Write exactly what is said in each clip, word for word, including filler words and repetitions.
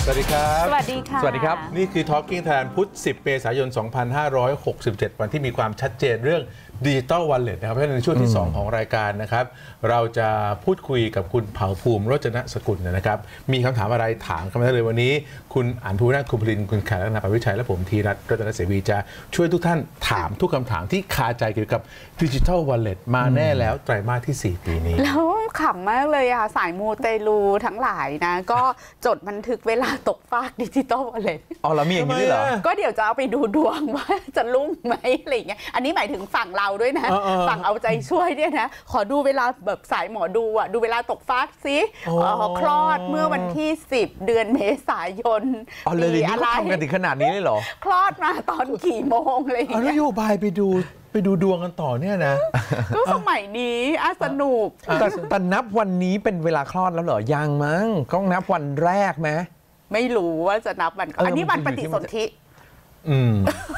สวัสดีครับสวัสดีค่ะสวัสดีครับนี่คือ Talking Thailand พุธสิบเมษายนสองพันห้าร้อยหกสิบเจ็ดวันที่มีความชัดเจนเรื่องดิจิตอลวอลเล็ตนะครับเพราะในช่วงที่สองของรายการนะครับเราจะพูดคุยกับคุณเผ่าภูมิโรจนสกุลนะครับมีคำถามอะไรถามกันมาได้เลยวันนี้คุณอั๋นภูมินาถคุณพลินคุณแขกรัตนปวิชัยและผมธีรัตน์รัตนเสวีจะช่วยทุกท่านถามทุกคำถามที่คาใจเกี่ยวกับดิจิตอลวอลเล็ตมาแน่แล้วไตรมาสที่สี่ปีนี้แล้วขำมากเลยอะสายมูเตลูทั้งหลายนะก็จดบันทึกเวลาตกฟากดิจิตอลวอลเล็ตอ๋อแล้วมีอย่างนี้ด้วยเหรอก็เดี๋ยวจะเอาไปดูดวงว่าจะรุ่งไหมอะไรอย่างเงี้ยอันนี้หมายถึงฝั่งเราด้วยนะฝั่งเอาใจช่วยเนี่ยนะขอดูเวลาแบบสายหมอดูอะดูเวลาตกฟากซิคลอดเมื่อวันที่สิบเดือนเมษายนปีอะไรทำกันถึงขนาดนี้เลยเหรอคลอดมาตอนกี่โมงอะไรอย่างเงี้ยนโยบายไปดูไปดูดวงกันต่อเนี่ยนะก็สมัยนี้อ่ะสนุกแต่แต่นับวันนี้เป็นเวลาคลอดแล้วเหรอยังมั้งต้องนับวันแรกไหมไม่รู้ว่าจะนับวันอันนี้วันปฏิสนธิอืม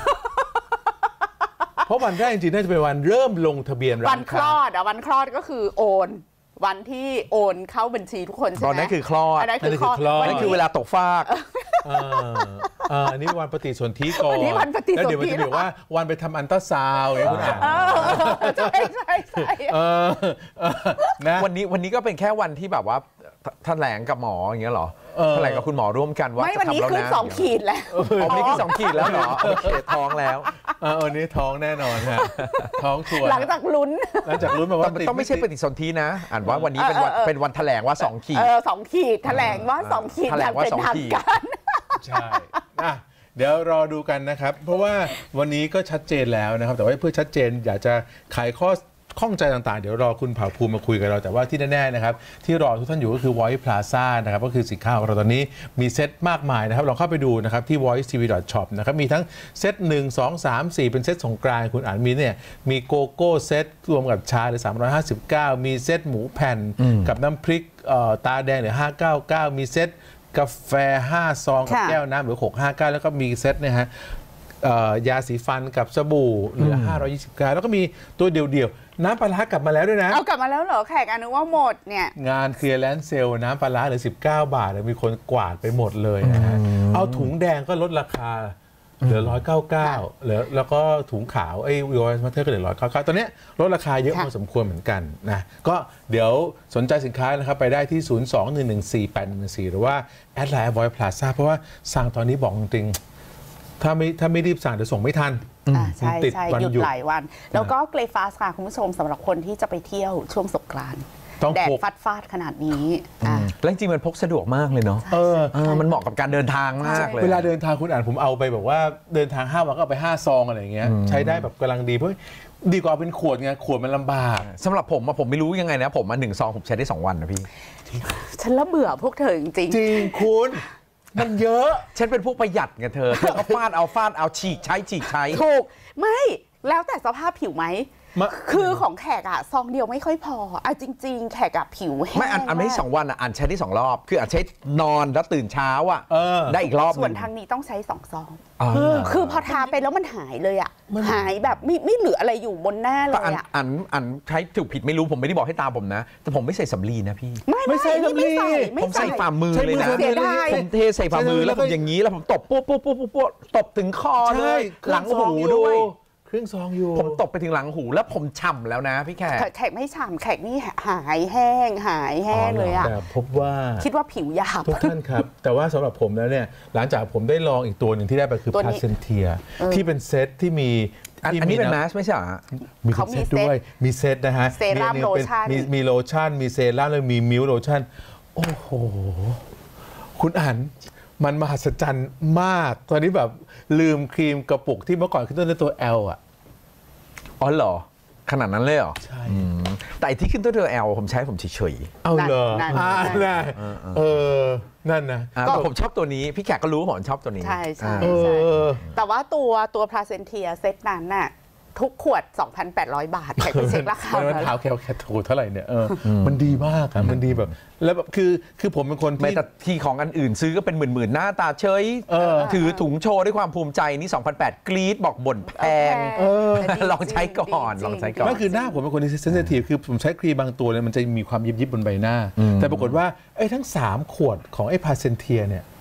เพราะวันแรกจริงๆน่าจะเป็นวันเริ่มลงทะเบียนวันคลอดอ่ะวันคลอดก็คือโอนวันที่โอนเข้าบัญชีทุกคนใช่ไหมตอนนั้นคือคลอดอันนั้นคือคลอดอันนี้คือเวลาตกฟากอันนี้วันปฏิสนธิก่อนนี่วันปฏิสนธิแล้วเดี๋ยวมันจะบอกว่าวันไปทำอัลตราซาวด์อย่างคุณอ่านใช่ใช่ใช่นะวันนี้วันนี้ก็เป็นแค่วันที่แบบว่าแถลงกับหมออย่างเงี้ยหรอแถลงกับคุณหมอร่วมกันว่าจะทำแล้วนะไม่วันนี้ขึ้นสองขีดแล้ววันนี้ขึ้นสองขีดแล้วเหรอโอเคท้องแล้ววันนี้ท้องแน่นอนฮะท้องชัวร์หลังจากลุ้นหลังจากลุ้นมาว่าต้องไม่ใช่ปฏิสนธินะอ่านว่าวันนี้เป็นวันเป็นวันแถลงว่าสองขีดเออสองขีดแถลงว่าสองขีดแถลงว่าสองขีดใช่เดี๋ยวรอดูกันนะครับเพราะว่าวันนี้ก็ชัดเจนแล้วนะครับแต่ว่าเพื่อชัดเจนอยากจะไขข้อข้องใจต่างๆเดี๋ยวรอคุณเผ่าภูมิมาคุยกับเราแต่ว่าที่แน่ๆนะครับที่รอทุกท่านอยู่ก็คือ Voice Plaza นะครับก็คือสินค้าของเราตอนนี้มีเซตมากมายนะครับลองเข้าไปดูนะครับที่ voice t v dot shop นะครับมีทั้งเซตหนึ่ง สอง สาม สี่เป็นเซตสงกรานต์คุณอ่านมีเนี่ยมีโกโก้เซตรวมกับชาหรือสามร้อยห้าสิบเก้ามีเซตหมูแผ่นกับน้ำพริกตาแดงหรือห้าร้อยเก้าสิบเก้ามีเซตกาแฟห้าซองกับแก้วน้ำหรือหกร้อยห้าสิบเก้าแล้วก็มีเซตเนี่ยฮะยาสีฟันกับสบู่เหลือห้าร้อยยี่สิบเก้าแล้วก็มีตัวเดียวๆน้ำปลาร้ากลับมาแล้วด้วยนะเอากลับมาแล้วเหรอแขกอนุว่าหมดเนี่ยงานเคลียร์แลนด์เซลน้ำปลาร้าเหลือสิบเก้าบาทมีคนกวาดไปหมดเลยนะฮะเอาถุงแดงก็ลดราคาเหลือหนึ่งร้อยเก้าสิบเก้าเหลือแล้วก็ถุงขาวไอ้วิวมาเทอร์ก็เหลือหนึ่งร้อยเก้าสิบเก้าตอนนี้ลดราคาเยอะพอสมควรเหมือนกันนะก็เดี๋ยวสนใจสินค้านะครับไปได้ที่ศูนย์ สอง หนึ่ง หนึ่ง สี่ แปด หนึ่ง หนึ่ง สี่หรือว่าแอดไลน์ Voice Plaza เพราะว่าสั่งตอนนี้บอกจริงถ้าไม่ถ้าไม่รีบสั่งเดี๋ยวส่งไม่ทันใช่ใช่หยุดหลายวันแล้วก็เกรฟาสค่ะคุณผู้ชมสำหรับคนที่จะไปเที่ยวช่วงสงกรานต์แดดฟาดฟาดขนาดนี้แล้วจริงมันพกสะดวกมากเลยเนาะเออมันเหมาะกับการเดินทางมากเลยเวลาเดินทางคุณอ่านผมเอาไปแบบว่าเดินทางห้าวันก็เอาไปห้าซองอะไรอย่างเงี้ยใช้ได้แบบกำลังดีเพราะดีกว่าเป็นขวดไงขวดมันลำบากสำหรับผมผมไม่รู้ยังไงนะผมมาหนึ่งซองผมใช้ได้สองวันนะพี่ฉันละเบื่อพวกเธอจริงจริงคุณมันเยอะฉันเป็นพวกประหยัดไงเธอเธอก็ฟาดเอาฟาดเอาฉีกใช้ฉีกใช้ถูกไม่แล้วแต่สภาพผิวไหมคือของแขกอะซองเดียวไม่ค่อยพออ่ะจริงๆแขกอะผิวแห้งไม่อันอันไม่สองวันอะอันใช้ได้สองรอบคืออันใช้นอนแล้วตื่นเช้าอะได้อีกรอบส่วนทางนี้ต้องใช้สองซองคือพอทาไปแล้วมันหายเลยอะหายแบบไม่ไม่เหลืออะไรอยู่บนหน้าเลยอะอันอันใช้ถูกผิดไม่รู้ผมไม่ได้บอกให้ตาผมนะแต่ผมไม่ใส่สำลีนะพี่ไม่ไม่ใส่ไม่ใส่ผมใส่ฝ่ามือเลยนะผมเทใส่ฝ่ามือแล้วผมอย่างนี้แล้วผมตบปุ๊บปุ๊บปุ๊บปุ๊บตบถึงคอเลยหลังหูด้วยครึ่งซองอยู่ผมตบไปถึงหลังหูแล้วผมฉ่ำแล้วนะพี่แขกแขกไม่ฉ่ำแขกนี่หายแห้งหายแห้งเลยอะแต่พบว่าคิดว่าผิวหยาบทุกท่านครับแต่ว่าสำหรับผมแล้วเนี่ยหลังจากผมได้ลองอีกตัวหนึ่งที่ได้ไปคือพาเซนเทียที่เป็นเซตที่มีอันนี้เป็นแมสไม่ใช่เหรอมีเซตด้วยมีเซตนะฮะเซรั่มโลชั่นมีมีโลชั่นมีเซรั่มแล้วมีมิลค์โลชั่นโอ้โหคุณอ่านมันมหัศจรรย์มากตอนนี้แบบลืมครีมกระปุกที่เมื่อก่อนขึ้นต้นด้วยตัว L อ่ะอ๋อเหรอขนาดนั้นเลยเหรอใช่แต่ที่ขึ้นต้นตัว L ผมใช้ผมเฉยๆเอาเลยอ่าน่เออนั่นนะก็ผมชอบตัวนี้พี่แขกก็รู้ผมชอบตัวนี้ใช่ใช่แต่ว่าตัวตัวพลาเซนเทียเซตนั้นน่ะทุกขวด สองพันแปดร้อย บาทแขกไปเช็คราคามันเท้าแคลแคทโทเท่าไหร่เนี่ยเออมันดีมากอะมันดีแบบแล้วแบบคือคือผมเป็นคนที่แต่ที่ของอันอื่นซื้อก็เป็นหมื่นๆหน้าตาเฉยถือถุงโชว์ด้วยความภูมิใจนี่สองพันแปดกรี๊ดบอกบ่นแพงลองใช้ก่อนลองใช้ก่อนนั่นคือหน้าผมเป็นคนที่เซนซิทีฟคือผมใช้ครีมบางตัวเนี่ยมันจะมีความยิบยิบบนใบหน้าแต่ปรากฏว่าไอ้ทั้งสามขวดของไอ้พาเซนเทียเนี่ย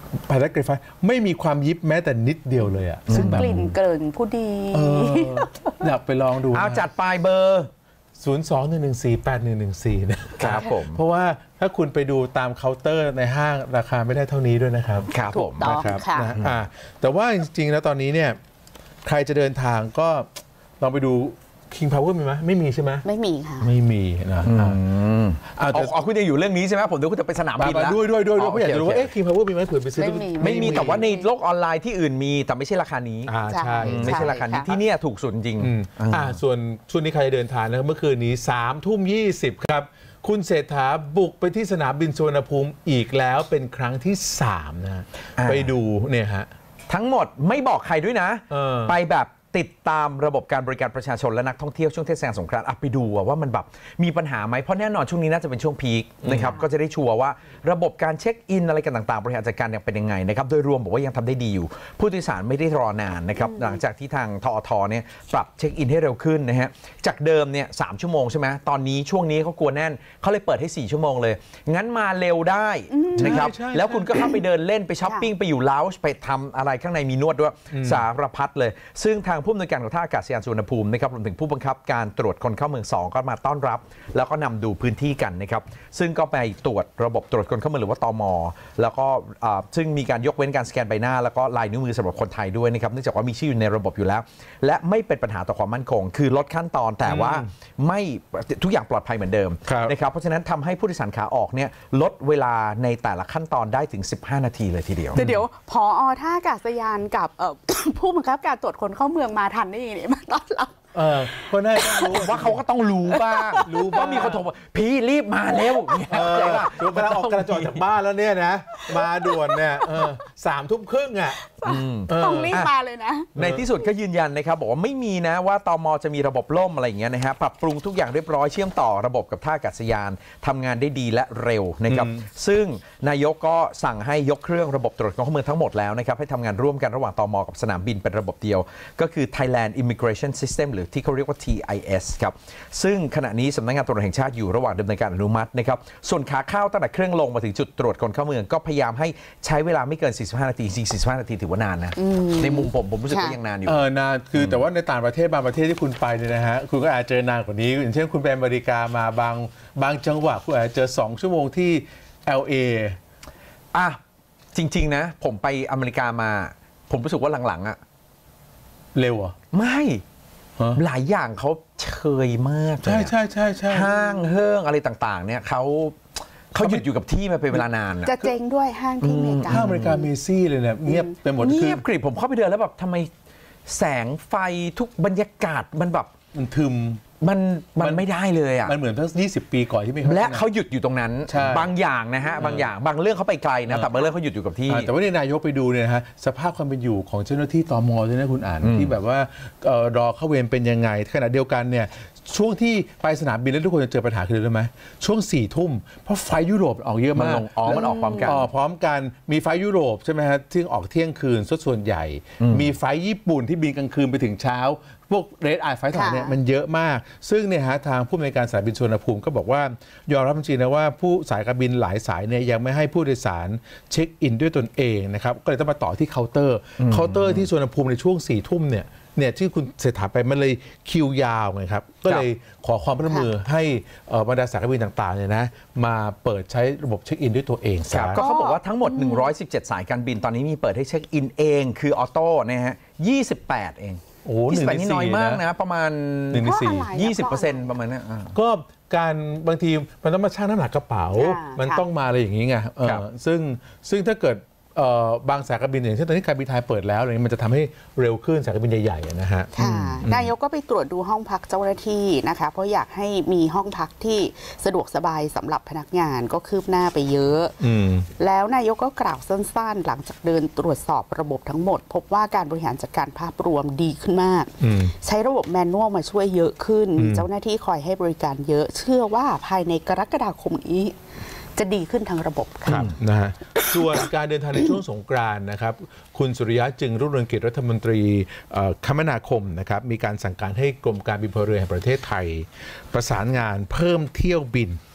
พาราเกรฟายไม่มีความยิบแม้แต่นิดเดียวเลยอ่ะซึ่งแบบกลิ่นเกินผู้ดีอยากไปลองดูเอาจัดปลายเบอร์ศูนย์ สอง หนึ่ง หนึ่ง สี่ แปด หนึ่ง หนึ่ง สี่นะครับผมเพราะว่าถ้าคุณไปดูตามเคาน์เตอร์ในห้างราคาไม่ได้เท่านี้ด้วยนะครับครับผมนะครับนะอ่าแต่ว่าจริงๆแล้วตอนนี้เนี่ยใครจะเดินทางก็ลองไปดู King Power มีไหมไม่มีใช่ไหมไม่มีค่ะไม่มีนะอ๋อคุณยังอยู่เรื่องนี้ใช่ไหมผมเดี๋ยวคุณจะไปสนามบินแล้วด้วยด้วยด้วยเพราะอยากจะรู้ว่าเอ๊ะ King Power มีไหมเผื่อไปซื้อไม่มีแต่ว่าในโลกออนไลน์ที่อื่นมีแต่ไม่ใช่ราคานี้อ่าใช่ไม่ใช่ราคานี้ที่นี่ถูกสุดจริงอ่าส่วนช่วงนี้ใครจะเดินทางนะครับเมื่อคืนนี้สามทุ่มยี่สิบครับคุณเศรษฐาบุกไปที่สนามบินสุวรรณภูมิอีกแล้วเป็นครั้งที่สามนะไปดูเนี่ยฮะทั้งหมดไม่บอกใครด้วยนะไปแบบติดตามระบบการบริการประชาชนและนักท่องเที่ยวช่วงเทศกาลสงกรานต์ไปดูว่ามันแบบมีปัญหาไหมเพราะแน่นอนช่วงนี้น่าจะเป็นช่วงพีคนะครับก็จะได้ชัวร์ว่าระบบการเช็คอินอะไรกันต่างๆบริหารจัดการเป็นยังไงนะครับโดยรวมบอกว่ายังทำได้ดีอยู่ผู้โดยสารไม่ได้รอนานนะครับหลังจากที่ทางทอทเนี่ยปรับเช็คอินให้เร็วขึ้นนะฮะจากเดิมเนี่ยสามชั่วโมงใช่ไหมตอนนี้ช่วงนี้เขากลัวแน่นเขาเลยเปิดให้สี่ชั่วโมงเลยงั้นมาเร็วได้นะครับแล้วคุณก็เข้าไปเดินเล่นไปช้อปปิ้งไปอยู่ลาวจ์ไปทำอะไรข้างในมีนวดด้วยสารพัดเลยซึ่งทางผู้อำนวยการของท่าอากาศยานสุวรรณภูมินะครับรวมถึงผู้บังคับการตรวจคนเข้าเมืองสองก็มาต้อนรับแล้วก็นำดูพื้นที่กันนะครับซึ่งก็ไปตรวจระบบตรวจคนเข้าเมืองหรือว่าตม.แล้วก็ซึ่งมีการยกเว้นการสแกนใบหน้าแล้วก็ลายนิ้วมือสำหรับคนไทยด้วยนะครับเนื่องจากว่ามีชื่ออยู่ในระบบอยู่แล้วและไม่เป็นปัญหาต่อความมั่นคงคือลดขั้นตอนแต่ว่าไม่ทุกอย่างปลอดภัยเหมือนเดิมนะครับเพราะฉะนั้นทำให้ผู้โดยสารขาออกเนี่ยลดเวลาในแต่ละขั้นตอนได้ถึงสิบห้านาทีเลยทีเดียวแต่เดี๋ยวผอ.ท่าอากาศยานกับผู้บังคับการตรวจคนเข้าเมืองมาทันได้ยังไงมาต้อนรับเออคนน่าจะรู้ว่าเขาก็ต้องรู้บ้างรู้ว่ามีคนโทรมาพี่รีบมาเร็วเออเวลาออกกระจกจากบ้านแล้วเนี่ยนะมาด่วนเนี่ยสามทุ่มครึ่งอ่ะต้องรีบมาเลยนะในที่สุดก็ยืนยันนะครับบอกว่าไม่มีนะว่าตม.จะมีระบบล่มอะไรอย่างเงี้ยนะฮะปรับปรุงทุกอย่างเรียบร้อยเชื่อมต่อระบบกับท่าอากาศยานทำงานได้ดีและเร็วนะครับซึ่งนายกก็สั่งให้ยกเครื่องระบบตรวจคนเข้าเมืองทั้งหมดแล้วนะครับให้ทำงานร่วมกันระหว่างตม.กับสนามบินเป็นระบบเดียวก็คือ Thailand Immigration System หรือที่เขาเรียกว่า ที ไอ เอส ครับซึ่งขณะนี้สำนักงานตำรวจแห่งชาติอยู่ระหว่างดำเนินการอนุมัตินะครับส่วนขาเข้าตั้งแต่เครื่องลงมาถึงจุดตรวจคนเข้าเมืองก็พยายามให้ใช้เวลาไม่เกินสี่สิบห้านาทีจริงสี่สิบห้านาทีถือว่านานนะในมุมผมผมรู้สึกว่ายังนานอยู่เออนานคือแต่ว่าในต่างประเทศบางประเทศที่คุณไปเนี่ยนะฮะคุณก็อาจจะเจอนานกว่านี้อย่างเช่นคุณไปอเมริกามาบางบางจังหวะคุณอาจจะเจอสองชั่วโมงที่ แอล เออ่ะจริงๆนะผมไปอเมริกามาผมรู้สึกว่าหลังๆอ่ะเร็วอ่ะไม่หลายอย่างเขาเชยมากใช่ใช่ใช่ใช่ห้างเฮิ่งอะไรต่างๆเนี่ยเขาเขาหยุดอยู่กับที่มาเป็นเวลานานจะเจ๊งด้วยห้างที่อเมริกาห้างอเมริกาเมซี่เลยเนี่ยเงียบไปหมดเงียบกริบผมเข้าไปเดินแล้วแบบทำไมแสงไฟทุกบรรยากาศมันแบบมันทึมมันมันไม่ได้เลยอ่ะมันเหมือนตั้งยี่สิบปีก่อนที่ไม่และเขาหยุดอยู่ตรงนั้นบางอย่างนะฮะบางอย่างบางเรื่องเขาไปไกลนะแต่บางเรื่องเขาหยุดอยู่กับที่แต่ว่าในนายกไปดูเนี่ยนะฮะสภาพความเป็นอยู่ของเจ้าหน้าที่ตม.ด้วยนะคุณอ่านที่แบบว่ารอเข้าเวรเป็นยังไงขณะเดียวกันเนี่ยช่วงที่ไปสนามบินแล้วทุกคนจะเจอปัญหาคืออะไรรู้ไหมช่วงสี่ทุ่มเพราะไฟยุโรปออกเยอะมากอ๋อมันออกพร้อมกันออกพร้อมกันมีไฟยุโรปใช่ไหมฮะที่ออกเที่ยงคืนส่วนใหญ่มีไฟญี่ปุ่นที่บินกลางคืนไปถึงเช้าพวกเรดไอไฟต่างเนี่ยมันเยอะมากซึ่งเนี่ยฮะทางผู้อำนวยการสายบินสุวรรณภูมิก็บอกว่ายอมรับจริงๆนะว่าผู้สายการบินหลายสายเนี่ยยังไม่ให้ผู้โดยสารเช็คอินด้วยตนเองนะครับก็เลยต้องมาต่อที่เคาน์เตอร์เคาน์เตอร์ที่สุวรรณภูมิในช่วงสี่ทุ่มเนี่ยเนี่ยที่คุณเศรษฐาไปมันเลยคิวยาวไงครับก็เลยขอความร่วมมือให้บรรดาสายการบินต่างๆเนี่ยนะมาเปิดใช้ระบบเช็คอินด้วยตัวเองก็เขาบอกว่าทั้งหมดหนึ่งร้อยสิบเจ็ดสายการบินตอนนี้มีเปิดให้เช็คอินเองคือออโต้นะฮะยี่สิบแปดเองโอ้ยี่สิบแปดนี่น้อยมากนะประมาณหนึ่งในสี่ ยี่สิบเปอร์เซ็นต์ประมาณนั้นก็การบางทีมันต้องมาชั่งน้ำหนักกระเป๋ามันต้องมาอะไรอย่างนี้ไงซึ่งซึ่งถ้าเกิดบางสายการบินอย่างเช่นตอนนี้การบินไทยเปิดแล้วอะไรนี้มันจะทำให้เร็วขึ้นสายการบินใหญ่ๆนะฮะนายกก็ไปตรวจดูห้องพักเจ้าหน้าที่นะคะเพราะอยากให้มีห้องพักที่สะดวกสบายสำหรับพนักงานก็คืบหน้าไปเยอะแล้วนายกก็กล่าวสั้นๆหลังจากเดินตรวจสอบระบบทั้งหมดพบว่าการบริหารจัดการภาพรวมดีขึ้นมากใช้ระบบแมนนวลมาช่วยเยอะขึ้นมีเจ้าหน้าที่คอยให้บริการเยอะเชื่อว่าภายในกรกฎาคมนี้จะดีขึ้นทั้งระบบครับนะฮะส่วนการเดินทางในช่วงสงกรานต์นะครับคุณสุริยะจึงรุ่งเรืองกิจรัฐมนตรีคมนาคมนะครับมีการสั่งการให้กรมการบินพลเรือนแห่งประเทศไทยประสานงานเพิ่มเที่ยวบิน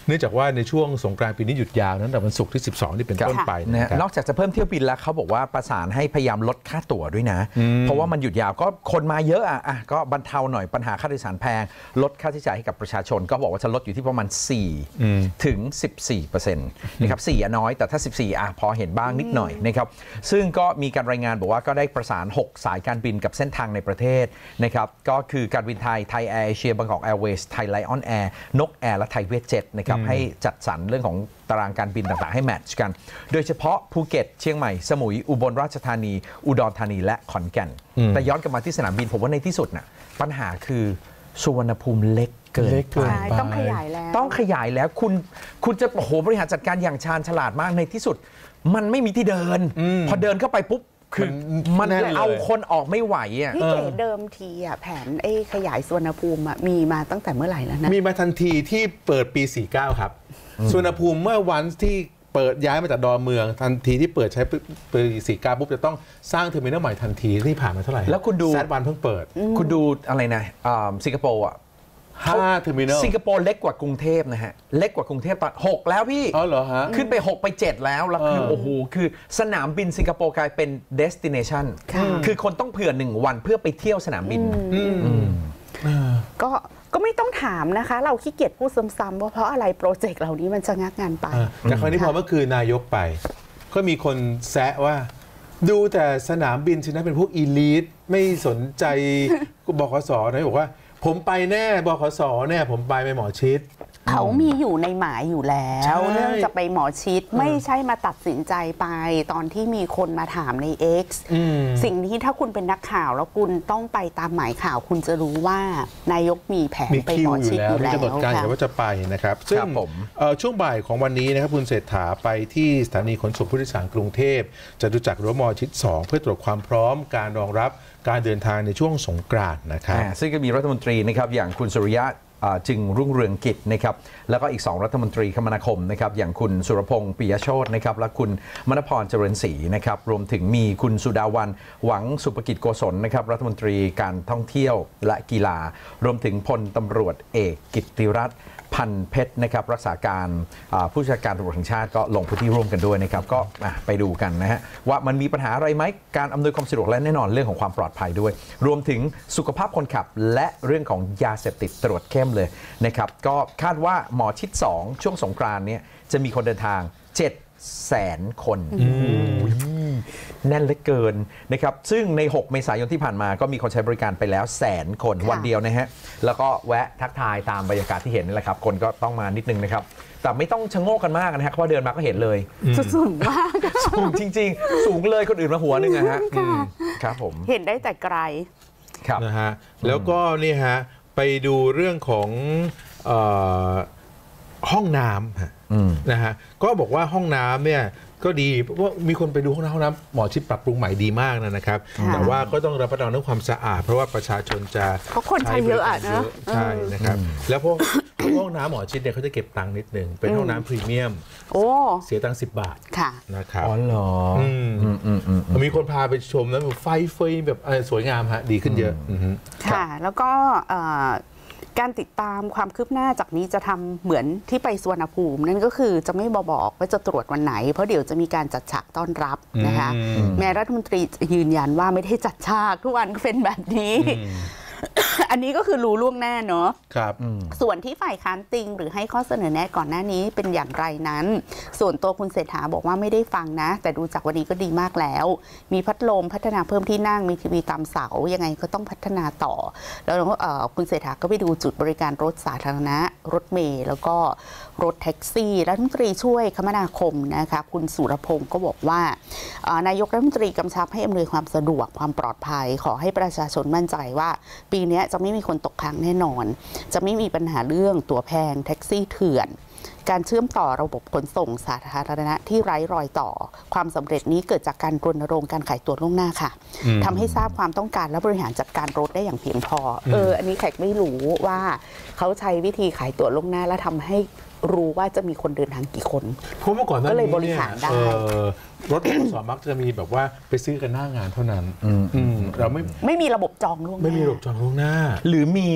เนื่องจากว่าในช่วงสงกรานต์ปีนี้หยุดยาวนั้นแต่วันศุกร์ที่สิบสองที่เป็นต้นไปนะนะครับนอกจากจะเพิ่มเที่ยวบินแล้วเขาบอกว่าประสานให้พยายามลดค่าตั๋วด้วยนะ เพราะว่ามันหยุดยาวก็คนมาเยอะอ่ะอ่ะก็บรรเทาหน่อยปัญหาค่าโดยสารแพงลดค่าใช้จ่ายให้กับประชาชนก็บอกว่าจะลดอยู่ที่ประมาณสี่ถึงสิบสี่เปอร์เซ็นต์นะครับสี่อ่ะน้อยแต่ถ้าสิบสี่อ่ะพอเห็นบ้างนิดหน่อยนะครับซึ่งก็มีการรายงานบอกว่าก็ได้ประสานหกสายการบินกับเส้นทางในประเทศนะครับก็คือการบินไทยไทยแอร์เอเชียบางกอกแอร์เวย์ไทยไลออนแอร์นกแอร์และไทยเวทเจ็ตนะครับให้จัดสรรเรื่องของตารางการบินต่างๆให้แมทช์กันโดยเฉพาะภูเก็ตเชียงใหม่สมุยอุบลราชธานีอุดรธานีและขอนแก่นแต่ย้อนกลับมาที่สนามบินผมว่าในที่สุดน่ะปัญหาคือสุวรรณภูมิเล็กเกินเล็กเกินใช่ต้องขยายแล้วต้องขยายแล้วคุณคุณจะโอ้โหบริหารจัดการอย่างชาญฉลาดมากในที่สุด มันไม่มีที่เดิน พอเดินเข้าไปปุ๊บคือมันแน่นเลยเอาคนออกไม่ไหวอ่ะพี่เก๋เดิมทีอ่ะแผนไอ้ขยายสุวรรณภูมิอ่ะมีมาตั้งแต่เมื่อไหร่แล้วนะมีมาทันทีที่เปิดปี สี่สิบเก้า ครับสุวรรณภูมิเมื่อวันที่เปิดย้ายมาจากดอนเมืองทันทีที่เปิดใช้ปี สี่สิบเก้า ปุ๊บจะต้องสร้างเทอร์มินอลใหม่ทันทีที่ผ่านมาเท่าไหร่แล้วคุณดูแซดวันเพิ่งเปิดคุณดูอะไรนะอ่าสิงคโปร์อ่ะห้าเทอร์มินอลสิงคโปร์เล็กกว่ากรุงเทพนะฮะเล็กกว่ากรุงเทพตอนหกแล้วพี่อ๋อเหรอฮะขึ้นไป หก ไป เจ็ด แล้ว แล้วคือเออโอ้โห คือสนามบินสิงคโปร์กลายเป็น destination ค่ะคือคนต้องเผื่อหนึ่งวันเพื่อไปเที่ยวสนามบินก็ก็ไม่ต้องถามนะคะ เราขี้เกียจพูดซ้ำๆว่าเพราะอะไรโปรเจกต์เหล่านี้มันจะงักงานไปอ่าแต่คราวนี้พอเมื่อคืนนายกไป ก็มีคนแซะว่า ดูแต่สนามบินสินะเป็นพวกอีลีทไม่สนใจบขสนะบอกว่า ผมไปแน่บขสแน่ผมไปไปหมอชิดเขามีอยู่ในหมายอยู่แล้วใช่เรื่องจะไปหมอชิดไม่ใช่มาตัดสินใจไปตอนที่มีคนมาถามใน X สิ่งนี้ถ้าคุณเป็นนักข่าวแล้วคุณต้องไปตามหมายข่าวคุณจะรู้ว่านายกมีแผนมีไปคิหวมออชิยู่ดแล้วอยู่มีแล้วกำหนดการอยู่ค่ะแล้วว่าจะไปนะครับซึ่งครับผมเอ่อช่วงบ่ายของวันนี้นะครับคุณเศรษฐาไปที่สถานีขนส่งผู้โดยสารกรุงเทพจตุจักรหรือว่ามอชิดสองเพื่อตรวจความพร้อมการรองรับการเดินทางในช่วงสงกรานต์นะครับอ่าซึ่งก็มีรัฐมนตรีนะครับอย่างคุณสุริยะอ่าจึงรุ่งเรืองกิจนะครับแล้วก็อีกสองรัฐมนตรีคมนาคมนะครับอย่างคุณสุรพงษ์ปิยโชตินะครับและคุณมณพรเจริญศรีนะครับรวมถึงมีคุณสุดาวันหวังสุภกิจโกศลนะครับรัฐมนตรีการท่องเที่ยวและกีฬารวมถึงพลตำรวจเอกกิตติรัตน์พันเพชรนะครับรักษาการอ่าผู้จัดการตำรวจแห่งชาติก็ลงพื้นที่ร่วมกันด้วยนะครับก็อ่ะไปดูกันนะฮะว่ามันมีปัญหาอะไรไหมการอำนวยความสะดวกและแน่นอนเรื่องของความปลอดภัยด้วย รวมถึงสุขภาพคนขับและเรื่องของยาเสพติดตรวจเข้มเลยนะครับก็คาดว่าหมอชิดสองช่วงสงกรานต์เนี่ยจะมีคนเดินทางเจ็ดแสนคนแน่นเหลือเกินนะครับซึ่งในหกเมษายนที่ผ่านมาก็มีคนใช้บริการไปแล้วแสนคนค่ะวันเดียวนะฮะแล้วก็แวะทักทายตามบรรยากาศที่เห็นนี่แหละครับคนก็ต้องมานิดนึงนะครับแต่ไม่ต้องชะโงกกันมากนะฮะเพราะเดินมาก็เห็นเลยสูงมากสูงจริง ๆ สูงเลยคนอื่นมาหัวหนึงนะฮะอืมครับผมเห็นได้แต่ไกลครับนะฮะแล้วก็นี่ฮะไปดูเรื่องของเออห้องน้ำฮะอืมนะฮะก็บอกว่าห้องน้ำเนี่ยก็ดีเพราะว่ามีคนไปดูห้องน้ำห้องน้ำหมอชิดปรับปรุงใหม่ดีมากนะครับค่ะแต่ว่าก็ต้องรับประทานเรื่องความสะอาด เพราะว่าประชาชนจะเพราะคนใช้เยอะอะนะใช่นะครับแล้วพวกห้องน้ำหมอชิดเนี่ยเขาจะเก็บตังค์นิดนึงเป็นห้องน้ำพรีเมียมโอ้เสียตังค์สิบบาทค่ะนะครับอ๋อเหรออืมอืมอืมอืมมีคนพาไปชมแล้วแบบไฟเฟยแบบเออสวยงามฮะดีขึ้นเยอะอือฮึค่ะ แล้วก็เอ่อการติดตามความคืบหน้าจากนี้จะทำเหมือนที่ไปสุวรรณภูมินั่นก็คือจะไม่บอกว่าจะตรวจวันไหน เพราะเดี๋ยวจะมีการจัดฉากต้อนรับนะคะอืมแม้รัฐมนตรีจะยืนยันว่าไม่ได้จัดฉากทุกวันก็เป็นแบบนี้ อันนี้ก็คือรู้ล่วงหน้าเนาะครับส่วนที่ฝ่ายค้านติงหรือให้ข้อเสนอแนะก่อนหน้านี้เป็นอย่างไรนั้น ส่วนตัวคุณเศรษฐาบอกว่าไม่ได้ฟังนะ แต่ดูจากวันนี้ก็ดีมากแล้ว มีพัดลมพัฒนาเพิ่มที่นั่งมีทีวีตามเสายังไงก็ต้องพัฒนาต่อ แล้วเอ่อคุณเศรษฐาก็ไปดูจุดบริการรถสาธารณะรถเมล์แล้วก็รถแท็กซี่รัฐมนตรีช่วยคมนาคมนะคะคุณสุรพงศ์ก็บอกว่าเอ่อนายกรัฐมนตรีกำชับให้อำนวยความสะดวกความปลอดภัย ขอให้ประชาชนมั่นใจว่าปีนี้จะไม่มีคนตกค้างแน่นอน จะไม่มีปัญหาเรื่องตั๋วแพงแท็กซี่เถื่อน การเชื่อมต่อระบบขนส่งสาธารณะที่ไร้รอยต่อ ความสำเร็จนี้เกิดจากการรณรงค์การขายตั๋วล่วงหน้าค่ะทำให้ทราบความต้องการและบริหารจัดการรถได้อย่างเพียงพอเอออันนี้แขกไม่รู้ว่าเขาใช้วิธีขายตั๋วล่วงหน้าและทำให้รู้ว่าจะมีคนเดินทางกี่คนเพราะเมื่อก่อนหน้าก็เลยนี้บริเนี่ยหารได้เอ่อรถสมักจะมีแบบว่าไปซื้อกันหน้างานเท่านั้นอืมเราไม่ไม่มีระบบจองล่วงหน้าไม่มีระบบจองล่วงหน้าหรือมี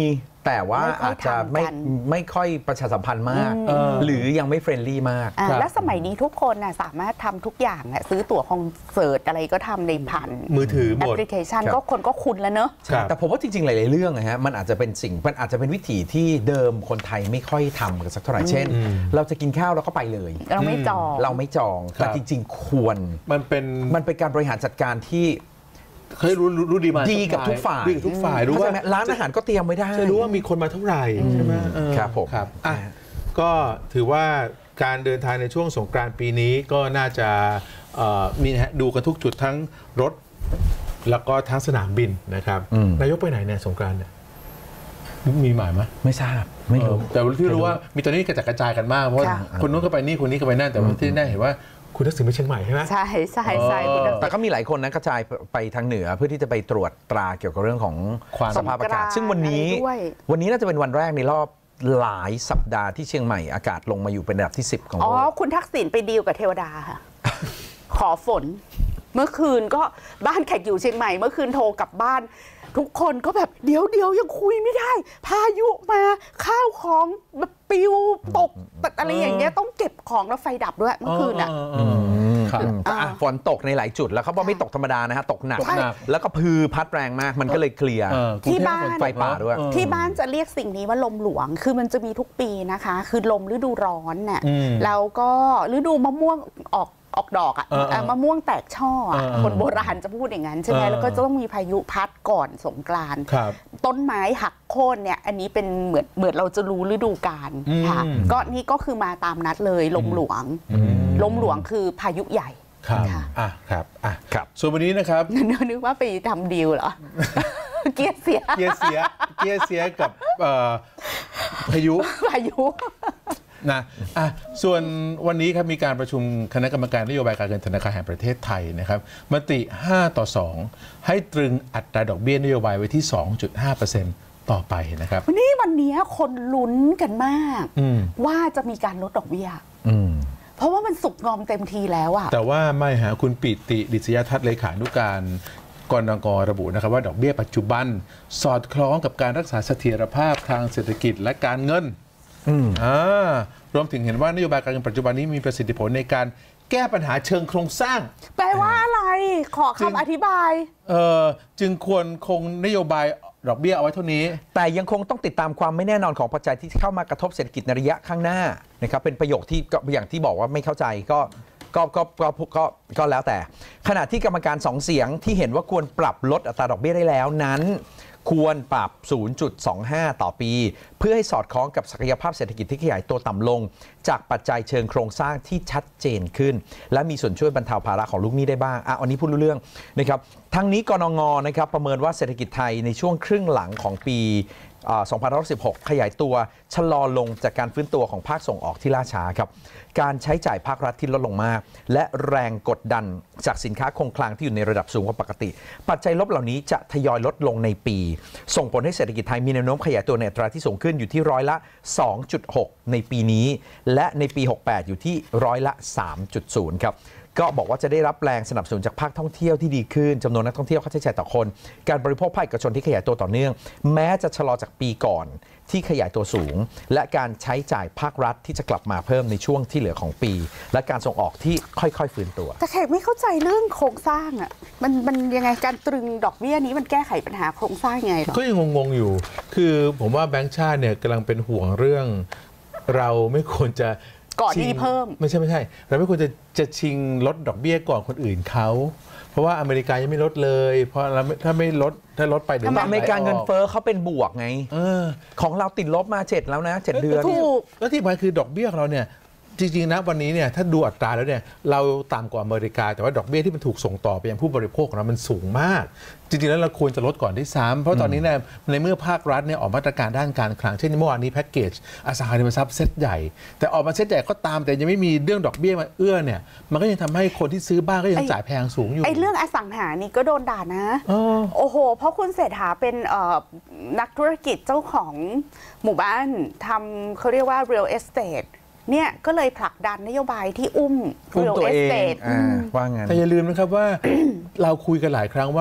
แต่ว่าไม่ค่อยอาจจะไม่ทำกันไม่ค่อยประชาสัมพันธ์มากเออหรือยังไม่เฟรนลี่มากอ่าครับและสมัยนี้ทุกคนน่ะสามารถทำทุกอย่างน่ะซื้อตั๋วคอนเสิร์ตอะไรก็ทำในผ่านมือถือหแอปมดพลิเคชันครับก็คนก็คุ้นแล้วเนอะครับแต่ผมว่าจริงๆ หลายๆ เรื่องนะฮะมันอาจจะเป็นสิ่งมันอาจจะเป็นวิถีที่เดิมคนไทยไม่ค่อยทำกันสักเท่าไหร่เช่นอืมเราจะกินข้าวเราก็ไปเลยเราไม่จองเราไม่จองครับแต่จริงๆ ควรมันเป็นมันเป็นการบริหารจัดการที่เคยรู้รู้รู้ดีมาดีกับทุกฝ่ายดีกับทุกฝ่ายรู้เข้าใจว่าไหมร้านอาหารก็เตรียมไว้ได้จะรู้ว่ามีคนมาเท่าไหร่ใช่ไหมเออครับผมครับอ่ะก็ถือว่าการเดินทางในช่วงสงกรานต์ปีนี้ก็น่าจะเอ่อมีนะดูกันทุกจุดทั้งรถ แล้วก็ทั้งสนามบินนะครับอืมนายกไปไหนเนี่ยสงกรานต์เนี่ยมีหมายไหมไม่ทราบไม่รู้เออแต่ที่รู้ว่ามีตอนนี้กระจัดกระจายกันมากเพราะว่าค่ะคนนู้นก็ไปนี่คนนี้ก็ไปนั่นแต่ว่าที่แน่เห็นว่าคุณทักษิณไปเชียงใหม่ใช่ไหมใช่ใช่ใช่เออคุณทักษิณแต่ก็มีหลายคนนะกระจายไปทางเหนือเพื่อที่จะไปตรวจตราเกี่ยวกับเรื่องของความสภาพอากาศสงกรานต์ซึ่งวันนี้อะไรด้วยวันนี้น่าจะเป็นวันแรกในรอบหลายสัปดาห์ที่เชียงใหม่อากาศลงมาอยู่เป็นระดับที่สิบของอ๋โลอกคุณทักษิณไปดีลกับเทวดาค่ะ ขอฝน เมื่อคืนก็บ้านแขกอยู่เชียงใหม่ เมื่อคืนโทรกลับบ้าน ทุกคนก็แบบเดี๋ยวเดี๋ยวยังคุยไม่ได้ พายุมาข้าวของแบบปิวตกอะไรอย่างเงี้ยต้องเก็บของแล้วไฟดับด้วยเมื่อคืนอ่ะเออครับอืมแต่อ่ะฝนตกในหลายจุดแล้วเขาบอกไม่ตกธรรมดานะฮะตกหนักตกหนักแล้วก็พือพัดแรงมากมันก็เลยเคลียร์เออกรุงที่เทพบ้านฝตกไฟป่าด้วยเออที่บ้านจะเรียกสิ่งนี้ว่าลมหลวง คือมันจะมีทุกปีนะคะ คือลมฤดูร้อนน่ะอืมแล้วก็ฤดูมะม่วงออกออกดอกอ่ะเออเออเอ่อมะม่วงแตกช่ออะเออเออคนโบราณจะพูดอย่างนั้นใช่ไหมเออแล้วก็จะต้องมีพายุพัดก่อนสงกรานต์ครับต้นไม้หักโค่นเนี่ย อันนี้เป็นเหมือนเหมือนเราจะรู้ฤดูกาลอืมค่ะ ก็นี่ก็คือมาตามนัดเลยลมหลวงอืมลมหลวงคือพายุใหญ่ครับค่ะอ่ะครับอ่ะครับส่วนวันนี้นะครับนึกว่าไปทำดีลเหรอ เกียร์เสียเกียร์เสียเกียร์เสียกับเอ่อพายุพายุนะอ่ะส่วนวันนี้ครับมีการประชุมคณะกรรมการนโยบายการเงินธนาคารแห่งประเทศไทยนะครับมติห้าต่อสองให้ตรึงอัตราดอกเบี้ยนโยบายไว้ที่ สองจุดห้าเปอร์เซ็นต์ ต่อไปนะครับวันนี้วันนี้คนลุ้นกันมากอืมว่าจะมีการลดดอกเบี้ยอืมเพราะว่ามันสุกงอมเต็มทีแล้วอะแต่ว่าไม่หาคุณปิติดิษยทัศน์เลขานุการกนกระบุนะครับว่าดอกเบี้ยปัจจุบัน สอดคล้องกับการรักษาเสถียรภาพทางเศรษฐกิจและการเงินอืมอ่ารวมถึงเห็นว่านโยบายการเงินปัจจุบันนี้มีประสิทธิผลในการแก้ปัญหาเชิงโครงสร้างแปลว่าอะไร ขอจริงคำอธิบายเอ่อจึงควรคงนโยบายดอกเบี้ยเอาไว้เท่านี้แต่ยังคงต้องติดตามความไม่แน่นอนของปัจจัยที่เข้ามากระทบเศรษฐกิจในระยะข้างหน้านะครับเป็นประโยคที่ก็อย่างที่บอกว่าไม่เข้าใจก็ก็ก็ก็ก็ก็แล้วแต่ ขณะที่กรรมการสองเสียงที่เห็นว่าควรปรับลดอัตราดอกเบี้ยได้แล้วนั้น ควรปรับ ศูนย์จุดสองห้า ต่อปี เพื่อให้สอดคล้องกับศักยภาพเศรษฐกิจที่ขยายตัวต่ำลง จากปัจจัยเชิงโครงสร้างที่ชัดเจนขึ้น และมีส่วนช่วยบรรเทาภาระของลูกหนี้ได้บ้างอ่ะอันนี้พูดรู้เรื่องนะครับทั้งนี้กนงนะครับประเมินว่าเศรษฐกิจไทยในช่วงครึ่งหลังของปีอ่าสองพันห้าร้อยสิบหก ขยายตัวชะลอลงจากการฟื้นตัวของภาคส่งออกที่ล่าช้าครับการใช้จ่ายภาครัฐที่ลดลงมาก และแรงกดดันจากสินค้าคงคลังที่อยู่ในระดับสูงกว่าปกติ ปัจจัยลบเหล่านี้จะทยอยลดลงในปี ส่งผลให้เศรษฐกิจไทยมีแนวโน้มขยายตัวในอัตราที่สูงขึ้นอยู่ที่ร้อยละ สองจุดหก ในปีนี้ และในปี หกสิบแปด อยู่ที่ร้อยละ สามจุดศูนย์ ครับก็บอกว่าจะได้รับแรงสนับสนุนจากภาคท่องเที่ยวที่ดีขึ้นจำนวนนักท่องเที่ยวค่าใช้จ่ายต่อคน การบริโภคภาคเอกชนที่ขยายตัวต่อเนื่อง แม้จะชะลอจากปีก่อนที่ขยายตัวสูง และการใช้จ่ายภาครัฐที่จะกลับมาเพิ่มในช่วงที่เหลือของปี และการส่งออกที่ค่อยๆฟื้นตัวแต่แขกไม่เข้าใจเรื่องโครงสร้างอะมันมันยังไงการตรึงดอกเบี้ยนี้มันแก้ไขปัญหาโครงสร้างยังไงหรอก็ยังงงๆอยู่ คือผมว่าแบงก์ชาติเนี่ยกำลังเป็นห่วงเรื่อง เราไม่ควรจะก่อนหนี้ชิงเพิ่มไม่ใช่ไม่ใช่ เราไม่ควรจะจะชิงลดดอกเบี้ยก่อนคนอื่นเขา เพราะว่าอเมริกายังไม่ลดเลย เพราะเราไม่ถ้าไม่ลดถ้าลดไปเดี๋ยวทำไมอเมริกาเงินเฟ้อเขาเป็นบวกไงเออของเราติดลบมาเจ็ดแล้วนะเจ็ดเดือนถูกแล้วที่สำคัญคือดอกเบี้ยของเราเนี่ยจริงๆนะวันนี้เนี่ยถ้าดูอัตราแล้วเนี่ยเราต่ำกว่าอเมริกาแต่ว่าดอกเบี้ยที่มันถูกส่งต่อไปยังผู้บริโภคของเรามันสูงมาก จริงๆแล้วเราควรจะลดก่อนที่ซ้ำเพราะตอนนี้เนี่ยในเมื่อภาครัฐเนี่ยออกมาตรการด้านการคลังเช่นเมื่อวานนี้แพ็กเกจอสังหาริมทรัพย์เซ็ตใหญ่แต่ออกมาเซ็ตใหญ่ก็ตามแต่ยังไม่มีเรื่องดอกเบี้ยมาเอื้อเนี่ยมันก็ยังทำให้คนที่ซื้อบ้านก็ยังไอ้จ่ายแพงสูงอยู่ไอ้เรื่องอสังหานี่ก็โดนด่านะเออโอ้โห เพราะคุณเศรษฐาเป็นเอ่อนักธุรกิจเจ้าของหมู่บ้านทำเขาเรียกว่า real estate เนี่ยก็เลยผลักดันนโยบายที่อุ้มอุ้ม real ตัวเอง estate อ่าว่างั้นแต่อย่าลืมนะครับว่า เราคุยกันหลายครั้งว่า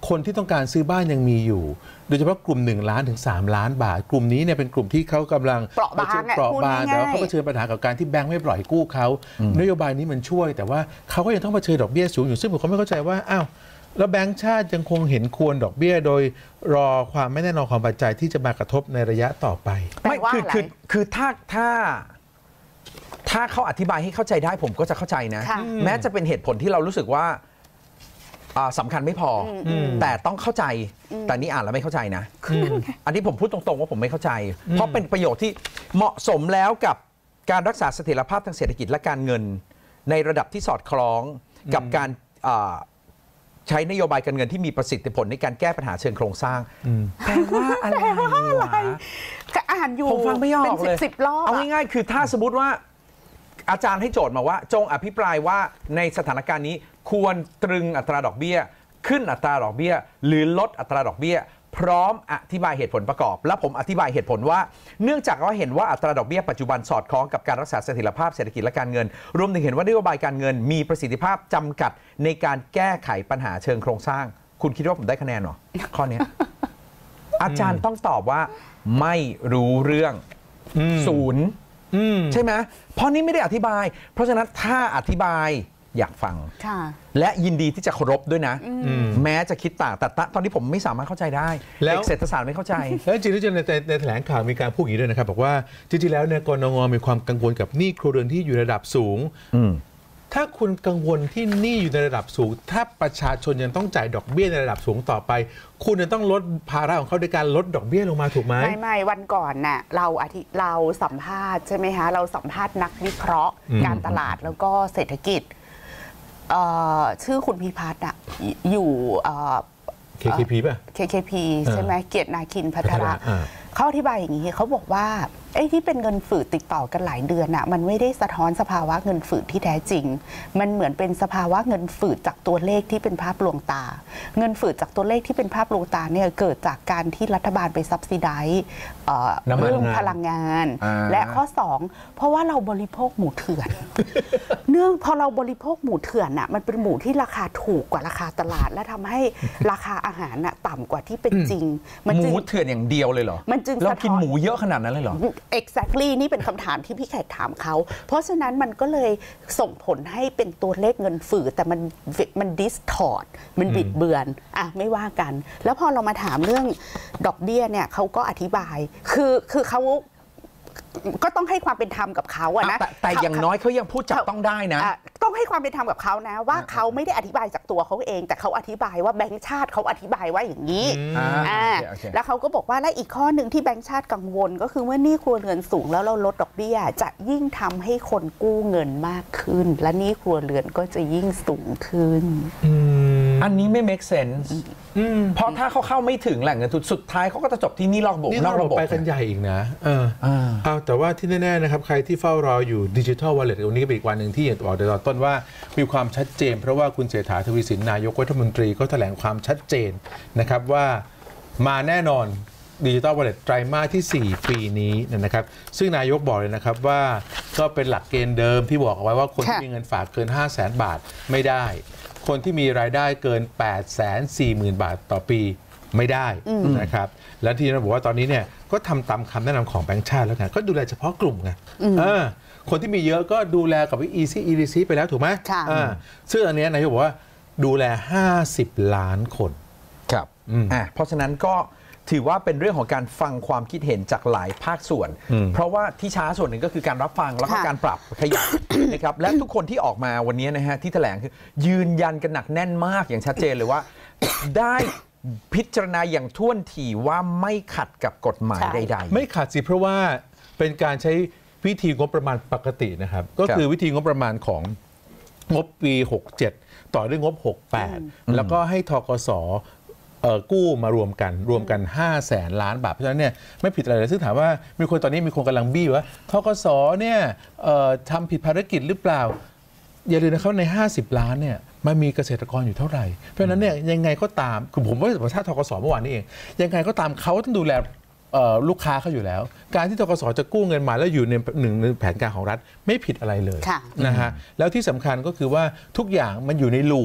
คนที่ต้องการซื้อบ้านยังมีอยู่โดยเฉพาะกลุ่มหนึ่งล้านถึงสามล้านบาทกลุ่มนี้เนี่ยเป็นกลุ่มที่เขากำลังเปราะบางเปราะบางแต่ว่าเขาเผชิญปัญหากับการที่แบงค์ไม่ปล่อยกู้เขานโยบายนี้มันช่วยแต่ว่าเขาก็ยังต้องเผชิญดอกเบี้ยสูงอยู่ซึ่งผมก็ไม่เข้าใจว่าอ้าวแล้วแบงก์ชาติยังคงเห็นควรดอกเบี้ยโดยรอความไม่แน่นอนของปัจจัยที่จะมากระทบในระยะต่อไปไม่คือคือคือถ้าถ้าถ้าเขาอธิบายให้เข้าใจได้ผมก็จะเข้าใจนะแม้จะเป็นเหตุผลที่เรารู้สึกว่าสำคัญไม่พอแต่ต้องเข้าใจแต่นี่อ่านแล้วไม่เข้าใจนะอันนี้ผมพูดตรงๆว่าผมไม่เข้าใจเพราะเป็นประโยชน์ที่เหมาะสมแล้วกับการรักษาเสถียรภาพทางเศรษฐกิจและการเงินในระดับที่สอดคล้องกับการใช้นโยบายการเงินที่มีประสิทธิผลในการแก้ปัญหาเชิงโครงสร้างแปลว่าอะไรวะก็อ่านอยู่ผมฟังไม่ออกเลยเป็นสิบรอบเอาง่ายๆคือถ้าสมมติว่าอาจารย์ให้โจทย์มาว่าจงอภิปรายว่าในสถานการณ์นี้ควรตรึงอัตราดอกเบี้ยขึ้นอัตราดอกเบี้ยหรือลดอัตราดอกเบี้ยพร้อมอธิบายเหตุผลประกอบและผมอธิบายเหตุผลว่าเนื่องจากว่าเห็นว่าอัตราดอกเบี้ยปัจจุบันสอดคล้องกับการรักษาเสถียรภาพเศรษฐกิจและการเงินรวมถึงเห็นว่านโยบายการเงินมีประสิทธิภาพจำกัดในการแก้ไขปัญหาเชิงโครงสร้างคุณคิดว่าผมได้คะแนนหรอข้อนี้ อาจารย์ต้องตอบว่าไม่รู้เรื่องศูนย์ใช่ไหมเพราะนี้ไม่ได้อธิบายเพราะฉะนั้นถ้าอธิบายอยากฟังและยินดีที่จะเคารพด้วยนะแม้จะคิดต่างแต่ตอนนี้ผมไม่สามารถเข้าใจได้แล้วเศรษฐศาสตร์ไม่เข้าใจแล้วจริงๆในในแถลงข่าวมีการพูดอย่างนี้ด้วยนะครับบอกว่าจริงๆแล้วเนี่ยกนง.มีความกังวลกับหนี้ครัวเรือนที่อยู่ในระดับสูงถ้าคุณกังวลที่หนี้อยู่ในระดับสูงถ้าประชาชนยังต้องจ่ายดอกเบี้ยในระดับสูงต่อไปคุณจะต้องลดภาระของเขาด้วยการลดดอกเบี้ยลงมาถูกไหมไม่ไม่วันก่อนน่ะเราอธิเราสัมภาษณ์ใช่ไหมคะเราสัมภาษณ์นักวิเคราะห์การตลาดแล้วก็เศรษฐกิจชื่อคุณพิพัฒน์อ่ะอยู่เค เค พี ป่ะเค เค พี ใช่ไหมเกียรตินาคินพัทระเขาอธิบายอย่างนี้เขาบอกว่าไอ้ที่เป็นเงินฝืดติดต่อกันหลายเดือนอ่ะมันไม่ได้สะท้อนสภาวะเงินฝืดที่แท้จริงมันเหมือนเป็นสภาวะเงินฝืดจากตัวเลขที่เป็นภาพลวงตาเงินฝืดจากตัวเลขที่เป็นภาพลวงตาเนี่ยเกิดจากการที่รัฐบาลไปซับซิไดซ์เรื่องพลังงานและข้อสองเพราะว่าเราบริโภคหมูเถื่อนเนื่องพอเราบริโภคหมูเถื่อนอ่ะมันเป็นหมูที่ราคาถูกกว่าราคาตลาดและทำให้ราคาอาหารน่ะต่ำกว่าที่เป็นจริงหมูเถื่อนอย่างเดียวเลยเหรอมันจึงเรากินหมูเยอะขนาดนั้นเลยเหรอ exactly นี่เป็นคำถามที่พี่แขกถามเขาเพราะฉะนั้นมันก็เลยส่งผลให้เป็นตัวเลขเงินฝืดแต่มันมัน distort มันบิดเบือนอ่ะไม่ว่ากันแล้วพอเรามาถามเรื่องดอกเบี้ยเนี่ยเขาก็อธิบายคือคือเขาก็ต้องให้ความเป็นธรรมกับเขาอะนะแต่แต่อย่างน้อยเขายังพูดจับต้องได้นะต้องให้ความเป็นธรรมกับเขานะว่าเขาไม่ได้อธิบายจากตัวเขาเองแต่เขาอธิบายว่าแบงก์ชาติเขาอธิบายว่าอย่างนี้อ่าแล้วเขาก็บอกว่าและอีกข้อหนึ่งที่แบงก์ชาติกังวลก็คือเมื่อหนี้ครัวเรือนสูงแล้วเราลดดอกเบี้ยจะยิ่งทำให้คนกู้เงินมากขึ้นและหนี้ครัวเรือนก็จะยิ่งสูงขึ้นอันนี้ไม่ make sense เพราะถ้าเขาเข้าไม่ถึงแหล่งเงินทุนสุดท้ายเขาก็จะจบที่นี่นอกระบบนี่นอกระบบไปกันใหญ่อีกนะเออเอาแต่ว่าที่แน่ๆนะครับใครที่เฝ้ารออยู่ดิจิทัลวอลเล็ตวันนี้เป็นอีกวันหนึ่งที่อย่างบอกในตอนต้นว่ามีความชัดเจนเพราะว่าคุณเศรษฐาทวีสินนายกรัฐมนตรีก็แถลงความชัดเจนนะครับว่ามาแน่นอนดิจิทัลวอลเล็ตไตรมาสที่สี่ปีนี้นะครับซึ่งนายกบอกเลยนะครับว่าก็เป็นหลักเกณฑ์เดิมที่บอกเอาไว้ว่าคนที่มีเงินฝากเกิน ห้าแสน บาทไม่ได้คนที่มีรายได้เกิน แปดแสนสี่หมื่น บาทต่อปีไม่ได้นะครับและที่เราบอกว่าตอนนี้เนี่ยก็ทำตามคำแนะนำของแบงก์ชาติแล้วไงก็ดูแลเฉพาะกลุ่มไงคนที่มีเยอะก็ดูแลกับ Easy Easy ไปแล้วถูกไหมซึ่งอันนี้นายกบอกว่าดูแลห้าสิบล้านคนครับอ่าเพราะฉะนั้นก็ถือว่าเป็นเรื่องของการฟังความคิดเห็นจากหลายภาคส่วนเพราะว่าที่ช้าส่วนหนึ่งก็คือการรับฟังแล้วก็การปรับขยับนะครับและทุกคนที่ออกมาวันนี้นะฮะที่แถลงคือยืนยันกันหนักแน่นมากอย่างชัดเจนเลยว่าได้พิจารณาอย่างท่วนทีว่าไม่ขัดกับกฎหมายใดๆไม่ขัดสิเพราะว่าเป็นการใช้วิธีงบประมาณปกตินะครับก็คือวิธีงบประมาณของงบปีหกเจ็ดต่อด้วยงบหกแปดแล้วก็ให้ธกส.กู้มารวมกันรวมกันห้าแสนล้านบาทเพราะฉะนั้นเนี่ยไม่ผิดอะไรเลยซึ่งถามว่ามีคนตอนนี้มีคนกำลังบี้ว่าธกส.เนี่ยทำผิดภารกิจหรือเปล่าอย่าลืมนะครับในห้าสิบล้านเนี่ยมันมีเกษตรกรอยู่เท่าไหร่เพราะฉะนั้นเนี่ยยังไงก็ตามคือผมว่าถ้าธกส.เมื่อวานนี้เองยังไงก็ตามเขาต้องดูแลลูกค้าเขาอยู่แล้วการที่ธกส.จะกู้เงินมาแล้วอยู่ในหนึ่งในแผนการของรัฐไม่ผิดอะไรเลยนะฮะแล้วที่สำคัญก็คือว่าทุกอย่างมันอยู่ในลูป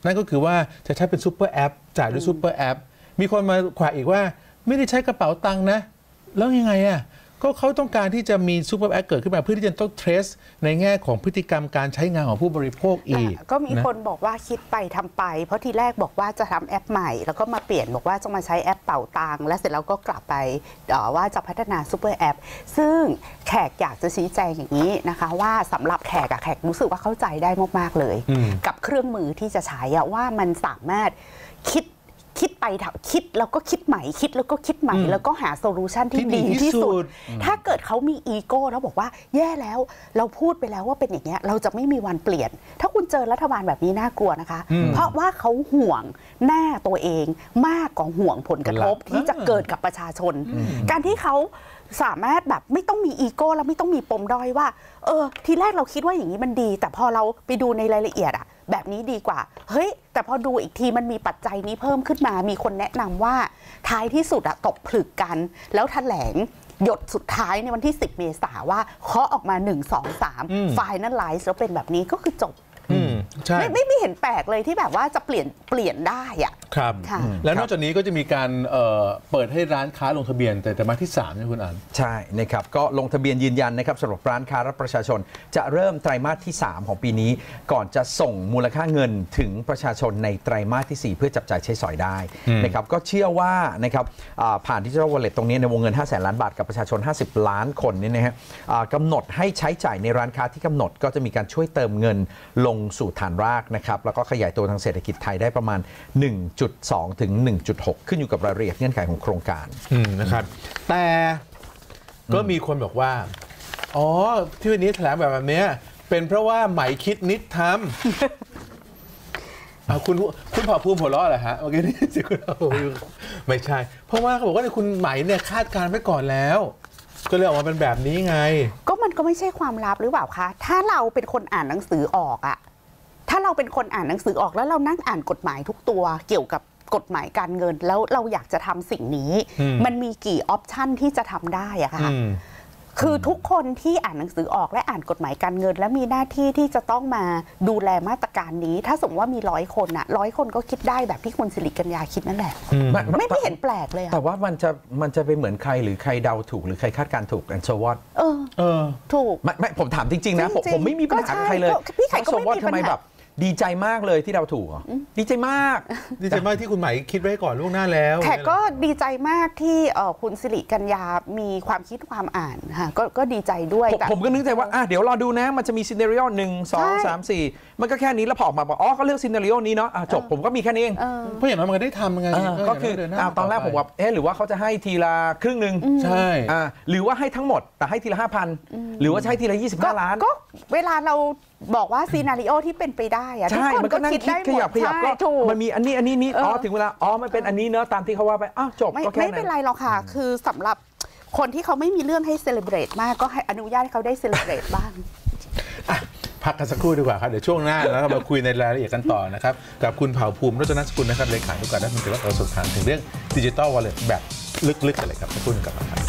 นั่นก็คือว่าจะใช้เป็นซูเปอร์แอปจ่ายด้วยซูเปอร์แอปมีคนมาขวาอีกว่าไม่ได้ใช้กระเป๋าตังค์นะแล้วยังไงอ่ะก็เขาต้องการที่จะมีซูเปอร์แอปเกิดขึ้นมาเพื่อที่จะต้องเทรสในแง่ของพฤติกรรมการใช้งานของผู้บริโภคอีกก็มีคนบอกว่าคิดไปทำไปเพราะทีแรกบอกว่าจะทำแอปใหม่แล้วก็มาเปลี่ยนบอกว่าจะมาใช้แอปเป๋าตังค์และเสร็จแล้วก็กลับไปว่าจะพัฒนาซูเปอร์แอปซึ่งแขกอยากจะชี้แจงอย่างนี้นะคะว่าสำหรับแขกอะแขกรู้สึกว่าเข้าใจได้มากๆเลยกับเครื่องมือที่จะใช้ว่ามันสามารถคิดคิดไปคิดแล้วก็คิดใหม่คิดแล้วก็คิดใหม่แล้วก็หาโซลูชันที่ดีที่สุดถ้าเกิดเขามีอีโก้แล้วบอกว่าแย่แล้วเราพูดไปแล้วว่าเป็นอย่างเงี้ยเราจะไม่มีวันเปลี่ยนถ้าคุณเจอรัฐบาลแบบนี้น่ากลัวนะคะเพราะว่าเขาห่วงหน้าตัวเองมากกว่าห่วงผลกระทบที่จะเกิดกับประชาชนการที่เขาสามารถแบบไม่ต้องมีอีโก้แล้วไม่ต้องมีปมด้อยว่าเออทีแรกเราคิดว่าอย่างนี้มันดีแต่พอเราไปดูในรายละเอียดอะแบบนี้ดีกว่าเฮ้ยแต่พอดูอีกทีมันมีปัจจัยนี้เพิ่มขึ้นมามีคนแนะนำว่าท้ายที่สุดอะตกผลึกกันแล้วแถลงหยดสุดท้ายในวันที่สิบเมษาว่าเคาะออกมาหนึ่ง สอง สาม Finalize แล้วเป็นแบบนี้ก็คือจบไม่ไม่ไม่เห็นแปลกเลยที่แบบว่าจะเปลี่ยนเปลี่ยนได้อะครับแล้วนอกจากนี้ก็จะมีการเเปิดให้ร้านค้าลงทะเบียนแต่แต่มาที่สามนี่คุณอันใช่นะครับก็ลงทะเบียนยืนยันนะครับสำหรับร้านค้าและประชาชนจะเริ่มไตรมาสที่สามของปีนี้ก่อนจะส่งมูลค่าเงินถึงประชาชนในไตรมาสที่สี่เพื่อจับจ่ายใช้สอยได้นะครับก็เชื่อว่านะครับผ่านดิจิทัลวอลเล็ตตรงนี้ในวงเงินห้าแสนล้านบาทกับประชาชนห้าสิบล้านคนนี่นะฮะกำหนดให้ใช้จ่ายในร้านค้าที่กำหนดก็จะมีการช่วยเติมเงินลงสู่ฐานรากนะครับแล้วก็ขยายตัวทางเศรษฐกิจไทยได้ประมาณ หนึ่งจุดสอง ถึง หนึ่งจุดหก ขึ้นอยู่กับรายละเอียดเงื่อนไขของโครงการนะครับแต่ก็มีคนบอกว่าอ๋อที่วันนี้แถลงแบบนี้เป็นเพราะว่าไหมคิดนิดทำคุณคุณเผ่าภูมิหัวเราะเหรอฮะเมื่อกี้นี่สิคุณเอาไม่ใช่เพราะว่าเขาบอกว่าคุณไหมเนี่ยคาดการณ์ไว้ก่อนแล้วก็เลยออกมาเป็นแบบนี้ไงก็มันก็ไม่ใช่ความลับหรือเปล่าคะถ้าเราเป็นคนอ่านหนังสือออกอะถ้าเราเป็นคนอ่านหนังสือออกแล้วเรานั่งอ่านกฎหมายทุกตัวเกี่ยวกับกฎหมายการเงินแล้วเราอยากจะทำสิ่งนี้มันมีกี่ออปชันที่จะทำได้อะคะคือทุกคนที่อ่านหนังสือออกและอ่านกฎหมายการเงินและมีหน้าที่ที่จะต้องมาดูแลมาตรการนี้ถ้าสมมติว่ามีร้อยคนอะร้อยคนก็คิดได้แบบที่คุณสิริกัญญาคิดนั่นแหละไม่ไม่เห็นแปลกเลยแต่ว่ามันจะมันจะไปเหมือนใครหรือใครเดาถูกหรือใครคาดการถูกกันโซวอตเออเออถูกไม่ไม่ผมถามจริงๆนะผมผมไม่มีปัญหากับใครเลยพี่ไข่ก็ไม่มีปัญหาดีใจมากเลยที่เราถูกดีใจมากดีใจมากที่คุณหมายคิดไว้ก่อนล่วงหน้าแล้วแต่ก็ดีใจมากที่คุณสิริกัญญามีความคิดความอ่านค่ะก็ก็ดีใจด้วยผมก็นึกใจว่าเดี๋ยวรอดูนะมันจะมีซีเนริโอหนึ่งสองสามสี่มันก็แค่นี้แล้วพอออกมาบอกอ๋อก็เลือกซีเนริโอนี้เนาะจบผมก็มีแค่นี้เองเพราะอย่างนั้นมันก็ได้ทำไงก็คือตอนแรกผมว่าเอ๊ะหรือว่าเขาจะให้ทีละครึ่งหนึ่งใช่หรือว่าให้ทั้งหมดแต่ให้ทีละห้าพันหรือว่าใช้ทีละยี่สิบห้าล้านก็เวลาเราบอกว่าซีนาริโอที่เป็นไปได้อะทุกคนก็คิดได้หมดขยับก็มันมีอันนี้อันนี้นี้อ๋อถึงเวลาอ๋อมันเป็นอันนี้เนอะตามที่เขาว่าไปอ้าวจบก็แค่นั้นไม่เป็นไรหรอกค่ะคือสำหรับคนที่เขาไม่มีเรื่องให้เซเลบรตมากก็ให้อนุญาตให้เขาได้เซเลบรตบ้างพักกันสักครู่ดีกว่าครับเดี๋ยวช่วงหน้าแล้วเรามาคุยในรายละเอียดกันต่อนะครับกับคุณเผ่าภูมิรัตนสกุลนะครับเลขานุการรัฐมนตรีว่าการกระทรวงการคลังถึงเรื่องดิจิทัลวอลเล็ตแบบลึกๆกันเลยครับสักครู่นึงกลับมาครับ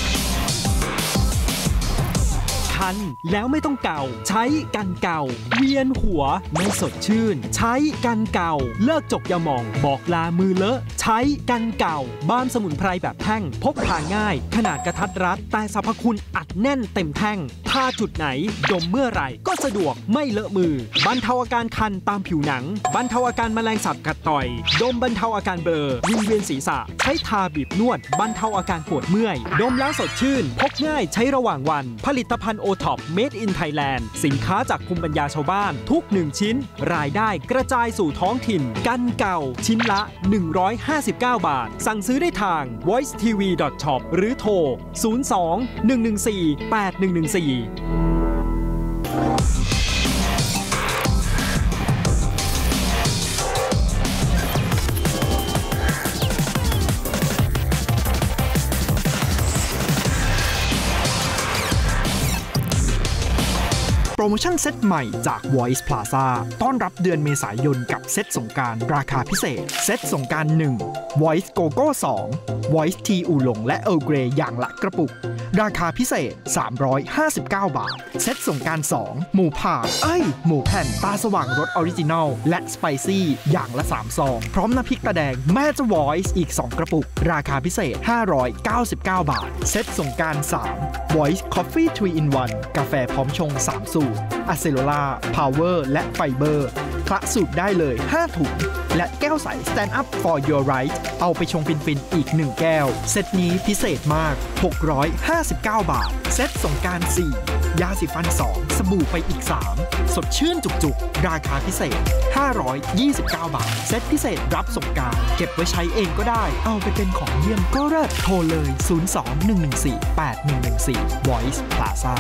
คันแล้วไม่ต้องเก่าใช้กันเก่าเวียนหัวไม่สดชื่นใช้กันเก่าเลิกจกยาหม่องบอกลามือเลอะใช้กันเก่าบ้านสมุนไพรแบบแท่งพกพาง่ายขนาดกระทัดรัดแต่สรรพคุณอัดแน่นเต็มแท่งทาจุดไหนดมเมื่อไหร่ก็สะดวกไม่เลอะมือบรรเทาอาการคันตามผิวหนังบรรเทาอาการแมลงสัตว์กัดต่อยดมบรรเทาอาการเบลอวิงเวียนศีรษะใช้ทาบีบนวดบรรเทาอาการปวดเมื่อยดมแล้วสดชื่นพกง่ายใช้ระหว่างวันผลิตภัณฑ์โอท็อป Made in Thailand สินค้าจากภูมิปัญญาชาวบ้านทุกหนึ่งชิ้นรายได้กระจายสู่ท้องถิ่นกันเก่าชิ้นละหนึ่งร้อยห้าสิบเก้าบาทสั่งซื้อได้ทาง วอยซ์ทีวี ดอท ช็อป หรือโทรศูนย์ สอง หนึ่ง หนึ่ง สี่ แปด หนึ่ง หนึ่ง สี่โปรโมชั่นเซตใหม่จาก Voice Plaza ต้อนรับเดือนเมษายนกับเซตสงกรานต์ราคาพิเศษเซตสงกรานต์หนึ่ง Voice Gogo สอง Voice Tea อูหลงและ Earl Grey อย่างละกระปุกราคาพิเศษสามร้อยห้าสิบเก้าบาทเซตสงกรานต์สองหมูผ่าเอ้ยหมูแผ่นตาสว่างรสออริจินัลและสไปซี่อย่างละสามซองพร้อมน้ำพริกตาแดงแม่จะ Voice อีกสองกระปุกราคาพิเศษห้าร้อยเก้าสิบเก้าบาทเซตสงกรานต์สาม Voice Coffee ทรี in วันกาแฟพร้อมชงสามสูตรอะเซโลล่าพาวเวอร์และไฟเบอร์คละสูตรได้เลยห้าถุงและแก้วใส Stand Up for Your Right เอาไปชงฟินๆอีกหนึ่งแก้วเซตนี้พิเศษมากหกร้อยห้าสิบเก้าบาทเซตสงกรานต์สี่ยาสีฟันสองสบู่ไปอีกสามสดชื่นจุกๆราคาพิเศษห้าร้อยยี่สิบเก้าบาทเซตพิเศษรับสงกรานต์เก็บไว้ใช้เองก็ได้เอาไปเป็นของเยี่ยมก็เลิศโทรเลยศูนย์ สอง หนึ่ง หนึ่ง สี่ แปด หนึ่ง หนึ่ง สี่ Voice Plaza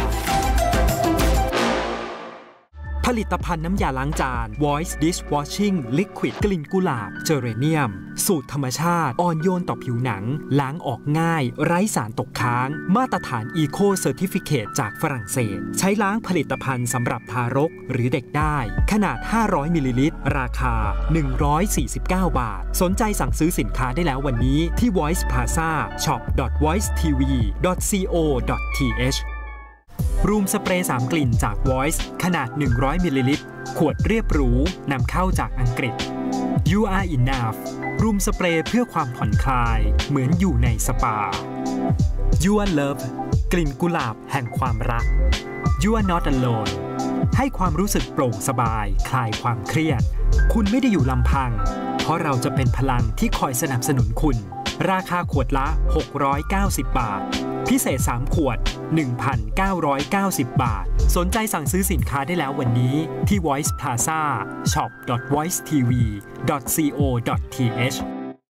ผลิตภัณฑ์น้ำยาล้างจาน Voice Dishwashing Liquid กลิ่นกุหลาบเจเรเนียมสูตรธรรมชาติอ่อนโยนต่อผิวหนังล้างออกง่ายไร้สารตกค้างมาตรฐาน Eco Certificate จากฝรั่งเศสใช้ล้างผลิตภัณฑ์สำหรับทารกหรือเด็กได้ขนาดห้าร้อยมิลลิลิตรราคาหนึ่งร้อยสี่สิบเก้าบาทสนใจสั่งซื้อสินค้าได้แล้ววันนี้ที่ Voice Plazaช็อป ดอท วอยซ์ ที วี ดอท ซี โอ ดอท ที เอชรูมสเปรย์สามกลิ่นจาก Voice ขนาดหนึ่งร้อยมิลลิลิตรขวดเรียบหรูนำเข้าจากอังกฤษ You are enough รูมสเปรย์เพื่อความผ่อนคลายเหมือนอยู่ในสปา You are love กลิ่นกุหลาบแห่งความรัก You are not alone ให้ความรู้สึกโปร่งสบายคลายความเครียดคุณไม่ได้อยู่ลำพังเพราะเราจะเป็นพลังที่คอยสนับสนุนคุณราคาขวดละหกร้อยเก้าสิบบาทพิเศษสามขวด หนึ่งพันเก้าร้อยเก้าสิบ บาทสนใจสั่งซื้อสินค้าได้แล้ววันนี้ที่ Voice Plazaช็อป ดอท วอยซ์ ที วี ดอท ซี โอ ดอท ที เอช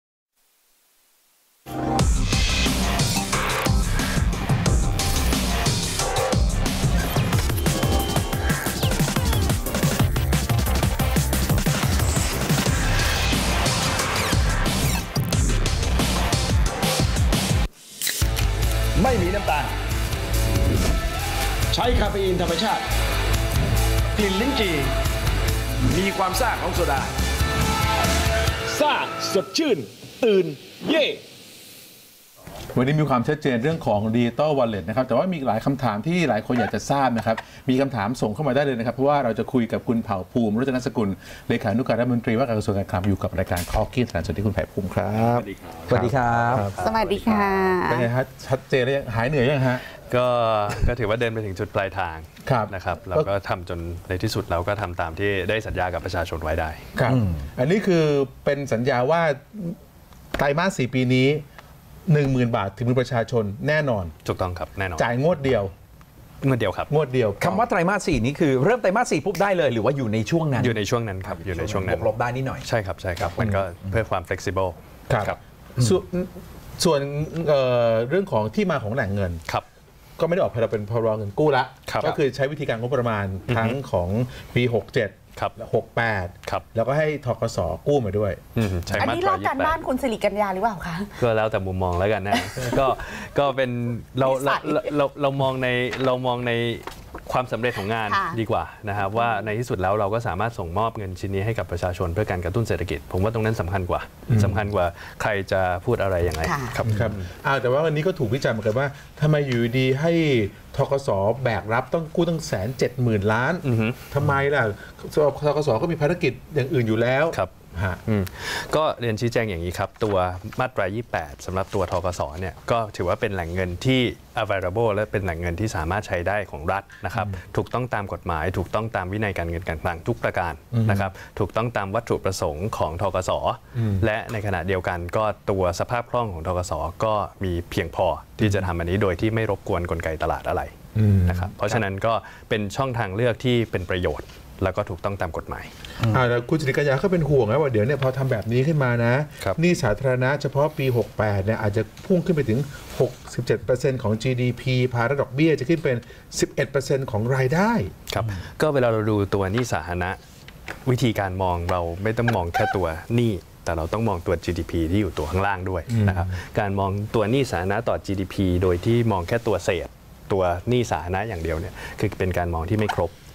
ไม่มีน้ำตาลใช้คาเฟอีนธรรมชาติกลิ่นลิ้นจี่มีความซ่าของโซดาซ่าสดชื่นตื่นเย่วันนี้มีความชัดเจนเรื่องของ Digital Wallet นะครับแต่ว่ามีหลายคำถามที่หลายคนอยากจะทราบนะครับมีคำถามส่งเข้ามาได้เลยนะครับเพราะว่าเราจะคุยกับคุณเผ่าภูมิรัตนสกุลเลขานุการรัฐมนตรีว่าการกระทรวงการคลังอยู่กับรายการ Talking สวัสดีคุณเผ่าภูมิครับสวัสดีครับสวัสดีค่ะเป็นไงฮะชัดเจนแล้วยังหายเหนื่อยยังฮะก็ก็ถือว่าเดินไปถึงจุดปลายทางนะครับเราก็ทำจนในที่สุดเราก็ทำตามที่ได้สัญญากับประชาชนไว้ได้ครับอันนี้คือเป็นสัญญาว่าไตรมาสสี่ปีนี้หนึ่งหมื่นบาทถึงมือประชาชนแน่นอนถูกต้องครับแน่นอนจ่ายงวดเดียวงวดเดียวครับงวดเดียวคำว่าไตรมาสสี่นี้คือเริ่มไตรมาสสี่ปุ๊บได้เลยหรือว่าอยู่ในช่วงนั้นอยู่ในช่วงนั้นครับอยู่ในช่วงนั้นบวกลบได้นิดหน่อยใช่ครับใช่ครับมันก็เพื่อความ flexible ครับส่วนเรื่องของที่มาของแหล่งเงินครับก็ไม่ได้ออกพรบเป็นพรบเงินกู้ละก็คือใช้วิธีการงบประมาณทั้งของปีหกเจ็ดและหกแปดแล้วก็ให้ธกสกู้มาด้วยอันนี้ลอกการบ้านคุณสิริกัญญาหรือเปล่าคะก็แล้วแต่มุมมองแล้วกันนะก็ก็เป็นเราเราเราเรามองในเรามองในความสำเร็จของงานดีกว่านะครับว่าในที่สุดแล้วเราก็สามารถส่งมอบเงินชิ้นนี้ให้กับประชาชนเพื่อการกระตุ้นเศรษฐกิจผมว่าตรงนั้นสำคัญกว่าสำคัญกว่าใครจะพูดอะไรอย่างไรครับครับแต่ว่าวันนี้ก็ถูกวิจารณ์เหมือนกันว่าทำไมอยู่ดีให้ธกสแบกรับต้องกู้ตั้งแสนเจ็ดหมื่นล้านทำไมล่ะธกสก็มีภารกิจอย่างอื่นอยู่แล้วก็เรียนชี้แจงอย่างนี้ครับตัวมาตรายี่สิบแปดสำหรับตัวธกสเนี่ยก็ถือว่าเป็นแหล่งเงินที่ available และเป็นแหล่งเงินที่สามารถใช้ได้ของรัฐนะครับถูกต้องตามกฎหมายถูกต้องตามวินัยการเงินการคลังทุกประการนะครับถูกต้องตามวัตถุประสงค์ของธกสและในขณะเดียวกันก็ตัวสภาพคล่องของธกสก็มีเพียงพอที่จะทำอันนี้โดยที่ไม่รบกวนกลไกตลาดอะไรนะครับเพราะฉะนั้นก็เป็นช่องทางเลือกที่เป็นประโยชน์แล้วก็ถูกต้องตามกฎหมายแล้วคุณสิริกัญญาก็เป็นห่วงนะว่าเดี๋ยวเนี่ยพอทำแบบนี้ขึ้นมานะหนี้สาธารณะเฉพาะปีหกแปดเนี่ยอาจจะพุ่งขึ้นไปถึง หกสิบเจ็ดเปอร์เซ็นต์ ของ จี ดี พี ภาระดอกเบี้ยจะขึ้นเป็น สิบเอ็ดเปอร์เซ็นต์ ของรายได้ครับก็เวลาเราดูตัวหนี้สาธารณะวิธีการมองเราไม่ต้องมองแค่ตัวหนี้แต่เราต้องมองตัว จี ดี พี ที่อยู่ตัวข้างล่างด้วยนะครับการมองตัวหนี้สาธารณะต่อ จี ดี พี โดยที่มองแค่ตัวเศษตัวหนี้สาธารณะอย่างเดียวเนี่ยคือเป็นการมองที่ไม่ครบ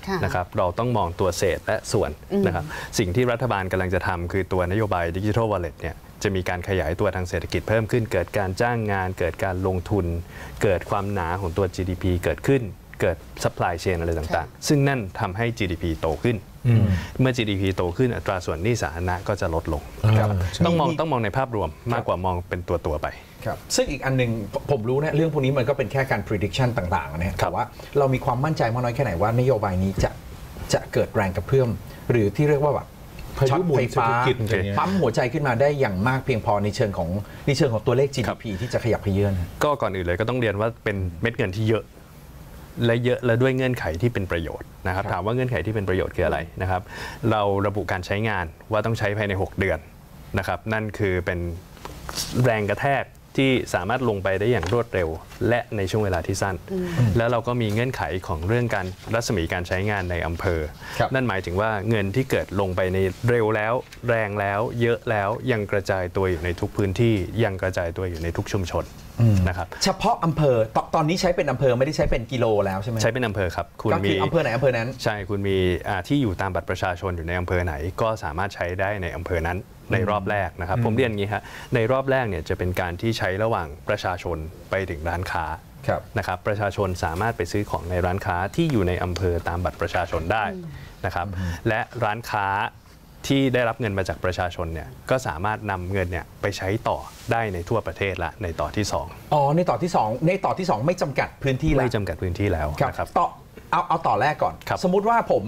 นะครับเราต้องมองตัวเศษและส่วนนะครับสิ่งที่รัฐบาลกำลังจะทำคือตัวนโยบาย Digital Wallet เนี่ยจะมีการขยายตัวทางเศรษฐกิจเพิ่มขึ้นเกิดการจ้างงานเกิดการลงทุนเกิดความหนาของตัว จี ดี พี เกิดขึ้นเกิด supply chain อะไรต่างๆซึ่งนั่นทำให้ จี ดี พี โตขึ้นเมื่อ จี ดี พี โตขึ้นอัตราส่วนหนี้สาธารณะก็จะลดลงต้องมองต้องมองในภาพรวมมากกว่ามองเป็นตัวตัวไปครับซึ่งอีกอันหนึ่งผมรู้นะเรื่องพวกนี้มันก็เป็นแค่การ prediction ต่างๆนะแต่ว่าเรามีความมั่นใจมากน้อยแค่ไหนว่านโยบายนี้จะจะเกิดแรงกระเพื่อมหรือที่เรียกว่าแบบช็อตไฟฟ้าปั๊มหัวใจขึ้นมาได้อย่างมากเพียงพอในเชิงของในเชิงของตัวเลข จี ดี พี ที่จะขยับเขยื้อนก็ก่อนอื่นเลยก็ต้องเรียนว่าเป็นเม็ดเงินที่เยอะและเยอะและด้วยเงื่อนไขที่เป็นประโยชน์นะครับถามว่าเงื่อนไขที่เป็นประโยชน์คืออะไรนะครับเราระบุการใช้งานว่าต้องใช้ภายในหกเดือนนะครับนั่นคือเป็นแรงกระแทกที่สามารถลงไปได้อย่างรวดเร็วและในช่วงเวลาที่สั้นแล้วเราก็มีเงื่อนไขของเรื่องการรัศมีการใช้งานในอำเภอนั่นหมายถึงว่าเงินที่เกิดลงไปในเร็วแล้วแรงแล้วเยอะแล้วยังกระจายตัวอยู่ในทุกพื้นที่ยังกระจายตัวอยู่ในทุกชุมชนนะครับเฉพาะอำเภอตตอนนี้ใช้เป็นอำเภอไม่ได้ใช้เป็นกิโลแล้วใช่ไหมใช้เป็นอำเภอครับคุณมีอำเภอไหนอำเภอนั้นใช่คุณมีที่อยู่ตามบัตรประชาชนอยู่ในอำเภอไหนก็สามารถใช้ได้ในอำเภอนั้นในรอบแรกนะครับผมเรียนอย่างนี้ครับในรอบแรกเนี่ยจะเป็นการที่ใช้ระหว่างประชาชนไปถึงร้านค้านะครับประชาชนสามารถไปซื้อของในร้านค้าที่อยู่ในอำเภอตามบัตรประชาชนได้นะครับและร้านค้าที่ได้รับเงินมาจากประชาชนเนี่ยก็สามารถนำเงินเนี่ยไปใช้ต่อได้ในทั่วประเทศละในต่อที่สองอ๋อในต่อที่สองในต่อที่สองไม่จำกัดพื้นที่แล้วไม่จำกัดพื้นที่แล้วนะครับต่อเอาเอาต่อแรกก่อนสมมุติว่าผม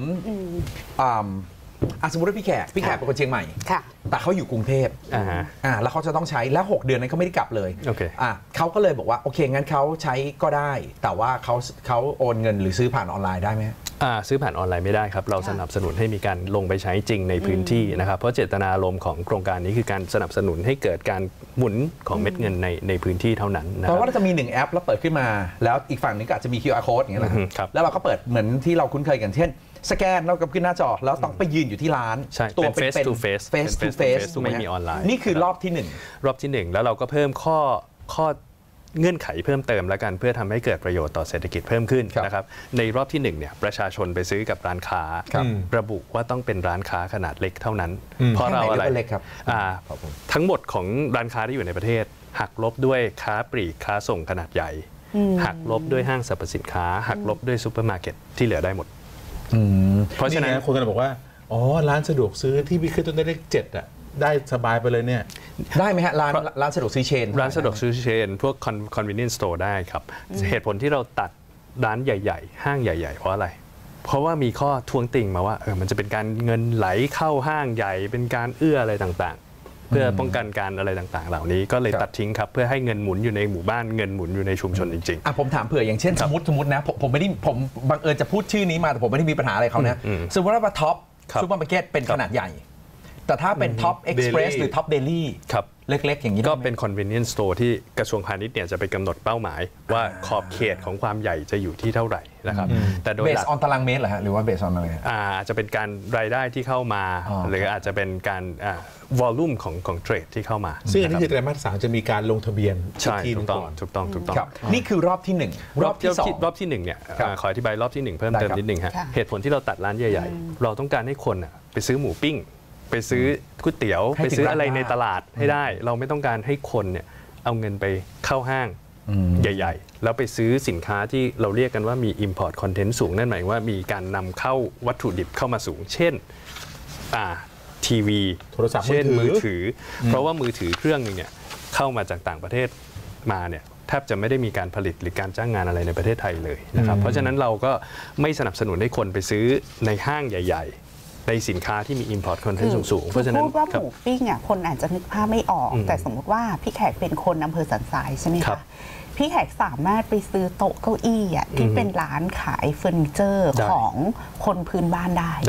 สมมติว่าพี่แขกพี่แขกเป็นคนเชียงใหม่แต่เขาอยู่กรุงเทพอ่าแล้วเขาจะต้องใช้แล้วหกเดือนนั้นเขาไม่ได้กลับเลยอ่าเขาก็เลยบอกว่าโอเคงั้นเขาใช้ก็ได้แต่ว่าเขาเขาโอนเงินหรือซื้อผ่านออนไลน์ได้ไหมอ่าซื้อผ่านออนไลน์ไม่ได้ครับเราสนับสนุนให้มีการลงไปใช้จริงในพื้นที่นะครับเพราะเจตนารมณ์ของโครงการนี้คือการสนับสนุนให้เกิดการหมุนของเม็ดเงินในในพื้นที่เท่านั้นเพราะว่าเราจะมีหนึ่งแอปแล้วเปิดขึ้นมาแล้วอีกฝั่งนึงก็อาจจะมี คิว อาร์ code อย่างเงี้ยแหละแล้วเราก็เปิดเหมือนที่เราคุ้นเคยกันเช่นสแกนแล้วก็ขึ้นหน้าจอแล้วต้องไปยืนอยู่ที่ร้านตัวเป็น face to face face to face ไม่มีออนไลน์นี่คือรอบที่หนึ่งรอบที่หนึ่งแล้วเราก็เพิ่มข้อข้อเงื่อนไขเพิ่มเติมแล้วกันเพื่อทำให้เกิดประโยชน์ต่อเศรษฐกิจเพิ่มขึ้นนะครับในรอบที่หนึ่งเนี่ยประชาชนไปซื้อกับร้านค้าระบุว่าต้องเป็นร้านค้าขนาดเล็กเท่านั้นเพราะเราอะไรทั้งหมดของร้านค้าที่อยู่ในประเทศหักลบด้วยค้าปลีกค้าส่งขนาดใหญ่หักลบด้วยห้างสรรพสินค้าหักลบด้วยซูเปอร์มาร์เก็ตที่เหลือได้หมดเพราะฉะนั้นคนก็บอกว่าอ๋อร้านสะดวกซื้อที่มีขึ้นต้นด้วยเลขเจ็ดอ่ะได้สบายไปเลยเนี่ยได้ไหมฮะร้านร้านสะดวกซื้อเชนร้านสะดวกซื้อเชนพวก convenience store ได้ครับเหตุผลที่เราตัดร้านใหญ่ๆห้างใหญ่ๆเพราะอะไรเพราะว่ามีข้อทวงติ่งมาว่าเออมันจะเป็นการเงินไหลเข้าห้างใหญ่เป็นการเอื้ออะไรต่างๆเพื่อป้องกันการอะไรต่างๆเหล่านี้ก็เลยตัดทิ้งครับเพื่อให้เงินหมุนอยู่ในหมู่บ้านเงินหมุนอยู่ในชุมชนจริงๆอ่ะผมถามเผื่ออย่างเช่นสมมติสมมตินะผมผมไม่ได้ผมบังเอิญจะพูดชื่อนี้มาแต่ผมไม่ได้มีปัญหาอะไรเขานะสมมติว่าท็อปซูเปอร์มาร์เก็ตเป็นขนาดใหญ่แต่ถ้าเป็นท็อปเอ็กซ์เพรสหรือท็อปเดลี่เล็กๆอย่างนี้ก็เป็น convenience store ที่กระทรวงพาณิชย์เนี่ยจะไปกำหนดเป้าหมายว่าขอบเขตของความใหญ่จะอยู่ที่เท่าไหร่นะครับแต่โดยเบสออนตารางเมตรเหรอฮะหรือว่าเบสออนอะไรอาจจะเป็นการรายได้ที่เข้ามาหรืออาจจะเป็นการวอลลุ่มของของเทรดที่เข้ามาซึ่งอันนี้คือไตรมาสสามจะมีการลงทะเบียนใช่ถูกต้องถูกต้องถูกต้องนี่คือรอบที่หนึ่งรอบที่สองรอบที่หนึ่งเนี่ยขออธิบายรอบที่หนึ่งเพิ่มเติมนิดนึงฮะเหตุผลที่เราตัดร้านใหญ่ๆเราต้องการให้คนไปซื้อหมูปิ้งไปซื้อก๋วยเตี๋ยวไปซื้ออะไรในตลาดให้ได้เราไม่ต้องการให้คนเนี่ยเอาเงินไปเข้าห้างใหญ่ๆแล้วไปซื้อสินค้าที่เราเรียกกันว่ามี import content สูงนั่นหมายว่ามีการนำเข้าวัตถุดิบเข้ามาสูงเช่นทีวีโทรศัพท์เช่นมือถือเพราะว่ามือถือเครื่องนึงเนี่ยเข้ามาจากต่างประเทศมาเนี่ยแทบจะไม่ได้มีการผลิตหรือการจ้างงานอะไรในประเทศไทยเลยนะครับเพราะฉะนั้นเราก็ไม่สนับสนุนให้คนไปซื้อในห้างใหญ่ๆในสินค้าที่มี import content สูงๆเพราะฉะนั้นพูดว่าหมูปิ้งอ่ะคนอาจจะนึกภาพไม่ออกแต่สมมติว่าพี่แขกเป็นคนอำเภอสันทรายใช่ไหมคะพี่แขกสามารถไปซื้อโต๊ะเก้าอี้อ่ะที่เป็นร้านขายเฟอร์นิเจอร์ของคนพื้นบ้านได้ได้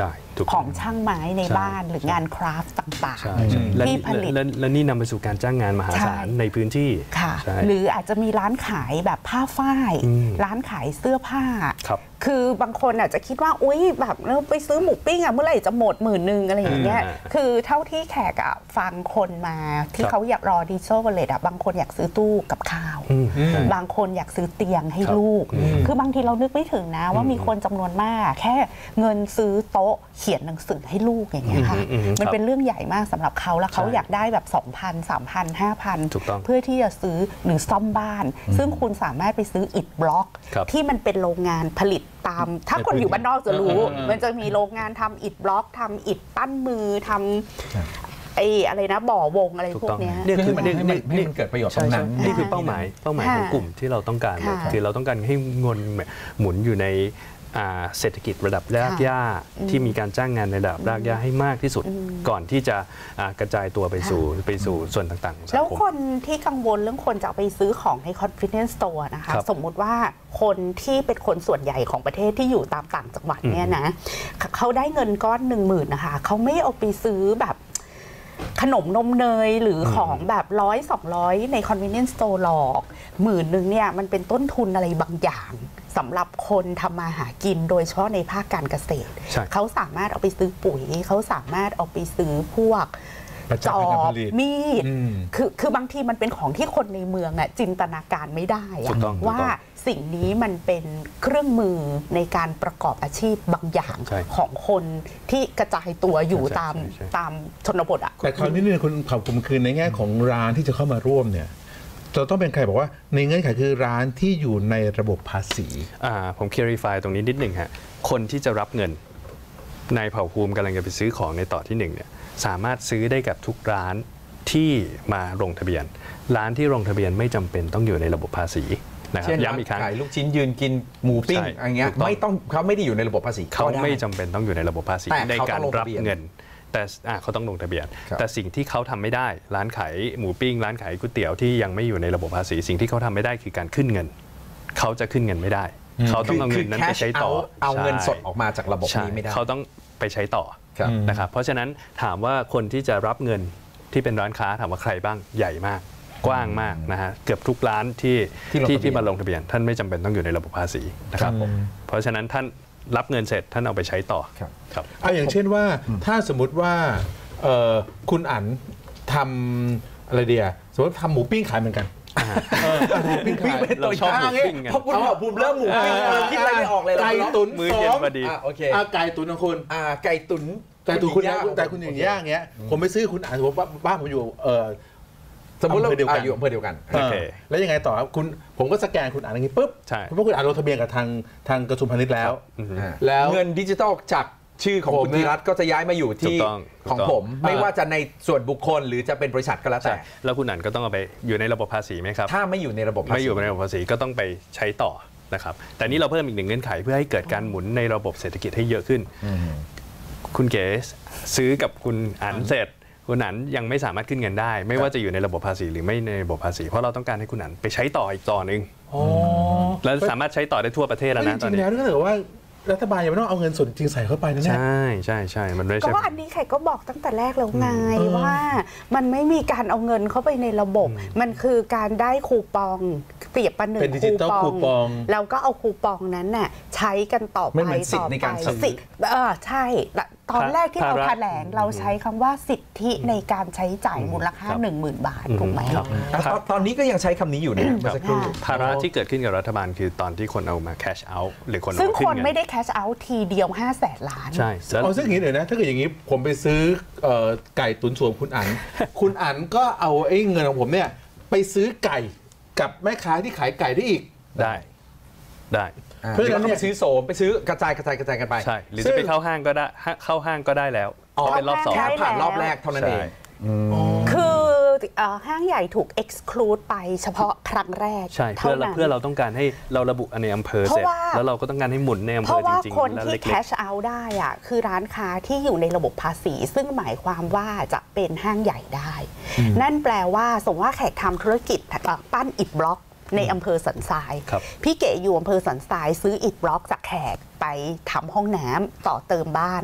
ของช่างไม้ในใช่บ้านหรืองานคราฟต์ต่างใช่ใช่ๆและที่ผลิตและและนี่นำไปสู่การจ้างงานมหาศาลใช่ในพื้นที่ค่ะใช่หรืออาจจะมีร้านขายแบบผ้าฝ้ายอืมร้านขายเสื้อผ้าครับคือบางคนอาจจะคิดว่าอุ๊ยแบบเราไปซื้อหมูปิ้งอะเมื่อไหร่จะหมดหมื่นหนึ่งอะไรอย่างเงี้ยอืมคือเท่าที่แขกอะฟังคนมาที่ครับเขาอยากรอดิจิทัลวอลเล็ตอะบางคนอยากซื้อตู้กับข้าวอืมใช่บางคนอยากซื้อเตียงให้ครับลูกอืมคือบางทีเรานึกไม่ถึงนะว่ามีคนจำนวนมาก แค่เงินซื้อโต๊ะเขียนหนังสือให้ลูกอย่างเงี้ยค่ะอืมอืมมันครับเป็นเรื่องใหญ่มากสำหรับเขาแล้วเขาใช่อยากได้แบบ สองพัน สามพัน ห้าพันถูกต้องเพื่อที่จะซื้อหรือซ่อมบ้าน ซึ่งคุณสามารถไปซื้ออิฐบล็อกครับที่มันเป็นโรงงานผลิตตาม ถ้าคนอยู่บ้านนอกจะรู้เออเออมันจะมีโรงงานทำอิฐบล็อกทำอิฐปั้นมือทำไอ้อะไรนะบ่อวงอะไรถูกพวต้กองเนี้ยเนี่ยคือมันนี่ให้มันนี่ให้มันเกิดประโยชน์ตรใช่งใช่นั้นนี่คือเป้าหมายเป้าหมายของค่ะกลุ่มที่เราต้องการเลยค่ะคือเราต้องการให้เงินหมุนอยู่ในอ่าเศรษฐกิจระดับรากหญ้าที่มีการจ้างงานในระดับรากหญ้าให้มากที่สุด ก่อนที่จะอ่ากระจายตัวไปสู่ไปสู่ส่วนต่างๆของสัแล้งวคมคนที่กังวลเรื่องคนจะเอาไปซื้อของใน convenience store นะคะครับสมมุติว่าคนที่เป็นคนส่วนใหญ่ของประเทศที่อยู่ตามต่างจังหวัดเนี่ยนะเขาได้เงินก้อนหนึ่งหมื่นนะคะเขาไม่เอาไปซื้อแบบขนมนมเนยหรือของแบบร้อยสองร้อยใน convenience store หรอกหมื่นหนึ่งเนี่ยมันเป็นต้นทุนอะไรบางอย่างสำหรับคนทำมาหากินโดยเฉพาะในภาคการเกษตรใช่เขาสามารถเอาไปซื้อปุ๋ยเขาสามารถเอาไปซื้อพวกประจจักอษ์ในการผบลิตมีดอืมคือคือบางทีมันเป็นของที่คนในเมืองอะจินตนาการไม่ได้ถูอะกต้องถูกต้องว่าสิ่งนี้มันเป็นเครื่องมือในการประกอบอาชีพบางอย่างใช่ของคนที่กระจายตัวอยู่ใช่ตามใช่ใช่ตามชนบทอะแต่คราวนี้เนี่ยคุณขับคุมคืนในแง่ของร้านที่จะเข้ามาร่วมเนี่ยจะต้องเป็นใครบอกว่าในเงื่อนไขคือร้านที่อยู่ในระบบภาษีอ่าผม clarify ตรงนี้นิดหนึ่งฮะคนที่จะรับเงินนายเผ่าภูมิกำลังจะไปซื้อของในต่อที่หนึ่งเนี่ยสามารถซื้อได้กับทุกร้านที่มาลงทะเบียน ร้านที่ลงทะเบียนไม่จำเป็นต้องอยู่ในระบบภาษีนะครับเช่นร้านย้ำอีกครั้งขายลูกชิ้นยืนกินหมูปิ้งใช่อะไรเงี้ยถูกต้องไม่ต้องเขาไม่ได้อยู่ในระบบภาษีเขาก็ด้ไม่จำเป็นต้องอยู่ในระบบภาษีแต่ในเขาการต้องลงรัทะบเบียนเงิน แต่อ่ะเขาต้องลงทะเบียนครับแต่สิ่งที่เขาทำไม่ได้ร้านขายหมูปิ้งร้านขายก๋วยเตี๋ยวที่ยังไม่อยู่ในระบบภาษี สิ่งที่เขาทำไม่ได้คือการขึ้นเงิน เขาจะขึ้นเงินไม่ได้ เขาต้องเอาเงินนั้นไปใช้ต่อเอาเงินสดใช่ออกมาจากระบบใช่นี้ไม่ได้เขาต้องไปใช้ต่อครับนะครับเพราะฉะนั้นถามว่าคนที่จะรับเงินที่เป็นร้านค้าถามว่าใครบ้างใหญ่มาก กว้างมากนะฮะเกือบทุกร้านที่ที่ลงทะเบียนที่มาลงทะเบียน ท่านไม่จำเป็นต้องอยู่ในระบบภาษีนะครับผมเพราะฉะนั้นท่านรับเงินเสร็จท่านเอาไปใช้ต่อครับครับเอาอย่างเช่นว่าถ้าสมมุติว่าเอ่อคุณอั๋นทำอะไรเดียสมมติทำหมูปิ้งขายเหมือนกันเออหมูปิ้งขายเราชอบหมูปิ้งไงเพราะคุณบอกภูมิเริ่มหมูปิ้งเออคิดอะไรไม่ออกเลยไก่ตุ๋นมื้อเย็นสองพอดีอ่ะโอเคอ่ะไก่ตุ๋นของคุณอ่าไก่ตุ๋นไก่ตุ๋นคุณย่างแต่คุณอย่างย่างเงี้ยผมไปซื้อคุณอั๋นสมมติว่าบ้านผมอยู่เออสมมติเราอำเภอเดียวกันอ่ะอยู่อำเภอเดียวกันเออโอเคแล้วยังไงต่อครับคุณผมก็สแกนคุณอ่านอย่างนี้ปุ๊บใช่เพราะคุณอ่านลงทะเบียนกับทางทางกระทรวงพาณิชย์แล้วอือฮึอ่าแล้วเงินดิจิทัลจากชื่อของผมคุณเนี่ยธีรัตน์ก็จะย้ายมาอยู่ถูที่กต้องของถูกต้องผม ไม่อ่าว่าจะในส่วนบุคคลหรือจะเป็นบริษัทก็แล้วใช่แต่แล้วคุณอั๋นก็ต้องเอาไปอยู่ในระบบภาษีไหมครับถ้าไม่อยู่ในระบบภาษีไม่อยู่ในระบบภาษีก็ต้องไปใช้ต่อนะครับแต่นี่เราเพิ่มอีกหนึ่งเงื่อนไขเพื่อให้เกิดการหมุนในระบบเศรษฐกิจให้เยอะขึ้น คุณเก๋ซื้อกับคุณอั๋นเสร็จ คุณอั๋นยังไม่สามารถขึ้นเงินได้ ไม่ว่าจะอยู่ในระบบภาษีหรือไม่ในระบบภาษี เพราะเราต้องการให้คุณอั๋นไปใช้ต่ออีกต่อหนึ่งอ๋อแล้วสามารถใช้ต่อได้ทั่วประเทศแล้วจนะตอนริงๆนี้แล้วถ้าเกิดว่ารัฐบาลยังไม่ต้องเอาเงินส่วนจริงใส่เข้าไปนะเนี่ยใช่ใช่ใช่มันไม่ก็ใช่ว่าอันนี้ใครก็บอกตั้งแต่แรกแล้วไงว่ามันไม่มีการเอาเงินเข้าไปในระบบ มันคือการได้คูปองเปรียบประหนึ่งเป็นดิจิทัลคูปองแล้วก็เอาคูปองนั้นน่ะใช้กันต่อไปไม่เหมือนสิทธิ์ในการซื้อสิทธิ์เออใช่และตอนแรกที่เราแถลงเราใช้คำว่าสิทธิในการใช้จ่ายมูลค่า หนึ่งหมื่น บาทถูกไหมครับอ่ะตอนตอนนี้ก็ยังใช้คำนี้อยู่นะเมื่อสักครู่ภาระที่เกิดขึ้นกับรัฐบาลคือตอนที่คนเอามา cash out หรือคนเอาซึ่งมาคขึ้นนเงินไม่ได้ cash out ทีเดียว ห้าแสน ล้านใช่แล้วเอาซึ่งอย่างนี้เลยนะ ถ้าเกิดอย่างนี้ผมไปซื้อเอ่อไก่ตุ๋นส่วนคุณอั๋น คุณอั๋นก็เอาไอ้เงินของผมเนี่ยไปซื้อไก่กับแม่ค้าที่ขายไก่ได้อีกได้ได้เพื่อนั้นไปซื้อโสมไปซื้อกระจายกระจายกระจายกันไปใช่หรือซึ่จะงไปเข้าห้างก็ได้เข้าห้างก็ได้แล้วอ๋อถ้าเป็นรอบสองแค่ผ่านรอบแรกเท่านั้นเองใช่คือเอ่อห้างใหญ่ถูก exclude ไปเฉพาะครั้งแรกใช่เท่าเพื่อเรานั้นเพื่อเราต้องการให้เราระบุในอำเภอเพราะเสร็จว่าแล้วเราก็ต้องการให้หมุนในอำเพเภอราะจว่าริงคนๆและที่เล็ก cash out ได้อะคือร้านค้าที่อยู่ในระบบภาษี ซึ่งหมายความว่าจะเป็นห้างใหญ่ได้ นั่นแปลว่าสมมติว่าแขกทำธุรกิจเอ่อปั้นอิฐบล็อกในอำเภอสันทรายครับพี่เก๋อยู่อำเภอสันทรายซื้ออิฐบล็อกจากแขกไปทำห้องน้ำต่อเติมบ้าน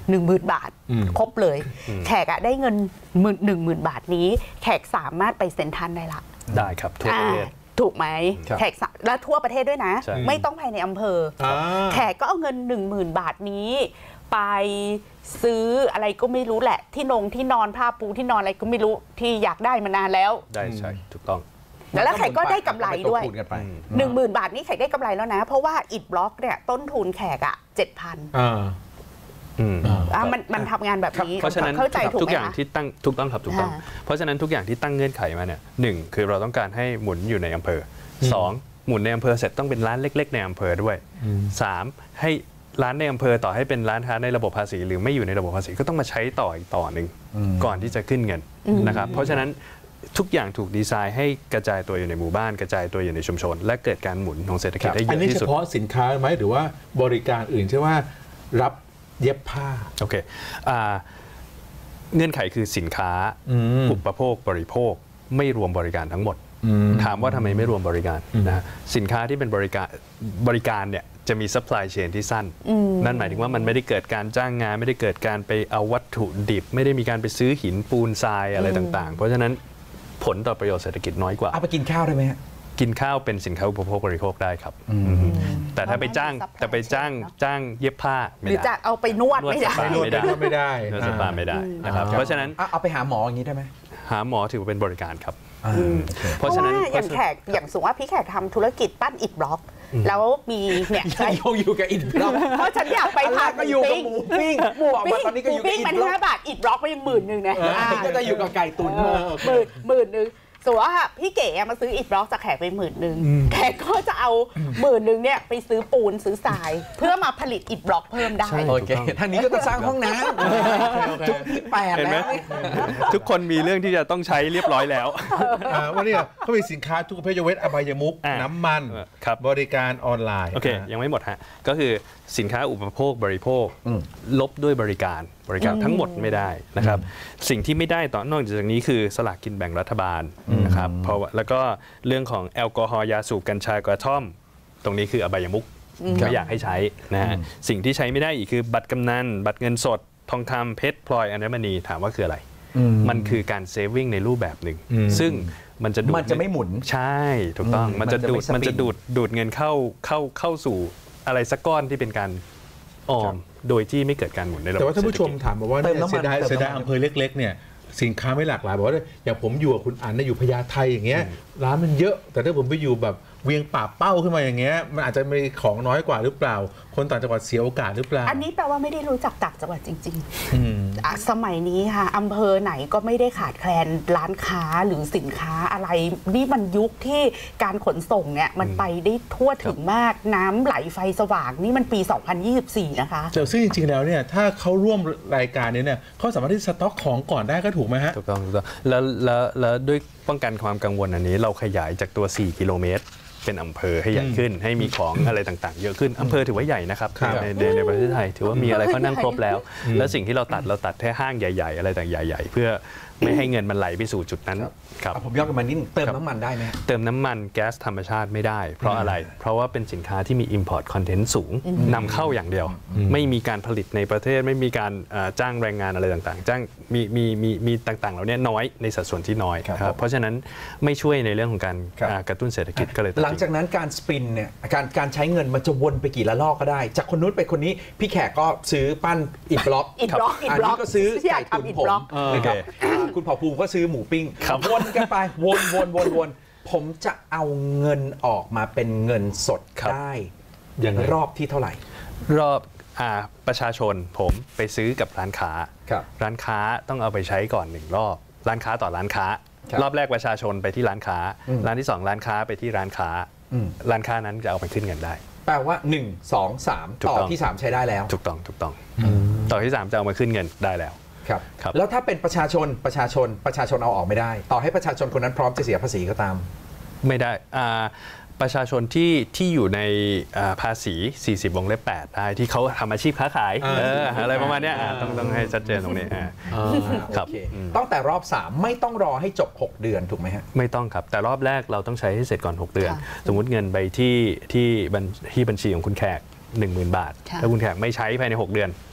หนึ่งหมื่นบาทอืมครบเลย แขกอะได้เงินหมื่นหนึ่งหมื่นบาทนี้ แขกสามารถไปเซ็นทรัลได้ละได้ครับทั่วประเทศอ่าถูกไหมครับแขกสะและทั่วประเทศด้วยนะใช่ไม่ต้องภายในอำเภออา แขกก็เอาเงิน หนึ่งหมื่น บาทนี้ ไปซื้ออะไรก็ไม่รู้แหละ ที่นงที่นอนผ้าปูที่นอนอะไรก็ไม่รู้ที่อยากได้มานานแล้วได้ใช่ถูกต้องแล้วแขกก็ได้กำไรด้วยก็ไปตกคูณกันไปหนึ่งหมื่นบาทนี่แขกได้กำไรแล้วนะ เพราะว่าอิฐบล็อกเนี่ยต้นทุนแขกอะเจ็ดพันอ่าอืมอ่ะมันมันทำงานแบบนี้เพราะฉะนั้นเข้าใจถูกทุกไหมอย่างคะที่ตั้งถูกต้องครับถูกต้องอ่าเพราะฉะนั้นทุกอย่างที่ตั้งเงื่อนไขมาเนี่ยหนึ่งคือเราต้องการให้หมุนอยู่ในอำเภอสองหมุนในอำเภอเสร็จต้องเป็นร้านเล็ก ๆ ในอำเภอด้วยสามให้ร้านในอำเภอต่อให้เป็นร้านค้าในระบบภาษี หรือไม่อยู่ในระบบภาษีก็ต้องมาใช้ต่ออีกต่อหนึ่งก่อนที่จะขึ้นเงินนะครับเพราะฉะนั้นทุกอย่างถูกดีไซน์ให้กระจายตัวอยู่ในหมู่บ้านกระจายตัวอยู่ในชุมชน และเกิดการหมุนของเศรษฐกิจได้เยอันอะนี้เฉที่สุดพาะสินค้าไหมหรือว่าบริการอื่นใช่ว่ารับเย็บผ้าโอเคอ่าเงื่อนไขคือสินค้าอืมอุปโภคบริโภคไม่รวมบริการทั้งหมด ถามว่าทำไมไม่รวมบริการนะฮะสินค้าที่เป็นบริการบริการเนี่ยจะมี supply chain ที่สั้น นั่นหมายถึงว่ามันไม่ได้เกิดการจ้างงาน ไม่ได้เกิดการไปเอาวัตถุดิบ ไม่ได้มีการไปซื้อหินปูนทรายอะไรต่างๆ เพราะฉะนั้นผลต่อประโยชน์เศรษฐกิจน้อยกว่าเอาไปกินข้าวได้ไหมฮะกินข้าวเป็นสินค้าอุปโภคบริโภคได้ครับอืมแต่ถ้าไปจ้างแต่ไปจ้างจ้างเย็บผ้าหไม่รือได้จะเอาไปนวดนวดไม่ได้สปาไม่นวดไม่ได้ไม่นวดไม่ได้นวดสปาไม่ได้นะครับเพราะฉะนั้นเอาเอาไปหาหมออย่างนี้ได้ไหมหาหมอถือว่าเป็นบริการครับอ่าโอเคเพราะฉะนั้นอย่างแขกอย่างสมมติว่าพี่แขกทำธุรกิจปั้นอิฐบล็อก แล้วมีเนี่ยใช่โยงอยู่กับอินบล็อกเพราะฉันอยากไปอันแรทานกก็อยู่กับหมูปิ้งหมูบอกปิ้มาง ตอนนี้ก็หอมูยู่กับปิ้งอินมันบล็อกห้าบาทอิฐบล็อกไปยังหมื่นหนึ่งนะอ่าก็จะอยู่กับไก่ตุ๋นหมื่นหมื่นหนึ่งสมมติว่าพี่เก๋มาซื้ออิฐบล็อกจากแขกไปหมื่นหนึ่งแขกก็จะเอาหมื่นหนึ่งเนี่ยไปซื้อปูนซื้อทราย เพื่อมาผลิตอิฐบล็อกเพิ่มได้ใช่โอเคทางนี้ก็จะสร้างห้องน้ำทุกที่แปดเห็นไหมแล้วทุกคนมีเรื่องที่จะต้องใช้เรียบร้อยแล้วอ่าว่าเนี่ยเขามีสินค้าทุกประเภทยกเว้นอบายมุกอ่าน้ำมันครับบริการออนไลน์โอเค ยังไม่หมดฮะ ก็คือสินค้าอุปโภคบริโภค ลบด้วยบริการบริการทั้งหมดไม่ได้นะครับ สิ่งที่ไม่ได้ต่อนอกจากนี้คือสลากกินแบ่งรัฐบาลนะครับเพราะว่าแล้วก็เรื่องของแอลกอฮอล์ยาสูบกัญชากระท่อม ตรงนี้คืออบายมุกไม่อยากให้ใช้นะฮะสิ่งที่ใช้ไม่ได้อีกคือบัตรกำนันบัตรเงินสดทองคำเพชรพลอยอัญมณีถามว่าคืออะไร มันคือการเซฟวิ่งในรูปแบบหนึ่งซึ่งมันจะดูดมันจะไม่หมุนใช่ถูกต้องอืมมันจะดูดมันจะไม่สปินมันจะดูดดูดเงินเข้าเข้าเข้าสู่อะไรสักก้อนที่เป็นการออมโดยที่ไม่เกิดการหมุนในระบบแต่ว่าท่านผู้ชมเศรษฐกิจถามมาว่าเติเนี่ยมน้ำมันเสียดายเติมน้ำมันเสียดายอำเภอเล็กๆเนี่ยสินค้าไม่หลากหลายบอกว่าอย่างผมอยู่กับคุณอันนะอยู่พญาไทอย่างเงี้ยร้านมันเยอะ แต่ถ้าผมไปอยู่แบบเวียงป่าเป้าขึ้นมาอย่างเงี้ยมันอาจจะมีของน้อยกว่าหรือเปล่า คนต่างจังหวัดเสียโอกาสหรือเปล่าอันนี้แปลว่าไม่ได้รู้จักต่างจังหวัดจริงอืมๆอ่ะสมัยนี้ค่ะอำเภอไหนก็ไม่ได้ขาดแคลนร้านค้าหรือสินค้าอะไร นี่มันยุคที่การขนส่งเนี่ยมันไปได้ทั่วถึงมากน้ำไหลไฟสว่างนี่มันปี สองพันยี่สิบสี่ นะคะแต่ซึ่งจริงๆแล้วเนี่ยถ้าเขาร่วมรายการนี้เนี่ยเขาสามารถที่สต็อกของก่อนได้ก็ถูกไหมฮะถูกต้องถูกต้องแล้วแล้วแล้วด้วยป้องกันความกังวลอันนี้เราขยายจากตัว สี่ กิโลเมตร เป็นอำเภอให้ใหญ่ขึ้น ให้มีของอะไรต่างๆ เยอะขึ้นอำเภอถือว่าใหญ่นะครับครับในในในประเทศไทยถือว่ามีอะไรก็นั่งครบแล้ว แล้วสิ่งที่เราตัดเราตัดแค่ห้างใหญ่ๆ อะไรต่างใหญ่ๆ เพื่อไม่ให้เงินมันไหลไปสู่จุดนั้นครับผมย้อนกลับมานิดนึงเติมน้ำมันได้ไหมฮะเติมน้ำมันแก๊สธรรมชาติไม่ได้ เพราะอะไร เพราะว่าเป็นสินค้าที่มี import content สูงนำเข้าอย่างเดียว ไม่มีการผลิตในประเทศไม่มีการเอ่อจ้างแรงงานอะไรต่างๆ จ้างมีมีมีมีต่างๆเหล่านี้น้อยในสัดส่วนที่น้อยครับครับเพราะฉะนั้นไม่ช่วยในเรื่องของการครับอ่ากระตุ้นเศรษฐกิจก็เลยตัดหลังจากนั้นการสปินเนี่ยการการใช้เงินมันจะวนไปกี่ละลอกก็ได้ จากคนนู้นไปคนนี้พี่แขกก็ซื้อปั้นอิฐบล็อกอิฐบล็อกอิฐอันบล็อนี้กก็ซื้ออยาไก่กตุ๋นทำอิฐผมบล็อกนะครับอ่าคุณเผ่าภูมิก็ซื้อหมูปิ้งวนกันไปวนวนวนวนผมจะเอาเงินออกมาเป็นเงินสดครับได้ยังไงรอบที่เท่าไหร่รอบอ่าประชาชนผมไปซื้อกับร้านค้าครับร้านค้าต้องเอาไปใช้ก่อนหนึ่งรอบร้านค้าต่อร้านค้าครับรอบแรกประชาชนไปที่ร้านค้าอืมร้านที่สองร้านค้าไปที่ร้านค้าอืมร้านค้านั้นจะเอาไปขึ้นเงินได้แปลว่าหนึ่ง สอง สามถูกต่อต้องที่สามใช้ได้แล้วถูกต้องถูกต้องต่อที่สามจะเอามาขึ้นเงินได้แล้วครับครับแล้วถ้าเป็นประชาชนประชาชนประชาชนเอาออกไม่ได้ ต่อให้ประชาชนคนนั้นพร้อมจะเสียภาษีก็ตามไม่ได้อ่าประชาชนที่ที่อยู่ในอ่าภาษี สี่สิบ วงเล็บ แปด ได้ที่เขาทำอาชีพค้าขายอ่าเอออะไรประมาณเนี้ยอ่าต้องต้องให้ชัดเจนตรงนี้อ่า ครับโอเคตั้งแต่รอบ สาม ไม่ต้องรอให้จบ หก เดือนถูกไหมฮะไม่ต้องครับ แต่รอบแรกเราต้องใช้ให้เสร็จก่อน หก เดือนค่ะสมมุติเงินไปที่ที่บัญที่บัญชีของคุณแขก หนึ่งหมื่น บาทค่ะถ้าคุณแขกไม่ใช้ภายใน หก เดือนศูนย์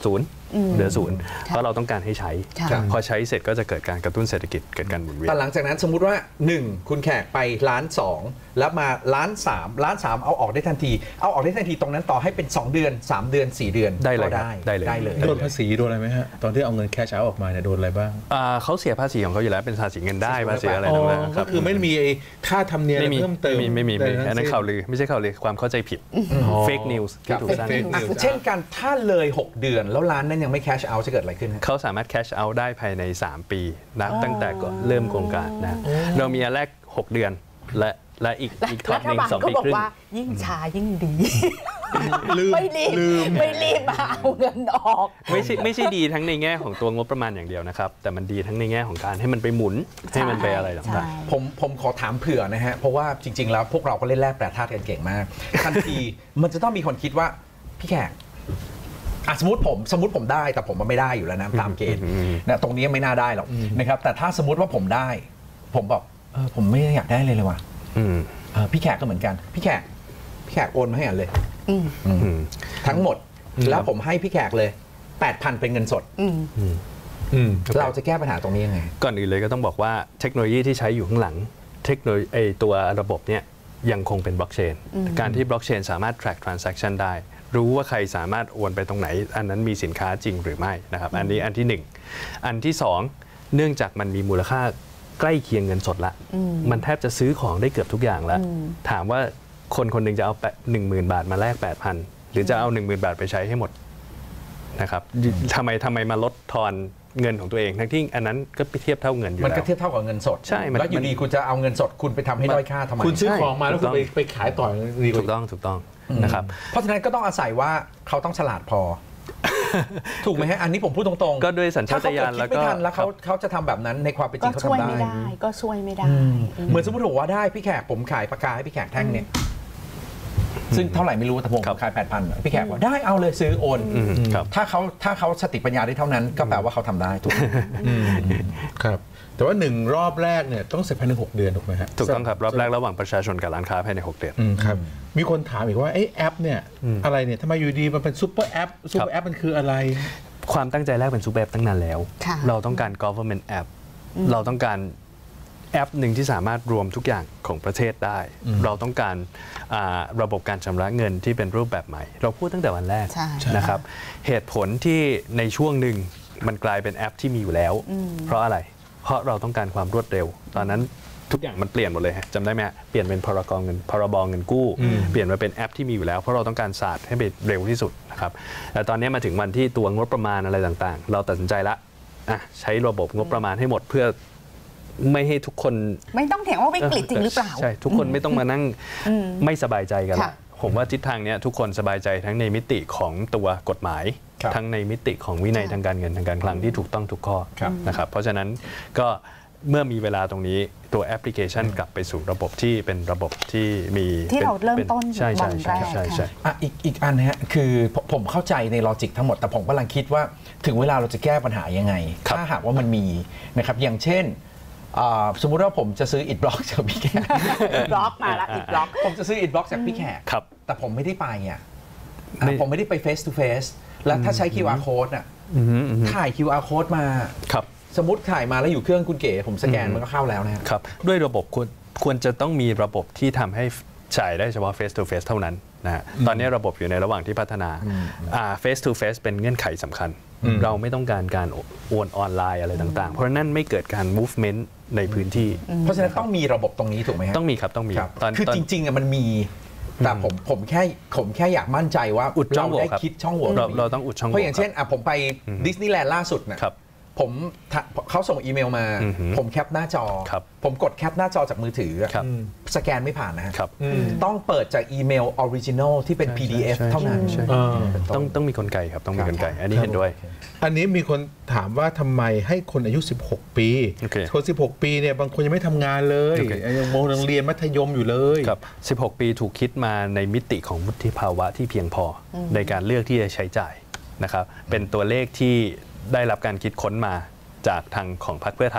เหลือศูนย์เพราะเราต้องการให้ใช้พอใช้เสร็จก็จะเกิดการกระตุ้นเศรษฐกิจเกิดการหมุนเวียนแต่หลังจากนั้นสมมุติว่าหนึ่งคุณแขกไปล้านสองแล้วมาล้านสามล้านสามเอาออกได้ทันทีเอาออกได้ทันทีตรงนั้นต่อให้เป็นสองเดือนสามเดือนสี่เดือนได้เลยได้ได้เลยได้เลยโดนภาษีโดนอะไรไหมฮะตอนที่เอาเงินแคชเอาท์ออกมาเนี่ยโดนอะไรบ้างเขาเสียภาษีของเขาอยู่แล้วเป็นภาษีเงินได้ภาษีอะไรต่างๆก็คือไม่มีค่าธรรมเนียมเพิ่มเติมไม่มีไม่มีอันนั้นข่าวลือไม่ใช่ข่าวลือความเข้าใจผิด fake news ที่ถูกสร้างเช่นกันถ้าเลยหกเดือนแล้วร้านนั้นยังไม่แคชเอาท์จะเกิดอะไรขึ้นเขาสามารถแคชเอาท์ได้ภายในสามปีนับตั้งแต่เริ่มโครงการนะเรามีอันแรกหกเดือนและและอีกอีกทอดหนึ่งสองปีครึ่งยิ่งช้ายิ่งดีไม่รีบไม่รีบมาเอาเงินออกไม่ใช่ไม่ใช่ดีทั้งในแง่ของตัวงบประมาณอย่างเดียวนะครับแต่มันดีทั้งในแง่ของการให้มันไปหมุนให้มันไปอะไรต่างๆผมผมขอถามเผื่อนะฮะเพราะว่าจริงๆแล้วพวกเราก็เล่นแร่แปรธาตุกันเก่งมากทันทีมันจะต้องมีคนคิดว่าพี่แขกสมมติผมสมมติผมได้แต่ผมมันไม่ได้อยู่แล้วนะตามเกณฑ์นะตรงนี้ไม่น่าได้หรอกนะครับแต่ถ้าสมมติว่าผมได้ผมบอกเออผมไม่อยากได้เลยเลยว่ะพี่แขกก็เหมือนกันพี่แขกพี่แขกโอนมาให้อันเลยทั้งหมดแล้วผมให้พี่แขกเลย แปดพัน เป็นเงินสดเราจะแก้ปัญหาตรงนี้ยังไงก่อนอื่นเลยก็ต้องบอกว่าเทคโนโลยีที่ใช้อยู่ข้างหลังเทคโนโลยีไอตัวระบบเนี้ยยังคงเป็นบล็อกเชนการที่บล็อกเชนสามารถ track transaction ได้รู้ว่าใครสามารถโอนไปตรงไหนอันนั้นมีสินค้าจริงหรือไม่นะครับอันนี้อันที่หนึ่งอันที่สองเนื่องจากมันมีมูลค่าใกล้เคียงเงินสดละมันแทบจะซื้อของได้เกือบทุกอย่างแล้วถามว่าคนคนหนึ่งจะเอาหนึ่งหมื่นบาทมาแลกแปดพันหรือจะเอาหนึ่งหมื่นบาทไปใช้ให้หมดนะครับทำไมทำไมมาลดทอนเงินของตัวเองทั้งที่อันนั้นก็เทียบเท่าเงินอยู่แล้วมันก็เทียบเท่ากับเงินสดใช่แล้วอยู่ดีคุณจะเอาเงินสดคุณไปทำให้ด้อยค่าทำไมคุณซื้อของมาแล้วคุณไปไปขายต่อดีถูกต้องถูกต้องนะครับเพราะฉะนั้นก็ต้องอาศัยว่าเขาต้องฉลาดพอถูกไหมฮะอันนี้ผมพูดตรงๆก็ด้วยสัญชาตญาณแล้วก็แล้วเขาเขาจะทำแบบนั้นในความเป็นจริงเขาทำได้ก็ช่วยไม่ได้เหมือนสมมติว่าได้พี่แขกผมขายปากกาให้พี่แขกแท่งเนี่ยซึ่งเท่าไหร่ไม่รู้แต่ผมขาย แปดพัน พี่แขกบอกได้เอาเลยซื้อโอนถ้าเขาถ้าเขาสติปัญญาได้เท่านั้นก็แปลว่าเขาทำได้ถูกครับแต่ว่าหนึ่งรอบแรกเนี่ยต้องเสร็จภายในหกเดือนถูกไหมฮะถูกต้องครับรอบแรกระหว่างประชาชนกับร้านค้าภายในหกเดือนครับมีคนถามอีกว่าไอ้แอปเนี่ยอะไรเนี่ยทำไมอยู่ดีมันเป็นซูเปอร์แอปซูเปอร์แอปมันคืออะไรความตั้งใจแรกเป็นซูเปอร์แอปตั้งนานแล้วเราต้องการ government app เราต้องการแอปหนึ่งที่สามารถรวมทุกอย่างของประเทศได้เราต้องการระบบการชำระเงินที่เป็นรูปแบบใหม่เราพูดตั้งแต่วันแรกนะครับเหตุผลที่ในช่วงหนึ่งมันกลายเป็นแอปที่มีอยู่แล้วเพราะอะไรเพราะเราต้องการความรวดเร็วตอนนั้นทุกอย่างมันเปลี่ยนหมดเลยจำได้ไหมเปลี่ยนเป็นพรกเงินพรบเงินกู้เปลี่ยนมาเป็นแอปที่มีอยู่แล้วเพราะเราต้องการศาสตร์ให้ไปเร็วที่สุดนะครับแต่ตอนนี้มาถึงวันที่ตัวงบประมาณอะไรต่างๆเราตัดสินใจละใช้ระบบงบประมาณให้หมดเพื่อไม่ให้ทุกคนไม่ต้องเถียงว่าวิกฤตจริงหรือเปล่าใช่ทุกคนไม่ต้องมานั่งไม่สบายใจกันผมว่าทิศทางนี้ทุกคนสบายใจทั้งในมิติของตัวกฎหมายทั้งในมิติของวินัยทางการเงินทางการคลังที่ถูกต้องทุกข้อนะครับเพราะฉะนั้นก็เมื่อมีเวลาตรงนี้ตัวแอปพลิเคชันกลับไปสู่ระบบที่เป็นระบบที่มีที่เราเริ่มต้นใช่ใช่ใช่ใช่ใช่อีกอีกอันนะฮะคือผมเข้าใจในลอจิกทั้งหมดแต่ผมกำลังคิดว่าถึงเวลาเราจะแก้ปัญหายังไงถ้าหากว่ามันมีนะครับอย่างเช่นสมมุติว่าผมจะซื้ออิฐบล็อกจากพี่แขกบล็อกมาละอิฐบล็อกผมจะซื้ออิฐบล็อกจากพี่แขกแต่ผมไม่ได้ไปอ่ะผมไม่ได้ไป face to face แล้วถ้าใช้ คิว อาร์ code อ่ะถ่าย คิว อาร์ code มาสมมติถ่ายมาแล้วอยู่เครื่องคุณเก๋ผมสแกนมันก็เข้าแล้วนะครับด้วยระบบควรควรจะต้องมีระบบที่ทำให้จ่ายได้เฉพาะ face to face เท่านั้นนะฮะตอนนี้ระบบอยู่ในระหว่างที่พัฒนา face to face เป็นเงื่อนไขสำคัญเราไม่ต้องการการโอนออนไลน์อะไรต่างๆเพราะนั่นไม่เกิดการ movement ในพื้นที่เพราะฉะนั้นต้องมีระบบตรงนี้ถูกไหมครับต้องมีครับต้องมีคือจริงๆมันมีแต่ผมผมแค่ผมแค่อยากมั่นใจว่าเราได้คิดช่องโหว่เราเราต้องอุดช่องโหว่เพราะอย่างเช่นอ่ะผมไปดิสนีย์แลนด์ล่าสุดนะผมเขาส่งอีเมลมาผมแคปหน้าจอผมกดแคปหน้าจอจากมือถือสแกนไม่ผ่านนะครับต้องเปิดจากอีเมลออริจินอลที่เป็น พี ดี เอฟ เท่านั้นต้องต้องมีกลไกครับต้องมีกลไกอันนี้เห็นด้วยอันนี้มีคนถามว่าทำไมให้คนอายุสิบหกปีคนสิบหกปีเนี่ยบางคนยังไม่ทำงานเลยยังโรงเรียนมัธยมอยู่เลยครับสิบหกปีถูกคิดมาในมิติของวุฒิภาวะที่เพียงพอในการเลือกที่จะใช้จ่ายนะครับเป็นตัวเลขที่ได้รับการคิดค้นมาจากทางของพรรคเพื่อไทย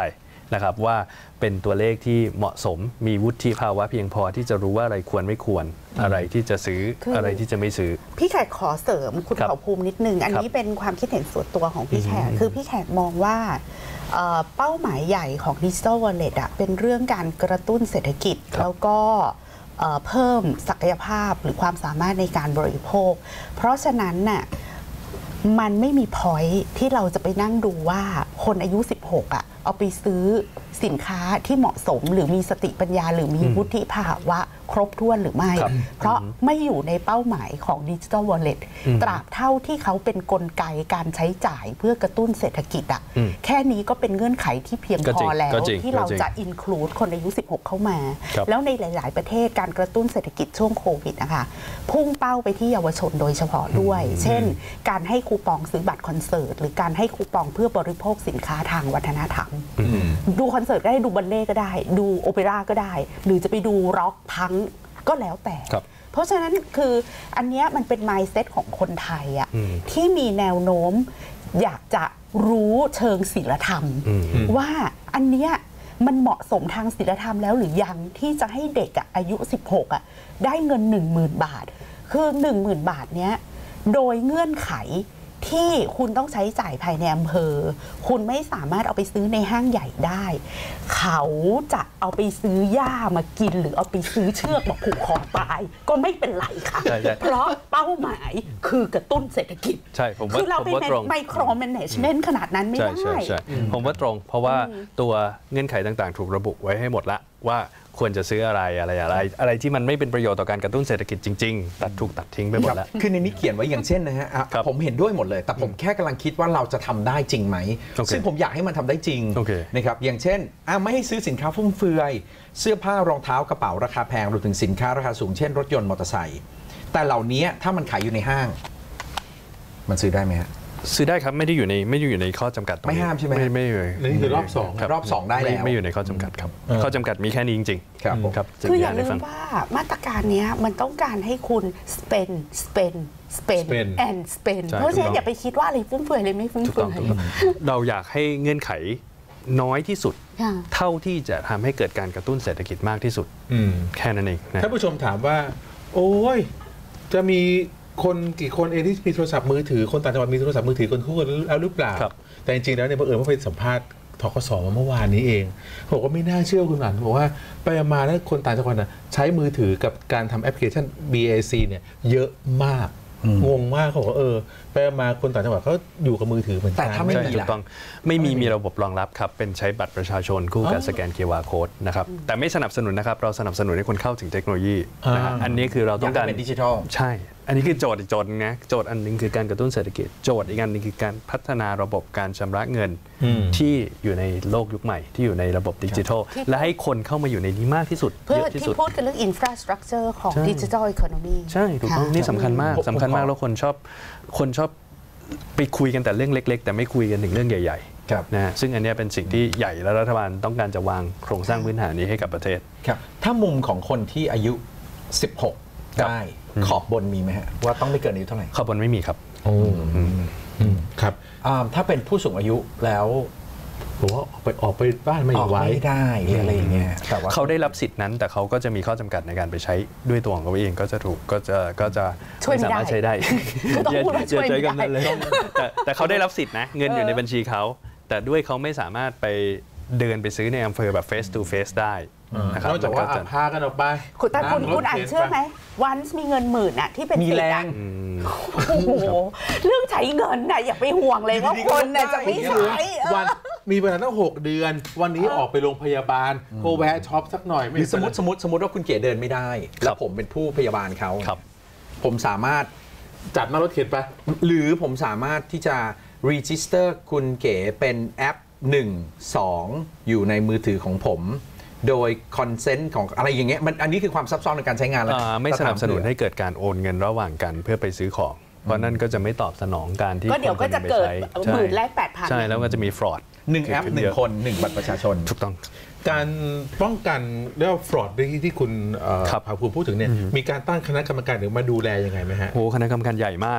นะครับว่าเป็นตัวเลขที่เหมาะสมมีวุฒิภาวะเพียงพอที่จะรู้ว่าอะไรควรไม่ควรอะไรที่จะซื้ออะไรที่จะไม่ซื้อพี่แขกขอเสริมคุณเผ่าภูมินิดนึงอันนี้เป็นความคิดเห็นส่วนตัวของพี่แขกคือพี่แขกมองว่าเป้าหมายใหญ่ของ Digital Wallet อะเป็นเรื่องการกระตุ้นเศรษฐกิจแล้วก็เพิ่มศักยภาพหรือความสามารถในการบริโภคเพราะฉะนั้นน่ะมันไม่มี point ที่เราจะไปนั่งดูว่าคนอายุสิบหกอ่ะเอาไปซื้อสินค้าที่เหมาะสมหรือมีสติปัญญาหรือมีวุฒิภาวะครบถ้วนหรือไม่เพราะไม่อยู่ในเป้าหมายของ Digital Wallet ตราบเท่าที่เขาเป็นกลไกการใช้จ่ายเพื่อกระตุ้นเศรษฐกิจอ่ะแค่นี้ก็เป็นเงื่อนไขที่เพียงพอแล้วที่เราจะ include คนอายุสิบหกเข้ามาแล้วในหลายๆประเทศการกระตุ้นเศรษฐกิจช่วงโควิดนะคะพุ่งเป้าไปที่เยาวชนโดยเฉพาะด้วยเช่นการให้คูปองซื้อบัตรคอนเสิร์ตหรือการให้คูปองเพื่อบริโภคสินค้าทางวัฒนธรรมดูคอนเสิร์ตก็ได้ดูบัลเล่ก็ได้ดูโอเปร่าก็ได้หรือจะไปดูร็อกพังก็แล้วแต่เพราะฉะนั้นคืออันนี้มันเป็น mindset ของคนไทยอะที่มีแนวโน้มอยากจะรู้เชิงศีลธรรมว่าอันเนี้ยมันเหมาะสมทางศีลธรรมแล้วหรือยังที่จะให้เด็กอะอายุสิบหกอะได้เงิน หนึ่งหมื่น บาทคือ หนึ่งหมื่น บาทเนี้ยโดยเงื่อนไขที่คุณต้องใช้จ่ายภายในอำเภอคุณไม่สามารถเอาไปซื้อในห้างใหญ่ได้เขาจะเอาไปซื้อหญ้ามากินหรือเอาไปซื้อเชือกมาผูกคอตายก็ไม่เป็นไรค่ะเพราะเป้าหมายคือกระตุ้นเศรษฐกิจใช่ผมว่าคือเราเป็นไมโครแมネจเมนต์ขนาดนั้นไม่ได้ใช่ใช่ผมว่าตรงเพราะว่าตัวเงื่อนไขต่างๆถูกระบุไว้ให้หมดละว่าควรจะซื้ออะไรอะไรอะไรอะไรที่มันไม่เป็นประโยชน์ต่อการกระตุ้นเศรษฐกิจจริงๆตัดถูกตัดทิ้งไปหมดแล้วคือในนี้เขียนไว้อย่างเช่นนะฮะผมเห็นด้วยหมดเลยแต่ผมแค่กำลังคิดว่าเราจะทำได้จริงไหมซึ่งผมอยากให้มันทำได้จริงนะครับอย่างเช่นไม่ให้ซื้อสินค้าฟุ่มเฟือยเสื้อผ้ารองเท้ากระเป๋าราคาแพงรวมถึงสินค้าราคาสูงเช่นรถยนต์มอเตอร์ไซค์แต่เหล่านี้ถ้ามันขายอยู่ในห้างมันซื้อได้ไหมฮะซื้อได้ครับไม่ได้อยู่ในไม่ได้อยู่ในข้อจำกัดไม่ห้ามใช่ไหมไม่ไม่เลยนี่คือรอบสองรอบสองได้แล้วไม่อยู่ในข้อจำกัดครับข้อจำกัดมีแค่นี้จริงๆครับครับคืออย่าลืมว่ามาตรการนี้มันต้องการให้คุณ spend spend spend and spend เพราะฉะนั้นอย่าไปคิดว่าอะไรฟุ่มเฟือยเลยไม่ฟุ่มเฟือยเราอยากให้เงื่อนไขน้อยที่สุดเท่าที่จะทำให้เกิดการกระตุ้นเศรษฐกิจมากที่สุดแค่นั้นเองท่านผู้ชมถามว่าโอ้ยจะมีคนกี่คนเองที่มีโทรศัพท์มือถือคนต่างจังหวัดมีโทรศัพท์มือถือคนคู่กันแล้วหรือเปล่าแต่จริงๆแล้วเนี่ยบังเอิญว่าไปสัมภาษณ์ธกสมาเมื่อวานนี้เองบอกว่าไม่น่าเชื่อคุณหลันบอกว่าไปมาแล้วคนต่างจังหวัดใช้มือถือกับการทำแอปพลิเคชัน บี เอ ซี เนี่ยเยอะมากงงมากเขาบอกว่าเออไปมาคนต่างจังหวัดเขาอยู่กับมือถือเหมือนกันแต่ถ้าไม่มีถูกต้องไม่มีมีระบบรองรับครับเป็นใช้บัตรประชาชนคู่กับสแกน คิว อาร์ Code นะครับแต่ไม่สนับสนุนนะครับเราสนับสนุนให้คนเข้าถึงเทคโนโลยีนะอันนี้คือเราต้องการเป็นดิจิทัลใช่อันนี้คือโจทย์อีกโจทย์นะโจทย์อันนึงคือการกระตุ้นเศรษฐกิจโจทย์อีกอันนึงคือการพัฒนาระบบการชำระเงินที่อยู่ในโลกยุคใหม่ที่อยู่ในระบบดิจิทัลและให้คนเข้ามาอยู่ในนี้มากที่สุดเพื่อที่พูดกันเรื่อง infrastructure ของ digital economy ใช่ถูกต้องนี่สำคัญมากสำคัญมากแล้วคนชอบคนชอบไปคุยกันแต่เรื่องเล็กๆแต่ไม่คุยกันถึงเรื่องใหญ่ๆนะซึ่งอันนี้เป็นสิ่งที่ใหญ่และรัฐบาลต้องการจะวางโครงสร้างพื้นฐานนี้ให้กับประเทศครับถ้ามุมของคนที่อายุสิบหกได้ขอบบนมีไหมฮะว่าต้องไม่เกินอายุเท่าไหร่ขอบบนไม่มีครับโอ้ครับถ้าเป็นผู้สูงอายุแล้วผมว่าออกไปออกไปบ้านไม่ไหวไม่ได้อะไรอย่างเงี้ยแต่ว่าเขาได้รับสิทธินั้นแต่เขาก็จะมีข้อจำกัดในการไปใช้ด้วยตัวของเขาเองก็จะถูกก็จะก็จะไม่สามารถใช้ได้อย่าอย่าใช้กันเลยแต่แต่เขาได้รับสิทธินะเงินอยู่ในบัญชีเขาแต่ด้วยเขาไม่สามารถไปเดินไปซื้อในอำเภอแบบ face to face ได้นอกจากว่าพากันออกไปคุณแต่คุณคุณอ่านเชื่อไหมวันมีเงินหมื่นอะที่เป็นมีแรงโอ้โหเรื่องใช้เงินน่ะอย่าไปห่วงเลยว่าคนน่ะจะไม่ใช้วันมีเวลาตั้งหกเดือนวันนี้ออกไปโรงพยาบาลก็แวะช็อปสักหน่อยหรือสมมติสมมติสมมติว่าคุณเก๋เดินไม่ได้แล้วผมเป็นผู้พยาบาลเขาผมสามารถจัดมารถเข็นไปหรือผมสามารถที่จะ register คุณเก๋เป็นแอปหนึ่ง สองอยู่ในมือถือของผมโดยคอนเซนต์ของอะไรอย่างเงี้ยมันอันนี้คือความซับซ้อนในการใช้งานแล้วไม่สนับสนุนให้เกิดการโอนเงินระหว่างกันเพื่อไปซื้อของเพราะนั่นก็จะไม่ตอบสนองการที่ก็เดี๋ยวก็จะเกิดหมื่นแลกแปดพันใช่แล้วก็จะมีฟรอดหนึ่งแอปหนึ่งคนหนึ่งบัตรประชาชนถูกต้องการป้องกันเรียกว่าฟรอดที่ที่คุณภาคภูมิพูดถึงเนี่ยมีการตั้งคณะกรรมการหรือมาดูแลยังไงไหมฮะโอ้คณะกรรมการใหญ่มาก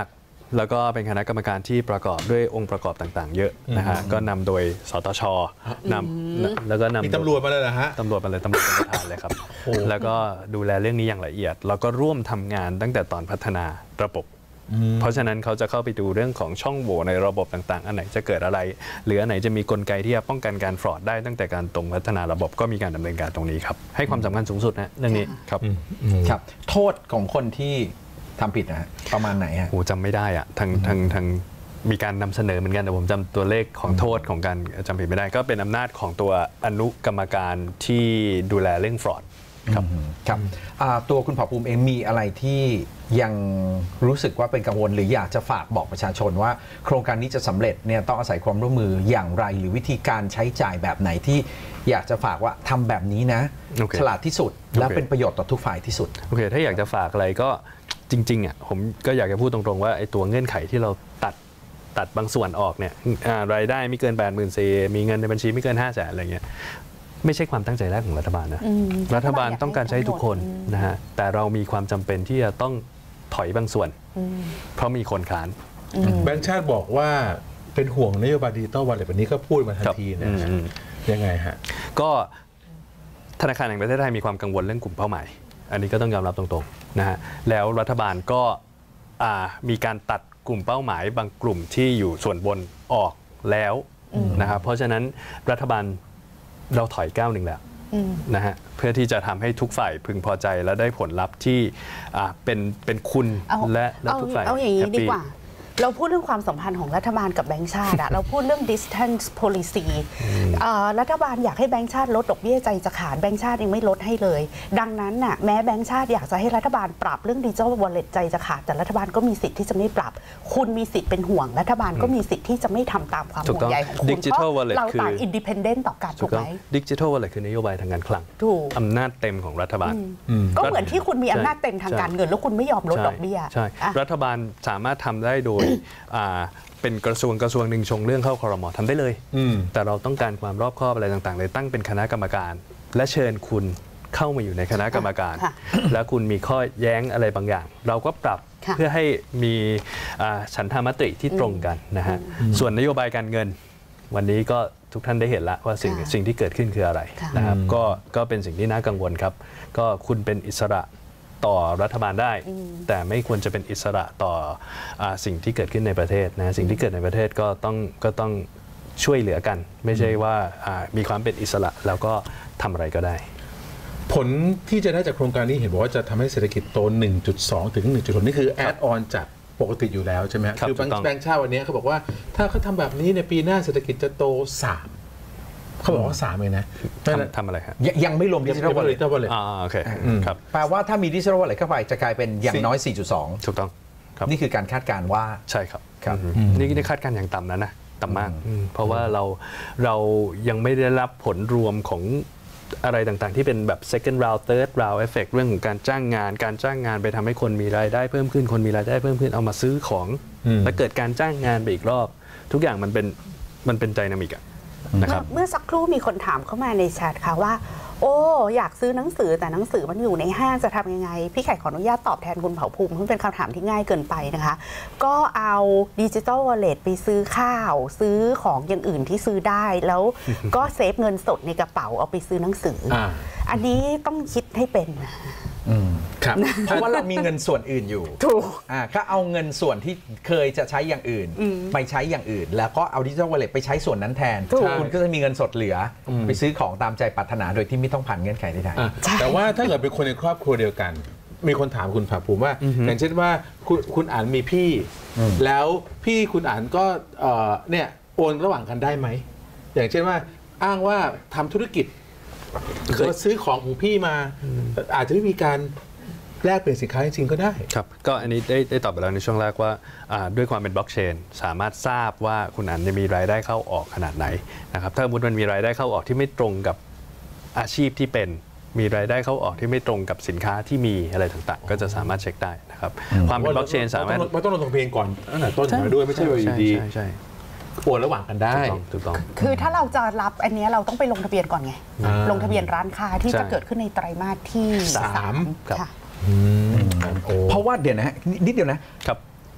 แล้วก็เป็นคณะกรรมการที่ประกอบด้วยองค์ประกอบต่างๆ เยอะนะฮะก็นำโดยสตชนำแล้วก็นำมีตำรวจมาเลยนะฮะตำรวจมาเลยตำรวจเป็นประธานเลยครับแล้วก็ดูแลเรื่องนี้อย่างละเอียดแล้วก็ร่วมทำงานตั้งแต่ตอนพัฒนาระบบเพราะฉะนั้นเขาจะเข้าไปดูเรื่องของช่องโหว่ในระบบต่างๆอันไหนจะเกิดอะไรหรืออันไหนจะมีกลไกที่จะป้องกันการฟรอดได้ตั้งแต่การตรงพัฒนาระบบก็มีการดำเนินการตรงนี้ครับให้ความสำคัญสูงสุดนะเรื่องนี้ครับครับโทษของคนที่ทำผิดนะประมาณไหนฮะโอ้จำไม่ได้อะทางทางทางมีการนำเสนอเหมือนกันแต่ผมจำตัวเลขของโทษของการจำผิดไม่ได้ก็เป็นอำนาจของตัวอนุกรรมการที่ดูแลเรื่องฟรอดครับครับตัวคุณเผ่าภูมิเองมีอะไรที่ยังรู้สึกว่าเป็นกังวลหรืออยากจะฝากบอกประชาชนว่าโครงการนี้จะสำเร็จเนี่ยต้องอาศัยความร่วมมืออย่างไรหรือวิธีการใช้จ่ายแบบไหนที่อยากจะฝากว่าทำแบบนี้นะ okay. ฉลาดที่สุด okay. และเป็นประโยชน์ต่อทุกฝ่ายที่สุดโอเคถ้าอยากจะฝากอะไรก็จริงๆอ่ะผมก็อยากจะพูดตรงๆว่าไอ้ตัวเงื่อนไขที่เราตัดตัดบางส่วนออกเนี่ยรายได้ไม่เกิน แปดหมื่นสี่พัน มีเงินในบัญชีไม่เกิน ห้าแสน อะไรเงี้ยไม่ใช่ความตั้งใจแรกของรัฐบาลนะรัฐบาลต้องการใช้ทุกคนนะฮะแต่เรามีความจำเป็นที่จะต้องถอยบางส่วนเพราะมีคนค้านแบงค์ชาติบอกว่าเป็นห่วงนโยบายดิจิตอลวอลเล็ตแบบนี้ก็พูดมาทันทีนะยังไงฮะก็ธนาคารแห่งประเทศไทยมีความกังวลเรื่องกลุ่มเป้าหมายอันนี้ก็ต้องยอมรับตรงๆนะฮะแล้วรัฐบาลก็มีการตัดกลุ่มเป้าหมายบางกลุ่มที่อยู่ส่วนบนออกแล้วนะครับเพราะฉะนั้นรัฐบาลเราถอยก้าวหนึ่งแล้วนะฮะเพื่อที่จะทำให้ทุกฝ่ายพึงพอใจและได้ผลลัพธ์ที่เป็นเป็นคุณและและทุกฝ่ายเอาอย่างนี้ดีกว่าเราพูดเรื่องความสัมพันธ์ของรัฐบาลกับแบงก์ชาติอะเราพูดเรื่อง distance policy รัฐบาลอยากให้แบงก์ชาติลดดอกเบี้ยใจจะขาดแบงก์ชาติยังไม่ลดให้เลยดังนั้นน่ะแม้แบงก์ชาติอยากจะให้รัฐบาลปรับเรื่อง digital wallet ใจจะขาดแต่รัฐบาลก็มีสิทธิ์ที่จะไม่ปรับคุณมีสิทธิ์เป็นห่วงรัฐบาลก็มีสิทธิ์ที่จะไม่ทำตามความห่วงใยของคุณเพราะเราต่าง independent ต่อกันถูกไหม digital wallet คือนโยบายทางการคลังอำนาจเต็มของรัฐบาลก็เหมือนที่คุณมีอำนาจเต็มทางการเงินแล้วคุณไม่ยอมลดดอกเบี้ยใช่รัฐบาลสามารถทำได้โดยเป็นกระทรวงกระทรวงหนึ่งชงเรื่องเข้าครม.ทำได้เลยแต่เราต้องการความรอบคอบอะไรต่างๆเลยตั้งเป็นคณะกรรมการและเชิญคุณเข้ามาอยู่ในคณะกรรมการแล้วคุณมีข้อแย้งอะไรบางอย่างเราก็ปรับเพื่อให้มีฉันทามติที่ตรงกันนะฮะส่วนนโยบายการเงินวันนี้ก็ทุกท่านได้เห็นแล้วว่าสิ่งสิ่งที่เกิดขึ้นคืออะไรนะครับก็ก็เป็นสิ่งที่น่ากังวลครับก็คุณเป็นอิสระต่อรัฐบาลได้แต่ไม่ควรจะเป็นอิสระต่ออสิ่งที่เกิดขึ้นในประเทศนะสิ่งที่เกิดในประเทศก็ต้องก็ต้องช่วยเหลือกันไม่ใช่ว่ามีความเป็นอิสระแล้วก็ทำอะไรก็ได้ผลที่จะได้จากโครงการนี้เห็นบอกว่าจะทำให้เศรษฐกิจโต หนึ่งจุดสอง ถึง หนึ่งจุดหก นี่คือแอดออนจากปกติอยู่แล้วใช่ไหมคือแบงก์ชาติวันนี้เขาบอกว่าถ้าเขาทำแบบนี้ในปีหน้าเศรษฐกิจจะโตสามเขาบอกว่าสามเองนะทำอะไรครับยังไม่รวมดิจิทัลวอลเล็ตอ่าโอเคครับแปลว่าถ้ามีดิจิทัลวอลเล็ตเข้าไปจะกลายเป็นอย่างน้อย สี่จุดสองถูกต้องครับนี่คือการคาดการณ์ว่าใช่ครับครับนี่ได้คาดการณ์อย่างต่ำนะนะต่ำมากเพราะว่าเราเรายังไม่ได้รับผลรวมของอะไรต่างๆที่เป็นแบบ second round third round effect เรื่องของการจ้างงานการจ้างงานไปทำให้คนมีรายได้เพิ่มขึ้นคนมีรายได้เพิ่มขึ้นเอามาซื้อของแล้วเกิดการจ้างงานไปอีกรอบทุกอย่างมันเป็นมันเป็นไดนามิกอะเมื่อสักครู่มีคนถามเข้ามาในแชทค่ะว่าโอ้อยากซื้อหนังสือแต่หนังสือมันอยู่ในห้างจะทำยังไงพี่ไข่ขออนุญาตตอบแทนคุณเผ่าภูมิเพราะเป็นคำถามที่ง่ายเกินไปนะคะก็เอาดิจิทัลวอลเล็ตไปซื้อข้าวซื้อของอย่างอื่นที่ซื้อได้แล้วก็เซฟเงินสดในกระเป๋าเอาไปซื้อหนังสืออันนี้ต้องคิดให้เป็นครับเพราะว่าเรามีเงินส่วนอื่นอยู่ถูกอ่าก็เอาเงินส่วนที่เคยจะใช้อย่างอื่นไปใช้อย่างอื่นแล้วก็เอาดิจิทัลวอลเล็ตไปใช้ส่วนนั้นแทนคุณก็จะมีเงินสดเหลือไปซื้อของตามใจปรารถนาโดยที่ไม่ต้องผ่านเงื่อนไขใดๆแต่ว่าถ้าเกิดเป็นคนในครอบครัวเดียวกันมีคนถามคุณภาคภูมิว่าอย่างเช่นว่าคุณคุณอ่านมีพี่แล้วพี่คุณอ่านก็เนี่ยโอนระหว่างกันได้ไหมอย่างเช่นว่าอ้างว่าทำธุรกิจก็ซื้อของของพี่มาอาจจะไม่มีการแลกเปลี่ยนสินค้าจริงๆก็ได้ครับก็อันนี้ได้ได้ตอบไปแล้วในช่วงแรกว่าด้วยความเป็นบล็อกเชนสามารถทราบว่าคุณอันจะมีรายได้เข้าออกขนาดไหนนะครับถ้าสมมติมันมีรายได้เข้าออกที่ไม่ตรงกับอาชีพที่เป็นมีรายได้เข้าออกที่ไม่ตรงกับสินค้าที่มีอะไรต่างๆก็จะสามารถเช็คได้นะครับความเป็นบล็อกเชนสามารถมันต้องลงทะเบียนก่อนตั้งแต่ต้นมาด้วยไม่ใช่ว่าอยู่ดีโอนระหว่างกันได้ถูกต้องคือถ้าเราจะรับอันนี้เราต้องไปลงทะเบียนก่อนไงลงทะเบียนร้านค้าที่จะเกิดขึ้นในไตรมาสที่สามค่ะเพราะว่าเดี๋ยวนะฮะนิดเดียวนะครับ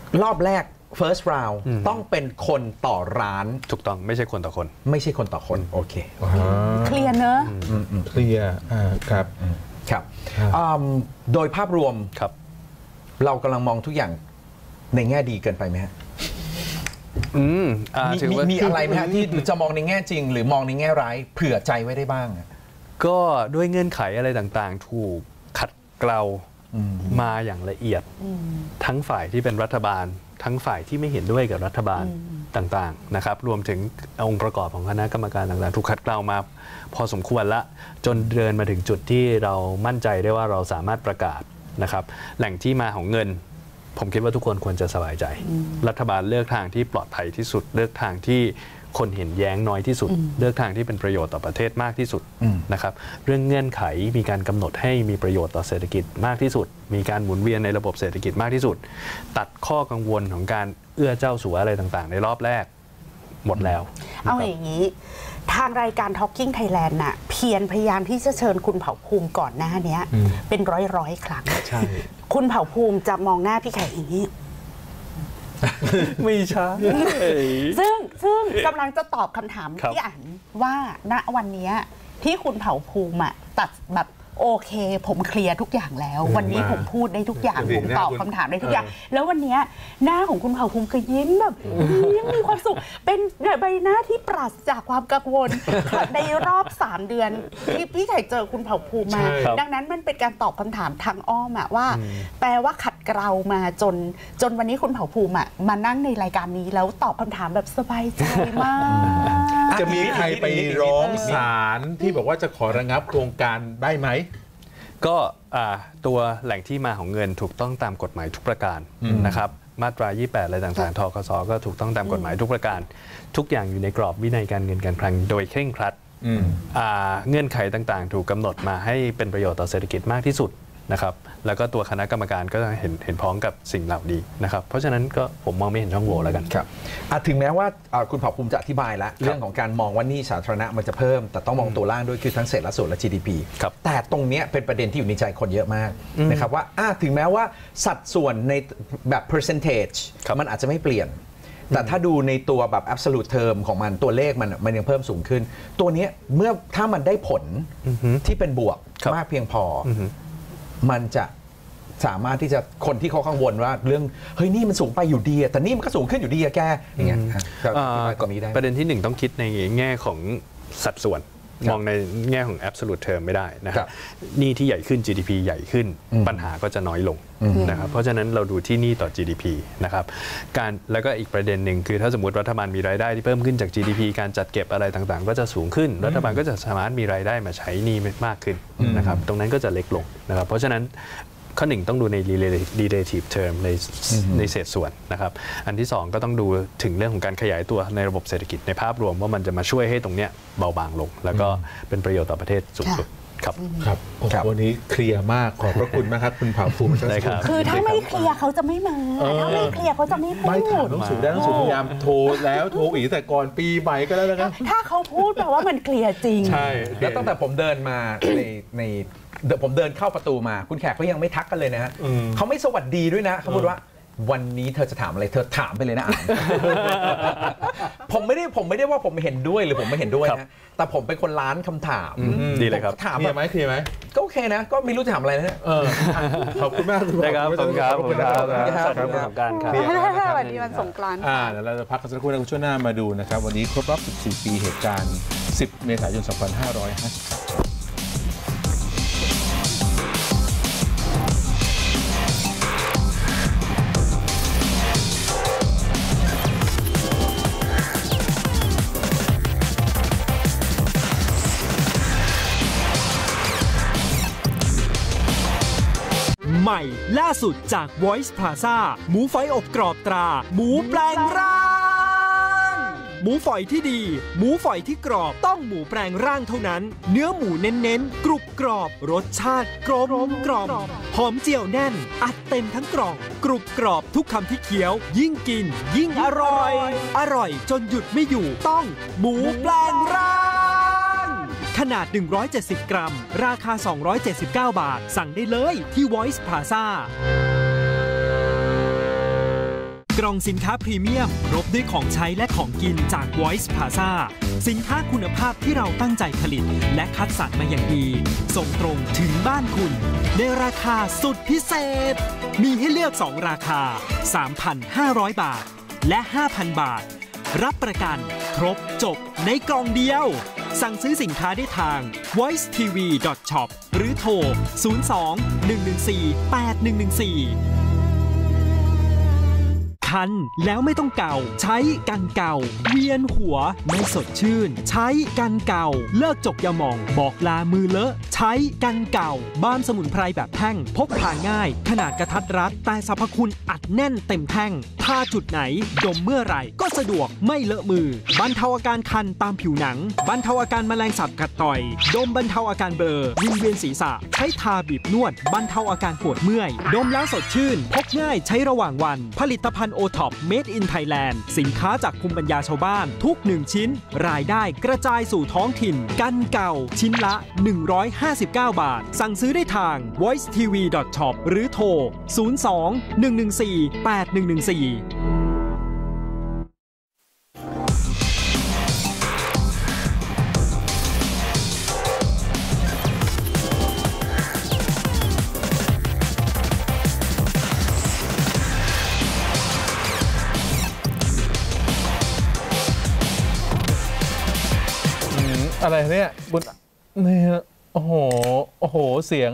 รอบแรก first round ต้องเป็นคนต่อร้านถูกต้องไม่ใช่คนต่อคนไม่ใช่คนต่อคนโอเคเคลียร์เนอะเคลียร์อ่าครับครับอืมโดยภาพรวมครับเรากำลังมองทุกอย่างในแง่ดีเกินไปไหมฮะอืมอ่ามีถือมีว่ามีอะไรไหมฮะที่จะมองในแง่จริง หรือมองในแง่ร้ายเผื่อใจไว้ได้บ้างอะก็ด้วยเงื่อนไขอะไรต่างๆ ถูกขัดเกลามาอย่างละเอียด ทั้งฝ่ายที่เป็นรัฐบาล ทั้งฝ่ายที่ไม่เห็นด้วยกับรัฐบาลต่างๆนะครับรวมถึงองค์ประกอบของคณะกรรมการต่างๆถูกขัดเกลามาพอสมควรละจนเดินมาถึงจุดที่เรามั่นใจได้ว่าเราสามารถประกาศนะครับแหล่งที่มาของเงิน ผมคิดว่าทุกคนควรจะสบายใจ รัฐบาลเลือกทางที่ปลอดภัยที่สุดเลือกทางที่คนเห็นแย้งน้อยที่สุดเลือกทางที่เป็นประโยชน์ต่อประเทศมากที่สุดนะครับเรื่องเงื่อนไขมีการกำหนดให้มีประโยชน์ต่อเศรษฐกิจมากที่สุดมีการหมุนเวียนในระบบเศรษฐกิจมากที่สุดตัดข้อกังวลของการเอื้อเจ้าสัวอะไรต่างๆในรอบแรกหมดแล้วเอาอย่างนี้ทางรายการ Talking Thailand น่ะเพียรพยายามที่จะเชิญคุณเผ่าภูมิก่อนหน้านี้เป็นร้อยร้อยๆครั้งใช่คุณเผ่าภูมิจะมองหน้าพี่ไข่อย่างนี้ไม่ใช่ซึ่งซึ่งกำลังจะตอบคำถามพี่อั๋นว่าณวันนี้ที่คุณเผ่าภูมิอะตัดแบบโอเคผมเคลียร์ทุกอย่างแล้ววันนี้ผมพูดได้ทุกอย่างผมตอบคำถามได้ทุกอย่างแล้ววันนี้หน้าของคุณเผ่าภูมิก็ยิ้มแบบยิ้มมีความสุขเป็นใบหน้าที่ปราศจากความกังวลในรอบสามเดือนที่พี่ไข่เจอคุณเผ่าภูมิมาดังนั้นมันเป็นการตอบคำถามทางอ้อมอะว่าแปลว่าขัดเกลามาจนจนวันนี้คุณเผ่าภูมิอะมานั่งในรายการนี้แล้วตอบคำถามแบบสบายใจมากจะมีใครไปร้องศาลที่บอกว่าจะขอระงับโครงการได้ไหมก็ตัวแหล่งที่มาของเงินถูกต้องตามกฎหมายทุกประการนะครับมาตรายี่สิบแปดอะไรต่างๆทกสก็ถูกต้องตามกฎหมายทุกประการทุกอย่างอยู่ในกรอบวินัยการเงินการคลังโดยเคร่งครัดเงื่อนไขต่างๆถูกกำหนดมาให้เป็นประโยชน์ต่อเศรษฐกิจมากที่สุดนะครับแล้วก็ตัวคณะกรรมการก็เห็นเห็นพ้องกับสิ่งเหล่านี้นะครับเพราะฉะนั้นก็ผมมองไม่เห็นช่องโหว่แล้วกันครับถึงแม้ว่าคุณเผ่าภูมิจะอธิบายแล้วเรื่องของการมองว่าหนี้สาธารณะมันจะเพิ่มแต่ต้องมองตัวล่างด้วยคือทั้งเศรษฐและส่วนและ จี ดี พี แต่ตรงนี้เป็นประเด็นที่อยู่ในใจคนเยอะมากนะครับว่าถึงแม้ว่าสัดส่วนในแบบ percentage มันอาจจะไม่เปลี่ยนแต่ถ้าดูในตัวแบบ absolute term ของมันตัวเลขมันมันยังเพิ่มสูงขึ้นตัวนี้เมื่อถ้ามันได้ผลที่เป็นบวกมากเพียงพอมันจะสามารถที่จะคนที่เขากังวลว่าเรื่องเฮ้ยนี่มันสูงไปอยู่ดีแต่นี่มันก็สูงขึ้นอยู่ดีอะแกอย่างเงี้ยประเด็นที่หนึ่งต้องคิดในแง่ของสัดส่วนมองในแง่ของ absolute term ไม่ได้นะครับหนี้ที่ใหญ่ขึ้น จี ดี พี ใหญ่ขึ้นปัญหาก็จะน้อยลงนะครับเพราะฉะนั้นเราดูที่หนี้ต่อ จี ดี พี นะครับการแล้วก็อีกประเด็นหนึ่งคือถ้าสมมติรัฐบาลมีรายได้ที่เพิ่มขึ้นจาก จี ดี พี การจัดเก็บอะไรต่างๆก็จะสูงขึ้นรัฐบาลก็จะสามารถมีรายได้มาใช้หนี้มากขึ้นนะครับตรงนั้นก็จะเล็กลงนะครับเพราะฉะนั้นข้อหนึ่งต้องดูใน relative term ในในเศษส่วนนะครับอันที่สองก็ต้องดูถึงเรื่องของการขยายตัวในระบบเศรษฐกิจในภาพรวมว่ามันจะมาช่วยให้ตรงเนี้ยเบาบางลงแล้วก็เป็นประโยชน์ต่อประเทศสูงสุดครับครับวันนี้เคลียร์มากขอบพระคุณมากครับคุณเผ่าภูมิได้ครับคือถ้าไม่เคลียร์เขาจะไม่มาถ้าไม่เคลียร์เขาจะไม่พูดไม่ถามต้องสูได้ต้องสูพยายามโทรแล้วโทรอีกแต่ก่อนปีใหม่ก็แล้วนะครับถ้าเขาพูดแปลว่ามันเคลียร์จริงใช่แล้วตั้งแต่ผมเดินมาในในผมเดินเข้าประตูมาคุณแขกก็ยังไม่ทักกันเลยนะฮะเขาไม่สวัสดีด้วยนะเขาพูดว่าวันนี้เธอจะถามอะไรเธอถามไปเลยนะอ่านผมไม่ได้ผมไม่ได้ว่าผมเห็นด้วยหรือผมไม่เห็นด้วยนะแต่ผมเป็นคนล้านคำถามดีเลยครับถามแบบไหมเคลียร์ไหมก็โอเคนะก็ไม่รู้จะถามอะไรนะขอบคุณมากคุณครับขอบคุณครับขอบคุณครับขอบคุณสงกรานต์ครับวันนี้วันสงกรานต์อ่าเดี๋ยวเราจะพักกันสักครู่นะช่วงหน้ามาดูนะครับวันนี้ครบรอบสิบสี่ปีเหตุการณ์สิบเมษายนสองพันห้าร้อยห้าสิบใหม่ล่าสุดจาก Voice Plaza หมูฝอยอบกรอบตราหมูแปลงร่างหมูฝอยที่ดีหมูฝอยที่กรอบต้องหมูแปลงร่างเท่านั้นเนื้อหมูเน้นๆกรุบกรอบรสชาติกลมกล่อมหอมเจียวแน่นอัดเต็มทั้งกล่องกรุบกรอบทุกคำที่เคี้ยวยิ่งกินยิ่งอร่อยอร่อยจนหยุดไม่อยู่ต้องหมูแปลงร่างขนาดหนึ่งร้อยเจ็ดสิบกรัมราคาสองร้อยเจ็ดสิบเก้าบาทสั่งได้เลยที่ Voice Plaza กล่องสินค้าพรีเมียมครบด้วยของใช้และของกินจาก Voice Plaza สินค้าคุณภาพที่เราตั้งใจผลิตและคัดสรรมาอย่างดีส่งตรงถึงบ้านคุณในราคาสุดพิเศษมีให้เลือกสองราคา สามพันห้าร้อย บาทและ ห้าพัน บาทรับประกันครบจบในกล่องเดียวสั่งซื้อสินค้าได้ทาง voice t v dot shop หรือโทร ศูนย์ สอง หนึ่ง หนึ่ง สี่ แปด หนึ่ง หนึ่ง สี่ คันแล้วไม่ต้องเก่าใช้กันเก่าเวียนหัวไม่สดชื่นใช้กันเก่าเลิกจกยาหม่องบอกลามือเลอะใช้กันเก่าบ้ามสมุนไพรแบบแท่งพกพาง่ายขนาดกระทัดรัดแต่สรรพคุณอัดแน่นเต็มแท่งทาจุดไหนดมเมื่อไหร่ก็สะดวกไม่เลอะมือบรรเทาอาการคันตามผิวหนังบรรเทาอาการแมลงสาบกัดต่อยดมบรรเทาอาการเบลอวิงเวียนศีรษะใช้ทาบีบนวดบรรเทาอาการปวดเมื่อยดมแล้วสดชื่นพกง่ายใช้ระหว่างวันผลิตภัณฑ์โอท็อป Made in Thailand สินค้าจากภูมิปัญญาชาวบ้านทุกหนึ่งชิ้นรายได้กระจายสู่ท้องถิ่นกันเก่าชิ้นละหนึ่งร้อยห้าสิบเก้าบาทสั่งซื้อได้ทาง voice t v dot shop หรือโทร ศูนย์ สอง หนึ่ง หนึ่ง สี่ แปด หนึ่ง หนึ่ง สี่อะไรเนี่ยบุญนี่โอ้โหโอ้โหเสียง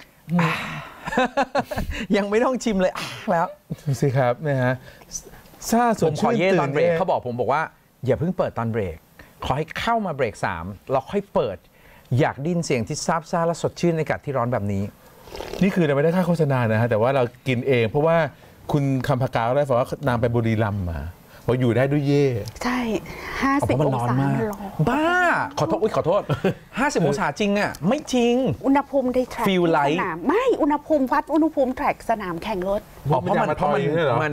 ยังไม่ต้องชิมเลยแล้วสิครับนะฮะซาสผมขอเย่ตอนเบรกเขาบอกผมบอกว่าอย่าเพิ่งเปิดตอนเบรกขอให้เข้ามาเบรกสามเราค่อยเปิดอยากดิ้นเสียงที่ซาบซ่าและสดชื่นในอากาศที่ร้อนแบบนี้นี่คือเราไม่ได้ค่าโฆษณานะฮะแต่ว่าเรากินเองเพราะว่าคุณคำพกาวได้บอกว่านางไปบุรีรัมย์มาว่าอยู่ได้ด้วยเย่ใช่ห้าสิบองศาบ้าขอโทษอุ้ยขอโทษห้าสิบองศาจริงอ่ะไม่จริงอุณหภูมิในแทร็กสนามไม่อุณหภูมิวัดอุณหภูมิแทร็กสนามแข่งรถเพราะมันเพราะมันมัน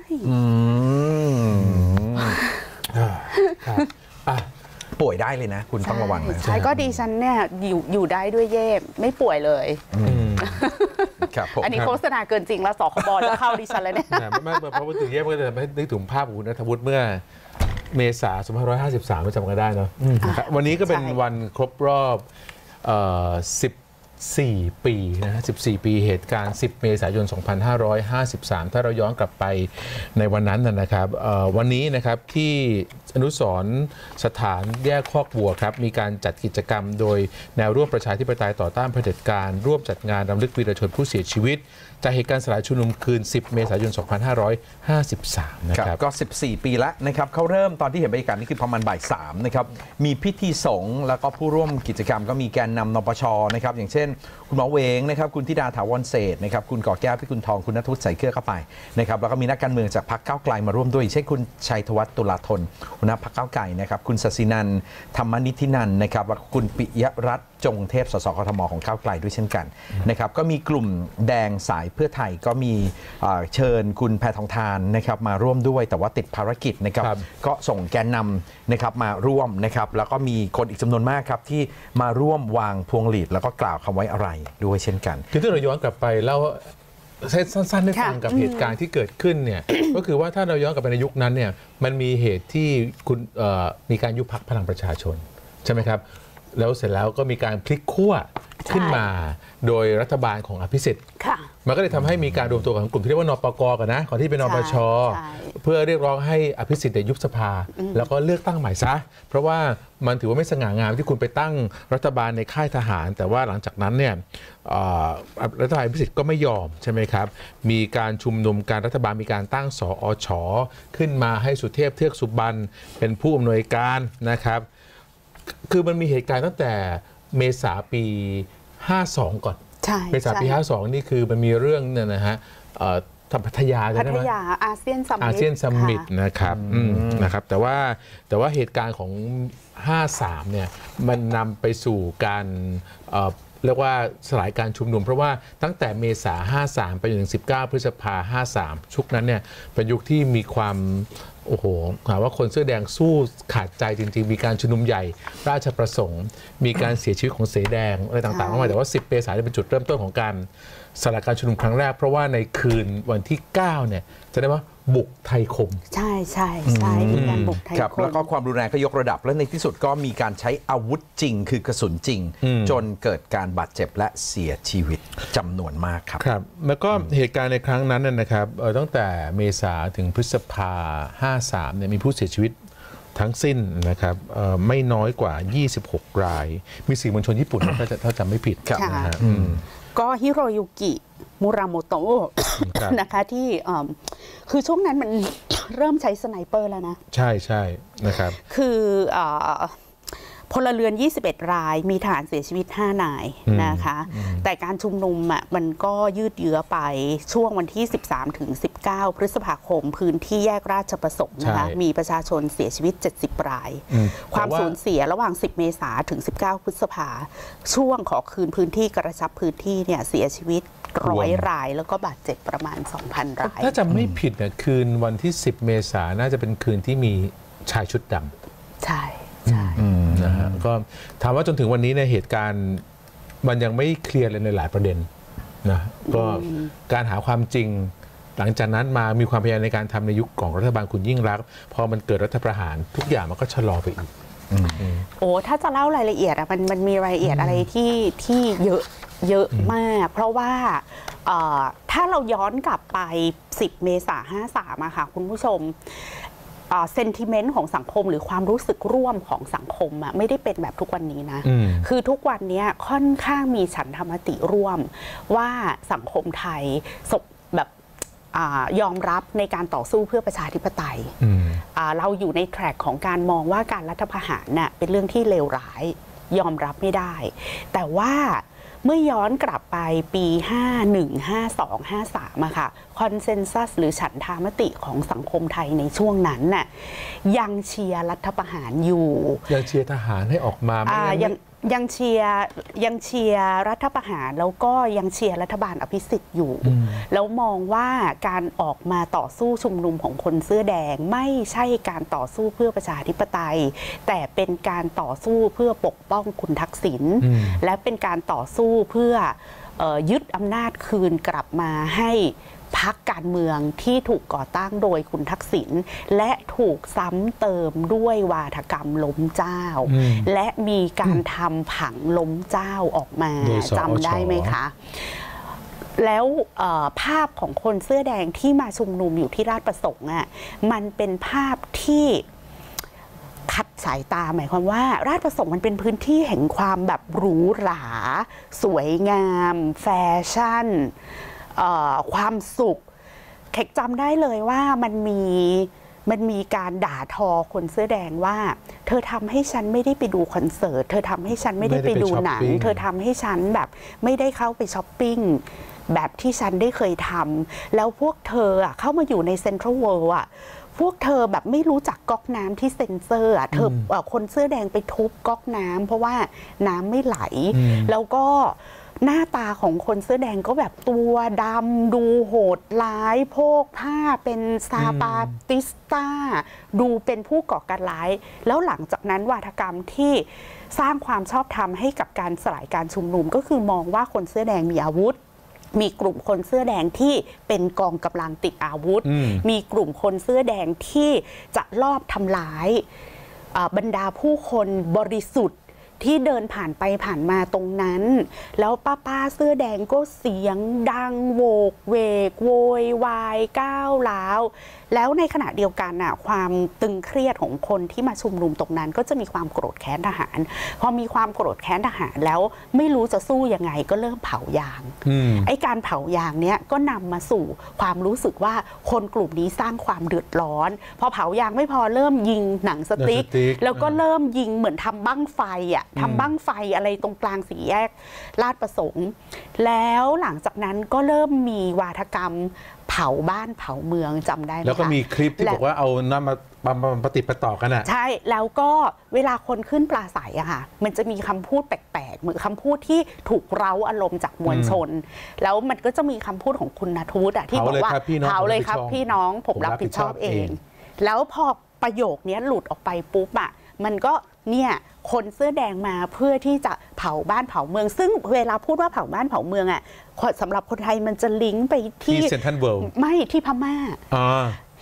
ป่วยได้เลยนะคุณต้องระวังนะใช่ก็ดิฉันเนี่ยอยู่อยู่ได้ด้วยเย่ไม่ป่วยเลยอันนี้โฆษณาเกินจริงแล้วสคบจะเข้าดิฉันเลยเนี่ยไม่เพราะว่าถึงเย่ก็จะไม่นึกถึงภาพของคุณณัฐวุฒิเมื่อเมษายนสองพันห้าร้อยห้าสิบสามจำกันได้เนาะวันนี้ก็เป็นวันครบรอบสิบสี่ปีนะสิบสี่ปีเหตุการณ์สิบเมษายนสองพันห้าร้อยห้าสิบสามถ้าเราย้อนกลับไปในวันนั้นนะครับวันนี้นะครับที่อนุสรณ์สถานแยกคอกวัวครับมีการจัดกิจกรรมโดยแนวร่วมประชาธิปไตยต่อต้านเผด็จการร่วมจัดงานรำลึกวีรชนผู้เสียชีวิตจากเหตุการณ์สลายชุมนุมคืนสิบเมษายนสองพันห้าร้อยห้าสิบสามนะครับก็สิบสี่ปีแล้วนะครับเขาเริ่มตอนที่เห็นบรรยากาศนี่คือประมาณบ่ายสามนะครับมีพิธีสงฆ์แล้วก็ผู้ร่วมกิจกรรมก็มีแกนนำนปชนะครับอย่างเช่นคุณหมอเวงนะครับคุณธิดาถาวรเศรษฐ์นะครับคุณก่อแก้วพิกุลทองคุณณัฐวุฒิใส่เกลือเข้าไปนะครับแล้วก็มีนักการเมืองจากพรรคก้าวไกลมาร่วมด้วยเช่นคุณชัยธวัฒน์ตุลาธนหัวหน้าพรรคก้าวไกลนะครับคุณศศินันท์ธรรมนิธินันท์นะครับและคุณปิยรัตน์จงเทพสสกทมของก้าวไกลด้วยเช่นกันนะครับก็มีกลุ่มแดงสายเพื่อไทยก็มีเชิญคุณแพทองธารนะครับมาร่วมด้วยแต่ว่าติดภารกิจนะครับก็ส่งแกนนำนะครับมาร่วมนะครับแล้วก็มีคนอีกจำนวนมากครับที่มาร่วมวางพวงหลีดแล้วก็กล่าวคำไว้อะไรด้วยเช่นกันคือถ้าเราย้อนกลับไปแล้วสั้นๆได้ฟังกับเหตุการณ์ที่เกิดขึ้นเนี่ยก็คือว่าถ้าเราย้อนกลับไปในยุคนั้นเนี่ยมันมีเหตุที่คุณมีการยุบพรรคพลังประชาชนใช่ไหมครับแล้วเสร็จแล้วก็มีการพลิกขั้วขึ้นมาโดยรัฐบาลของอภิสิทธิ์มันก็เลยทำให้มีการรวมตัวของกลุ่มที่เรียกว่านปก.กันนะก่อนที่เป็นนปช.เพื่อเรียกร้องให้อภิสิทธิ์ยุบสภาแล้วก็เลือกตั้งใหม่ซะเพราะว่ามันถือว่าไม่สง่างามที่คุณไปตั้งรัฐบาลในค่ายทหารแต่ว่าหลังจากนั้นเนี่ยรัฐบาลอภิสิทธิ์ก็ไม่ยอมใช่ไหมครับมีการชุมนุมการรัฐบาลมีการตั้งสอช.ขึ้นมาให้สุเทพเทือกสุบรรณเป็นผู้อำนวยการนะครับคือมันมีเหตุการณ์ตั้งแต่เมษาปีห้าสองก่อนเมษาปีห้าสองนี่คือมันมีเรื่องเนี่ยนะฮะพัทยาพัทยาอาเซียนซัมมิตอาเซียนซัมมิตนะครับนะครับแต่ว่าแต่ว่าเหตุการณ์ของห้าสามเนี่ยมันนำไปสู่การเรียกว่าสลายการชุมนุมเพราะว่าตั้งแต่เมษาห้าสามไปจนถึงสิบเก้าพฤษภาห้าสามชุกนั้นเนี่ยเป็นยุคที่มีความโอ้โหหาว่าคนเสื้อแดงสู้ขาดใจจริงๆมีการชุมนุมใหญ่ราชประสงค์มีการเสียชีวิตของเสแดงอะไรต่างๆมากมายแต่ว่าสิบเมษายนเป็นจุดเริ่มต้นของการสลายการชุมนุมครั้งแรกเพราะว่าในคืนวันที่เก้าเนี่ยจะได้ว่าบุกไทยคมใช่ใช่ใช่มีการบุกไทยคมแล้วก็ความรุนแรงก็ยกระดับและในที่สุดก็มีการใช้อาวุธจริงคือกระสุนจริงจนเกิดการบาดเจ็บและเสียชีวิตจำนวนมากครับครับแล้วก็เหตุการณ์ในครั้งนั้นนะครับตั้งแต่เมษาถึงพฤษภาห้าสิบสามเนี่ยมีผู้เสียชีวิตทั้งสิ้นนะครับไม่น้อยกว่ายี่สิบหกรายมีสื่อมวลชนญี่ปุ่นถ้าจำไม่ผิดนะฮะก็ฮิโรยุกิมุราโมโตะนะคะที่คือช่วงนั้นมันเริ่มใช้สไนเปอร์แล้วนะใช่ใช่นะครับคือพลเรือนยี่สิบเอ็ดรายมีทหารเสียชีวิตห้านายนะคะแต่การชุมนุมอ่ะมันก็ยืดเยื้อไปช่วงวันที่สิบสามถึงสิบเก้าพฤษภาคมพื้นที่แยกราชประสงค์นะคะมีประชาชนเสียชีวิตเจ็ดสิบรายความสูญเสียระหว่างสิบเมษายนถึงสิบเก้าพฤษภาช่วงขอคืนพื้นที่กระชับพื้นที่เนี่ยเสียชีวิตร้อยรายแล้วก็บาดเจ็บประมาณ สองพัน รายถ้าจำไม่ผิดเนี่ยคืนวันที่สิบเมษายนน่าจะเป็นคืนที่มีชายชุดดำใช่ใช่นะฮะก็ถามว่าจนถึงวันนี้ในเหตุการณ์มันยังไม่เคลียร์เลยในหลายประเด็นนะก็การหาความจริงหลังจากนั้นมามีความพยายามในการทำในยุคของรัฐบาลคุณยิ่งรักษณ์พอมันเกิดรัฐประหารทุกอย่างมันก็ชะลอไปอีกโอ้ถ้าจะเล่ารายละเอียดอะมันมันมีรายละเอียดอะไรที่ที่เยอะเยอะมากเพราะว่าถ้าเราย้อนกลับไปสิบเมษายนห้าสิบสามอะค่ะคุณผู้ชมเซนติเมนต์ของสังคมหรือความรู้สึกร่วมของสังคมอะไม่ได้เป็นแบบทุกวันนี้นะคือทุกวันนี้ค่อนข้างมีฉันทามติร่วมว่าสังคมไทยแบบยอมรับในการต่อสู้เพื่อประชาธิปไตยเราอยู่ในแทร็กของการมองว่าการรัฐประหารน่ะเป็นเรื่องที่เลวร้ายยอมรับไม่ได้แต่ว่าเมื่อย้อนกลับไปปีห้าสิบเอ็ด ห้าสิบสอง ห้าสิบสามอะค่ะคอนเซนซัสหรือฉันทามติของสังคมไทยในช่วงนั้นน่ะยังเชียร์รัฐประหารอยู่ยังเชียร์ทหารให้ออกมาไม่ยังยังเชียร์ยังเชียร์รัฐประหารแล้วก็ยังเชียร์รัฐบาลอภิสิทธิ์อยู่แล้วมองว่าการออกมาต่อสู้ชุมนุมของคนเสื้อแดงไม่ใช่การต่อสู้เพื่อประชาธิปไตยแต่เป็นการต่อสู้เพื่อปกป้องคุณทักษิณและเป็นการต่อสู้เพื่อยึดอำนาจคืนกลับมาให้พรรคการเมืองที่ถูกก่อตั้งโดยคุณทักษิณและถูกซ้ำเติมด้วยวาทกรรมล้มเจ้าและมีการทำผังล้มเจ้าออกมาจำได้ไหมคะแล้วภาพของคนเสื้อแดงที่มาชุมนุมอยู่ที่ราชประสงค์อ่ะมันเป็นภาพที่ขัดสายตาหมายความว่าราชประสงค์มันเป็นพื้นที่แห่งความแบบหรูหราสวยงามแฟชั่นความสุขแขกจำได้เลยว่ามันมีมันมีการด่าทอคนเสื้อแดงว่าเธอทำให้ฉันไม่ได้ไปดูคอนเสิร์ตเธอทำให้ฉันไม่ได้ไปดูหนังเธอทำให้ฉันแบบไม่ได้เข้าไปช้อปปิ้งแบบที่ฉันได้เคยทำแล้วพวกเธออ่ะเข้ามาอยู่ในเซ็นทรัลเวิลด์อ่ะพวกเธอแบบไม่รู้จักก๊อกน้ำที่เซ็นเซอร์อ่ะเธอคนเสื้อแดงไปทุบก๊อกน้ำเพราะว่าน้ำไม่ไหลแล้วก็หน้าตาของคนเสื้อแดงก็แบบตัวดำดูโหดร้ายโพกผ้าเป็นซาปาติสต้าดูเป็นผู้ก่อการร้ายแล้วหลังจากนั้นวาทกรรมที่สร้างความชอบธรรมให้กับการสลายการชุมนุมก็คือมองว่าคนเสื้อแดงมีอาวุธมีกลุ่มคนเสื้อแดงที่เป็นกองกำลังติดอาวุธมีกลุ่มคนเสื้อแดงที่จะลอบทำร้ายบรรดาผู้คนบริสุทธิ์ที่เดินผ่านไปผ่านมาตรงนั้นแล้วป้าป้าเสื้อแดงก็เสียงดังโวกเวกโวยวายก้าวร้าวแล้วในขณะเดียวกันน่ะความตึงเครียดของคนที่มาชุมนุมตรงนั้นก็จะมีความโกรธแค้นทหารพอมีความโกรธแค้นทหารแล้วไม่รู้จะสู้ยังไงก็เริ่มเผายางไอ้การเผายางเนี้ยก็นำมาสู่ความรู้สึกว่าคนกลุ่มนี้สร้างความเดือดร้อนพอเผายางไม่พอเริ่มยิงหนังสติ๊กแล้วก็เริ่มยิงเหมือนทำบั้งไฟอ่ะทำบั้งไฟอะไรตรงกลางสี่แยกลาดประสงค์แล้วหลังจากนั้นก็เริ่มมีวาทกรรมเผาบ้านเผาเมืองจำได้ไหมคะแล้วก็มีคลิปที่บอกว่าเอาน้ำมาปฏิปต่อกันอ่ะใช่แล้วก็เวลาคนขึ้นปราศัยอะค่ะมันจะมีคำพูดแปลกๆเหมือนคำพูดที่ถูกเร้าอารมณ์จากมวลชนแล้วมันก็จะมีคำพูดของคุณณทูตอะที่บอกว่าเผาเลยครับพี่น้องผมรับผิดชอบเองแล้วพอประโยคนี้หลุดออกไปปุ๊บอะมันก็เนี่ยคนเสื้อแดงมาเพื่อที่จะเผาบ้านเผาเมืองซึ่งเวลาพูดว่าเผาบ้านเผาเมืองอ่ะสำหรับคนไทยมันจะลิงก์ไปที่เซ็นทรัลเวิลด์ไม่ที่พม่า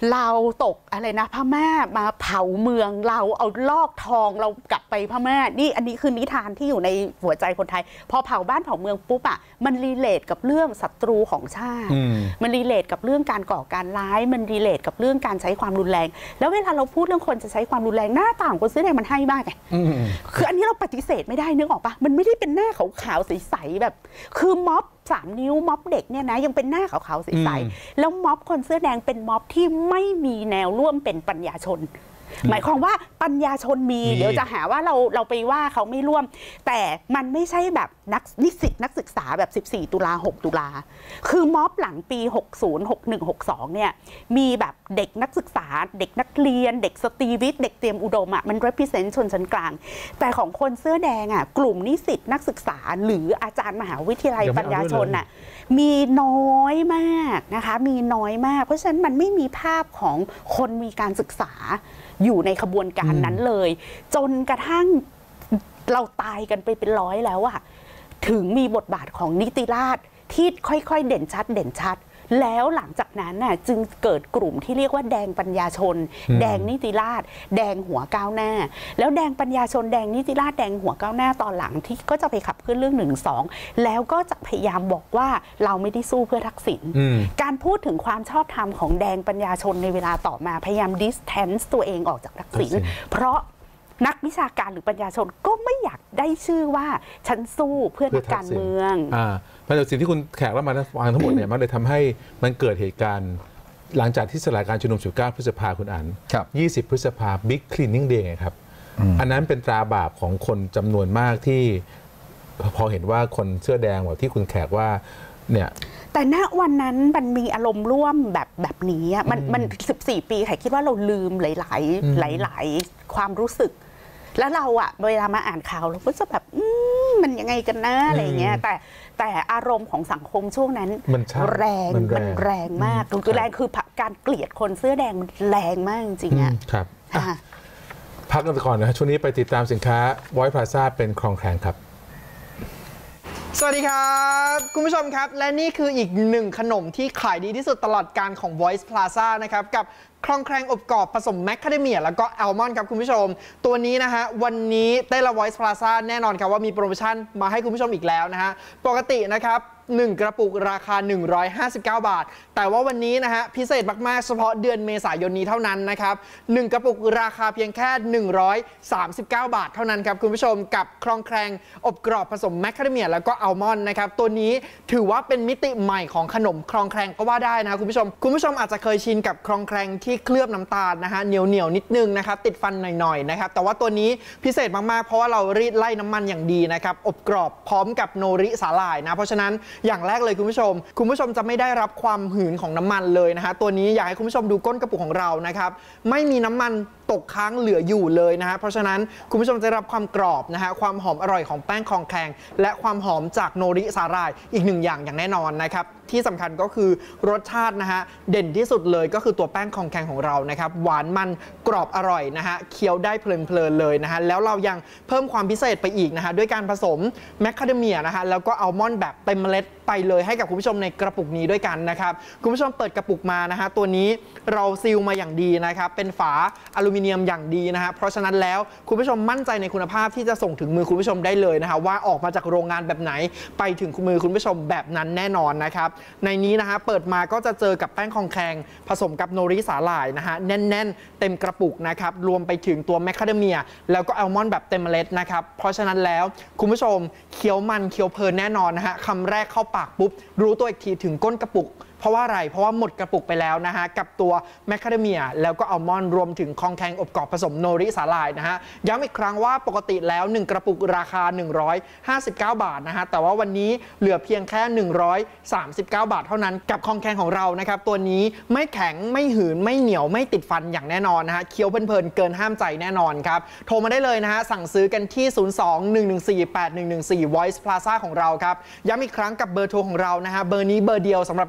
เราตกอะไรนะพม่ามาเผาเมืองเราเอาลอกทองเรากลับไปพม่านี่อันนี้คือนิทานที่อยู่ในหัวใจคนไทยพอเผาบ้านเผาเมืองปุ๊บอ่ะมันรีเลทกับเรื่องศัตรูของชาติมันรีเลทกับเรื่องการก่อการร้ายมันรีเลทกับเรื่องการใช้ความรุนแรงแล้วเวลาเราพูดเรื่องคนจะใช้ความรุนแรงหน้าต่างคนเสื้อแดงมันให้มากไงคืออันนี้เราปฏิเสธไม่ได้นึกออกปะมันไม่ได้เป็นหน้าขาวๆใสๆแบบคือม็อบสามนิ้วม็อบเด็กเนี่ยนะยังเป็นหน้าขาวๆใสๆแล้วม็อบคนเสื้อแดงเป็นม็อบที่ไม่มีแนวร่วมเป็นปัญญาชนหมายความว่าปัญญาชนมีเดี๋ยวจะหาว่าเราเราไปว่าเขาไม่ร่วมแต่มันไม่ใช่แบบนักนิสิตนักศึกษาแบบสิบสี่ตุลาหกตุลาคือม็อบหลังปีหกสิบ หกสิบเอ็ด หกสิบสองเนี่ยมีแบบเด็กนักศึกษาเด็กนักเรียนเด็กสตรีวิทย์เด็กเตรียมอุดมอ่ะมัน represent ชนชั้นกลางแต่ของคนเสื้อแดงอ่ะกลุ่มนิสิตนักศึกษาหรืออาจารย์มหาวิทยาลัยปัญญาชนอ่ะมีน้อยมากนะคะมีน้อยมากเพราะฉะนั้นมันไม่มีภาพของคนมีการศึกษาอยู่ในขบวนการนั้นเลยจนกระทั่งเราตายกันไปเป็นร้อยแล้วอะถึงมีบทบาทของนิติราษฎร์ที่ค่อยๆเด่นชัดเด่นชัดแล้วหลังจากนั้นน่ะจึงเกิดกลุ่มที่เรียกว่าแดงปัญญาชนแดงนิติราษฎร์แดงหัวก้าวหน้าแล้วแดงปัญญาชนแดงนิติราษฎร์แดงหัวก้าวหน้าตอนหลังที่ก็จะไปขับเคลื่อนเรื่องหนึ่งสองแล้วก็จะพยายามบอกว่าเราไม่ได้สู้เพื่อทักษิณการพูดถึงความชอบธรรมของแดงปัญญาชนในเวลาต่อมาพยายาม distance ตัวเองออกจากทักษิณเพราะนักวิชาการหรือปัญญาชนก็ไม่อยากได้ชื่อว่าฉันสู้เพื่อนักการเมืองอ่าเพราะสิ่งที่คุณแขกเล่ามาฟังทั้งหมดเนี่ยมันเลยทำให้มันเกิดเหตุการณ์หลังจากที่สลายการชุมนุมสิบเก้าพฤษภาคุณอันยี่สิบพฤษภาบิ๊กคลีนนิ่งเดย์ครับอันนั้นเป็นตราบาปของคนจำนวนมากที่พอเห็นว่าคนเสื้อแดงแบบที่คุณแขกว่าเนี่ยแต่ณวันนั้นมันมีอารมณ์ร่วมแบบแบบนี้มันมันสิบสี่ปีใครคิดว่าเราลืมหลายๆหลายๆความรู้สึกแล้วเราอะเวลามาอ่านข่าวเราก็จะแบบมันยังไงกันนะอะไรเงี้ยแต่แต่อารมณ์ของสังคมช่วงนั้นแรงมันแรงมากคือแรงคือการเกลียดคนเสื้อแดงมันแรงมากจริงๆอะครับพักกันก่อนนะช่วงนี้ไปติดตามสินค้า Voice Plaza เป็นคลองแคลงครับสวัสดีครับคุณผู้ชมครับและนี่คืออีกหนึ่งขนมที่ขายดีที่สุดตลอดการของ Voice Plaza นะครับกับคลองแคลงอบกรอบผสมแมคคาเดเมียแล้วก็อัลมอนด์ครับคุณผู้ชมตัวนี้นะฮะวันนี้เต้ละ Voice Plaza แน่นอนครับว่ามีโปรโมชั่นมาให้คุณผู้ชมอีกแล้วนะฮะปกตินะครับหนึ่งกระปุกราคาหนึ่งร้อยห้าสิบเก้าบาทแต่ว่าวันนี้นะฮะพิเศษมากๆเฉพาะเดือนเมษายนนี้เท่านั้นนะครับหนึ่งกระปุกราคาเพียงแค่หนึ่งร้อยสามสิบเก้าบาทเท่านั้นครับคุณผู้ชมกับคลองแคลงอบกรอบผสมแมคคาเดเมียแล้วก็อัลมอนด์นะครับตัวนี้ถือว่าเป็นมิติใหม่ของขนมคลองแคลงก็ว่าได้นะคุณผู้ชมคุณผู้ชมอาจจะเคยชินกับคลองแคลงที่เคลือบน้ำตาลนะฮะเหนียวเหนียวนิดนึงนะครับติดฟันหน่อยๆนะครับแต่ว่าตัวนี้พิเศษมากๆเพราะว่าเรารีดไล่น้ำมันอย่างดีนะครับอบกรอบพร้อมกับโนริสาหร่ายนะเพราะฉะนั้นอย่างแรกเลยคุณผู้ชมคุณผู้ชมจะไม่ได้รับความหืนของน้ำมันเลยนะฮะตัวนี้อยากให้คุณผู้ชมดูก้นกระปุกของเรานะครับไม่มีน้ำมันตกค้างเหลืออยู่เลยนะฮะเพราะฉะนั้นคุณผู้ชมจะรับความกรอบนะฮะความหอมอร่อยของแป้งคลองแคลงและความหอมจากโนริสาหร่ายอีกหนึ่งอย่างอย่างแน่นอนนะครับที่สำคัญก็คือรสชาตินะฮะเด่นที่สุดเลยก็คือตัวแป้งคลองแคลงของเรานะครับหวานมันกรอบอร่อยนะฮะเคี้ยวได้เพลินๆเลยนะฮะแล้วเรายังเพิ่มความพิเศษไปอีกนะฮะด้วยการผสมแมคคาเดเมียนะฮะแล้วก็อัลมอนด์แบบเต็มเมล็ดไปเลยให้กับคุณผู้ชมในกระปุกนี้ด้วยกันนะครับคุณผู้ชมเปิดกระปุกมานะฮะตัวนี้เราซีลมาอย่างดีนะครับเป็นฝาอลูมิเนียมอย่างดีนะฮะเพราะฉะนั้นแล้วคุณผู้ชมมั่นใจในคุณภาพที่จะส่งถึงมือคุณผู้ชมได้เลยนะฮะว่าออกมาจากโรงงานแบบไหนไปถึงมือคุณผู้ชมแบบนั้นแน่นอนนะครับในนี้นะฮะเปิดมาก็จะเจอกับแป้งคลองแคลงผสมกับโนริสาหร่ายนะฮะแน่นๆเต็มกระปุกนะครับรวมไปถึงตัวแมคคาเดเมียแล้วก็อัลมอนด์แบบเต็มเมล็ดนะครับเพราะฉะนั้นแล้วคุณผู้ชมเคี้ยวมันเคี้ยวเพลินแน่นอนนะฮะคำแรกเข้าปากปุ๊บรู้ตัวอีกทีถึงก้นกระปุกเพราะว่าอะไรเพราะว่าหมดกระปุกไปแล้วนะฮะกับตัวแมคคาเดเมียแล้วก็อัลมอนด์รวมถึงคลองแคลงอบกรอบผสมโนริสาหร่ายนะฮะย้ำอีกครั้งว่าปกติแล้วหนึ่งกระปุกราคาหนึ่งร้อยห้าสิบเก้าบาทนะฮะแต่ว่าวันนี้เหลือเพียงแค่หนึ่งร้อยสามสิบเก้าบาทเท่านั้นกับคลองแคลงของเรานะครับตัวนี้ไม่แข็งไม่หืนไม่เหนียวไม่ติดฟันอย่างแน่นอนนะฮะเคี้ยวเพลินๆเกินห้ามใจแน่นอนครับโทรมาได้เลยนะฮะสั่งซื้อกันที่ศูนย์ สอง หนึ่ง หนึ่ง สี่ แปด หนึ่ง หนึ่ง สี่ Voice Plaza ของเราครับย้ำอีกครั้งกับเบอร์โทรของเรานะฮะเบอร์นี้เบอร์เดียวสำหรับการสั่ง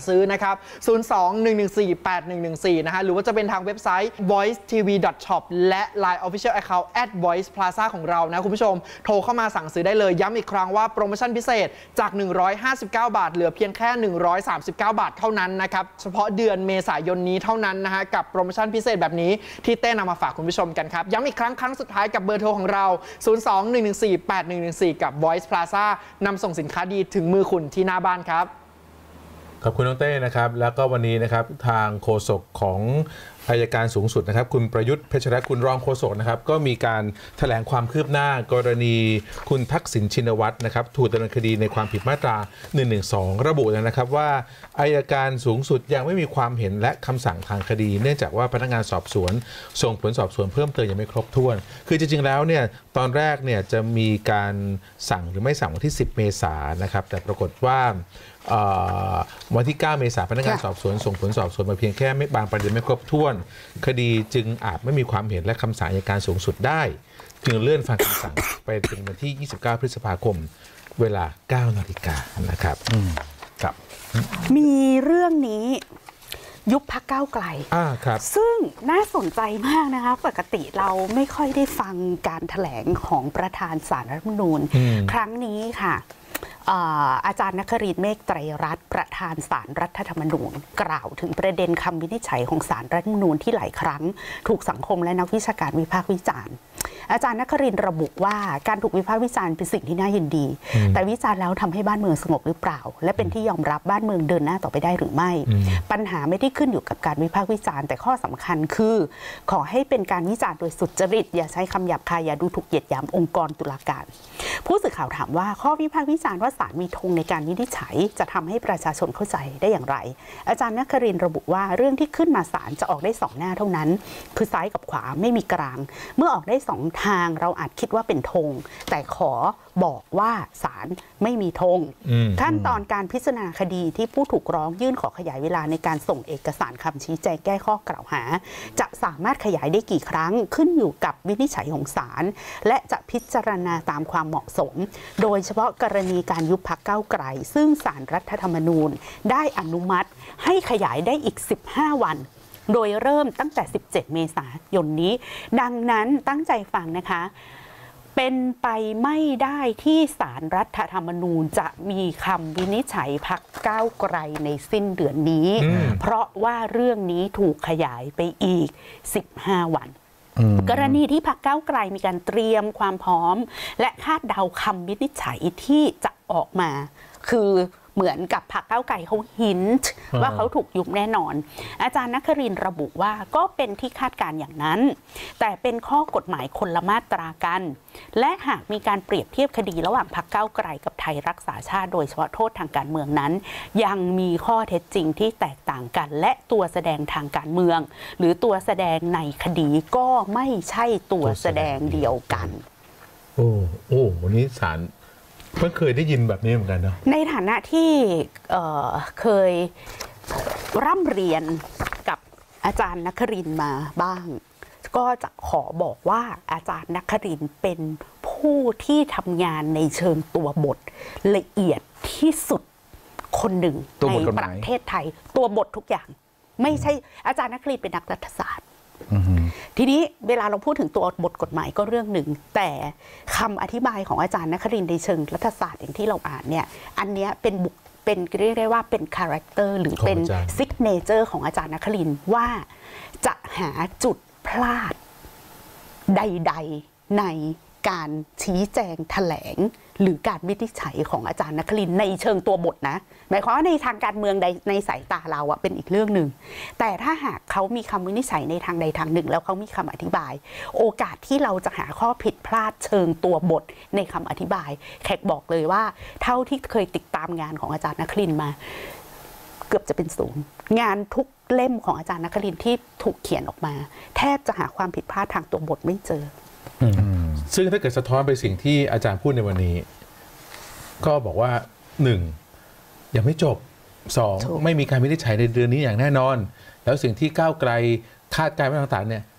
ซื้อนะครับ ศูนย์ สอง หนึ่ง หนึ่ง สี่ แปด หนึ่ง หนึ่ง สี่ นะฮะหรือว่าจะเป็นทางเว็บไซต์ voice t v dot shop และ ไลน์ Official Account at voice plaza ของเรานะคุณผู้ชมโทรเข้ามาสั่งซื้อได้เลยย้ำอีกครั้งว่าโปรโมชั่นพิเศษจากหนึ่งร้อยห้าสิบเก้าบาทเหลือเพียงแค่หนึ่งร้อยสามสิบเก้าบาทเท่านั้นนะครับเฉพาะเดือนเมษายนนี้เท่านั้นนะฮะกับโปรโมชั่นพิเศษแบบนี้ที่เต้นำมาฝากคุณผู้ชมกันครับย้ำอีกครั้งครั้งสุดท้ายกับเบอร์โทรของเรา ศูนย์ สอง หนึ่ง หนึ่ง สี่ แปด หนึ่ง หนึ่ง สี่ กับ Voice Plaza นำส่งสินค้าดีถึงมือคุณที่หน้าบ้านครับขอบคุณน้องเต้นะครับแล้วก็วันนี้นะครับทางโฆษกของอัยการสูงสุดนะครับคุณประยุทธ์เพชรคุณรองโฆษกนะครับก็มีการแถลงความคืบหน้ากรณีคุณทักษิณชินวัตรนะครับถูกดำเนินคดีในความผิดมาตราหนึ่งหนึ่งสองระบุนะครับว่าอัยการสูงสุดยังไม่มีความเห็นและคำสั่งทางคดีเนื่องจากว่าพนักงานสอบสวนส่งผลสอบสวนเพิ่มเติมยังไม่ครบถ้วนคือจริงๆแล้วเนี่ยตอนแรกเนี่ยจะมีการสั่งหรือไม่สั่งวันที่สิบเมษายนนะครับแต่ปรากฏว่าวันที่เก้าเมษายนพนักงานสอบสวนส่งผลสอบสวนมาเพียงแค่ไม่บางประเด็นไม่ครบถ้วนคดีจึงอาจไม่มีความเห็นและคำสั่งอัยการสูงสุดได้จึงเลื่อนฟังคำสั่งไปเป็นวันที่ยี่สิบเก้าพฤษภาคมเวลาเก้านาฬิกานะครับครับมีเรื่องนี้ยุบพรรคก้าวไกลซึ่งน่าสนใจมากนะคะปกติเราไม่ค่อยได้ฟังการแถลงของประธานศาลรัฐธรรมนูญครั้งนี้ค่ะอาจารย์นครินทร์เมฆไตรรัตน์ประธานศาลรัฐธรรมนูญกล่าวถึงประเด็นคำวินิจฉัยของศาลรัฐธรรมนูญที่หลายครั้งถูกสังคมและนักวิชาการวิพากษ์วิจารณ์อาจารย์นครินทร์ระบุว่าการถูกวิพากษ์วิจารณ์เป็นสิ่งที่น่ายินดีแต่วิจารณ์แล้วทำให้บ้านเมืองสงบหรือเปล่าและเป็นที่ยอมรับบ้านเมืองเดินหน้าต่อไปได้หรือไม่ปัญหาไม่ได้ขึ้นอยู่กับการวิพากษ์วิจารณ์แต่ข้อสำคัญคือขอให้เป็นการวิจารณ์โดยสุจริตอย่าใช้คำหยาบคายอย่าดูถูกเหยียดหยามองค์กรตุลาการผู้สื่อข่าวถามว่าข้อวิพากษ์วิจารณ์ว่าศาลมีธงในการวินิจฉัยจะทำให้ประชาชนเข้าใจได้อย่างไรอาจารย์นครินทร์ระบุว่าเรื่องที่ขึ้นมาศาลจะออกได้สองหน้าเท่านั้นคือซ้ายกับขวาไม่มีกลางเมื่อออกได้สองทางเราอาจคิดว่าเป็นธงแต่ขอบอกว่าศาลไม่มีธงขั้นตอนการพิจารณาคดีที่ผู้ถูกร้องยื่นขอขยายเวลาในการส่งเอกสารคำชี้แจงแก้ข้อกล่าวหาจะสามารถขยายได้กี่ครั้งขึ้นอยู่กับวินิจฉัยของศาลและจะพิจารณาตามความเหมาะสมโดยเฉพาะกรณีการยุบพรรคก้าวไกลซึ่งศาลรัฐธรรมนูญได้อนุมัติให้ขยายได้อีกสิบห้าวันโดยเริ่มตั้งแต่สิบเจ็ดเมษายนนี้ดังนั้นตั้งใจฟังนะคะเป็นไปไม่ได้ที่ศาลรัฐธรรมนูญจะมีคำวินิจฉัยพรรคก้าวไกลในสิ้นเดือนนี้เพราะว่าเรื่องนี้ถูกขยายไปอีกสิบห้าวันกรณีที่พรรคก้าวไกลมีการเตรียมความพร้อมและคาดเดาคำวินิจฉัยที่จะออกมาคือเหมือนกับพรรคก้าวไกลเขาหินว่าเขาถูกยุบแน่นอนอาจารย์นครินทร์ระบุว่าก็เป็นที่คาดการณ์อย่างนั้นแต่เป็นข้อกฎหมายคนละมาตรากันและหากมีการเปรียบเทียบคดีระหว่างพรรคก้าวไกลกับไทยรักษาชาติโดยเฉพาะโทษทางการเมืองนั้นยังมีข้อเท็จจริงที่แตกต่างกันและตัวแสดงทางการเมืองหรือตัวแสดงในคดีก็ไม่ใช่ตัวแสดงเดียวกันโอ้โอ้วันนี้ศาลเพิ่งเคยได้ยินแบบนี้เหมือนกันเนาะในฐานะที่เอ่อเคยร่ำเรียนกับอาจารย์นครินทร์มาบ้างก็จะขอบอกว่าอาจารย์นครินทร์เป็นผู้ที่ทำงานในเชิงตัวบทละเอียดที่สุดคนหนึ่งในประเทศไทยตัวบททุกอย่างไม่ใช่อาจารย์นครินทร์เป็นนักรัฐศาสตร์ทีนี้เวลาเราพูดถึงตัวบทกฎหมายก็เรื่องหนึ่งแต่คำอธิบายของอาจารย์นครินทร์ในเชิงรัฐศาสตร์อย่างที่เราอ่านเนี่ยอันนี้เป็นบุคเป็นเรียกได้ว่าเป็นคาแรคเตอร์หรือเป็นซิกเนเจอร์ของอาจารย์นครินทร์ว่าจะหาจุดพลาดใดๆในการชี้แจงแถลงหรือการวินิจฉัยของอาจารย์นครินทร์ในเชิงตัวบทนะหมายความว่าในทางการเมืองในในสายตาเราอะเป็นอีกเรื่องหนึ่งแต่ถ้าหากเขามีคำวินิจฉัยในทางใดทางหนึ่งแล้วเขามีคำอธิบายโอกาสที่เราจะหาข้อผิดพลาดเชิงตัวบทในคำอธิบายแขกบอกเลยว่าเท่าที่เคยติดตามงานของอาจารย์นครินทร์มาเกือบจะเป็นศูนย์งานทุกเล่มของอาจารย์นครินทร์ที่ถูกเขียนออกมาแทบจะหาความผิดพลาดทางตัวบทไม่เจอซึ่งถ้าเกิดสะท้อนไปสิ่งที่อาจารย์พูดในวันนี้ก็บอกว่าหนึ่งยังไม่จบสองไม่มีการวินิจฉัยในเดือนนี้อย่างแน่นอนแล้วสิ่งที่ก้าวไกลคาดการณ์ต่างๆเนี่ย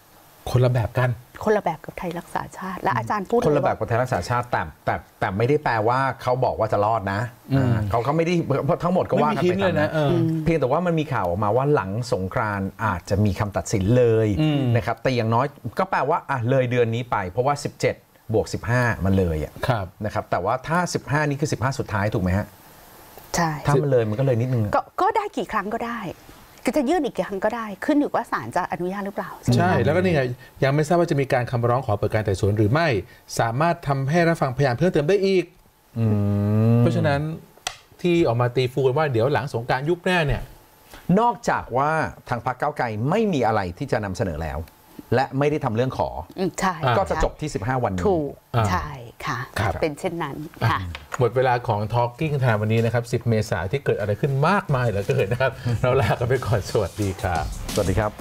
คนละแบบกันคนละแบบกับไทยรักษาชาติและอาจารย์พูดคนละเยแบว่าบกับไทยรักษาชาติแต่แต่แต่ไม่ได้แปลว่าเขาบอกว่าจะรอดนะอ่าเขาเขาไม่ได้เพราะทั้งหมดก็ว่ากันไม่มีไปทิ้งเลยนะตามเออเพียงแต่ว่ามันมีข่าวออกมาว่าหลังสงกรานต์อาจจะมีคำตัดสินเลยนะครับแต่อย่างน้อยก็แปลว่าอ่ะเลยเดือนนี้ไปเพราะว่าสิบเจ็ดบวกสิบห้ามันเลยอ่ะครับนะครับแต่ว่าถ้าสิบห้านี่คือสิบห้าสุดท้ายถูกไหมฮะใช่ถ้ามันเลยมันก็เลยนิดนึงก็ก็ได้กี่ครั้งก็ได้ก็จะยื่นอีกกี่ครั้งก็ได้ขึ้นอยู่ว่าศาลจะอนุญาตหรือเปล่าไหมใช่คะแล้วก็นี่ไงยังไม่ทราบว่าจะมีการคำร้องขอเปิดการไต่สวนหรือไม่สามารถทำให้รับฟังพยานเพิ่มเติมได้อีกเพราะฉะนั้นที่ออกมาตีฟูกันว่าเดี๋ยวหลังสงกรานต์ยุบแน่เนี่ยนอกจากว่าทางพรรคก้าวไกลไม่มีอะไรที่จะนำเสนอแล้ว และไม่ได้ทำเรื่องขออืมใช่ก็จะจบที่สิบห้าวันนี้ถูกอ่าใช่ค่ะครับเป็นเช่นนั้นค่ะหมดเวลาของ Talking Time วันนี้นะครับสิบเมษายนที่เกิดอะไรขึ้นมากมายเหลือเกินนะครับ เราลากันไปก่อนสวัสดีครับสวัสดีครับ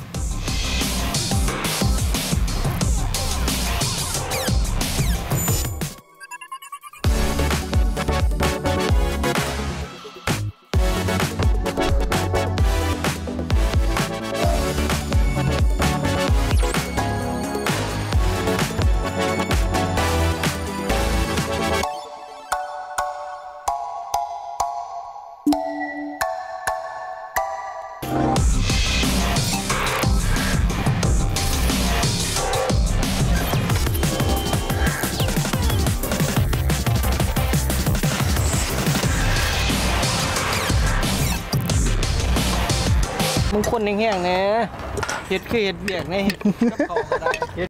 มึงคนแห้งๆนะเฮ็ดคือเฮ็ดเบียกนะเฮ็ดกับเขาก็ได้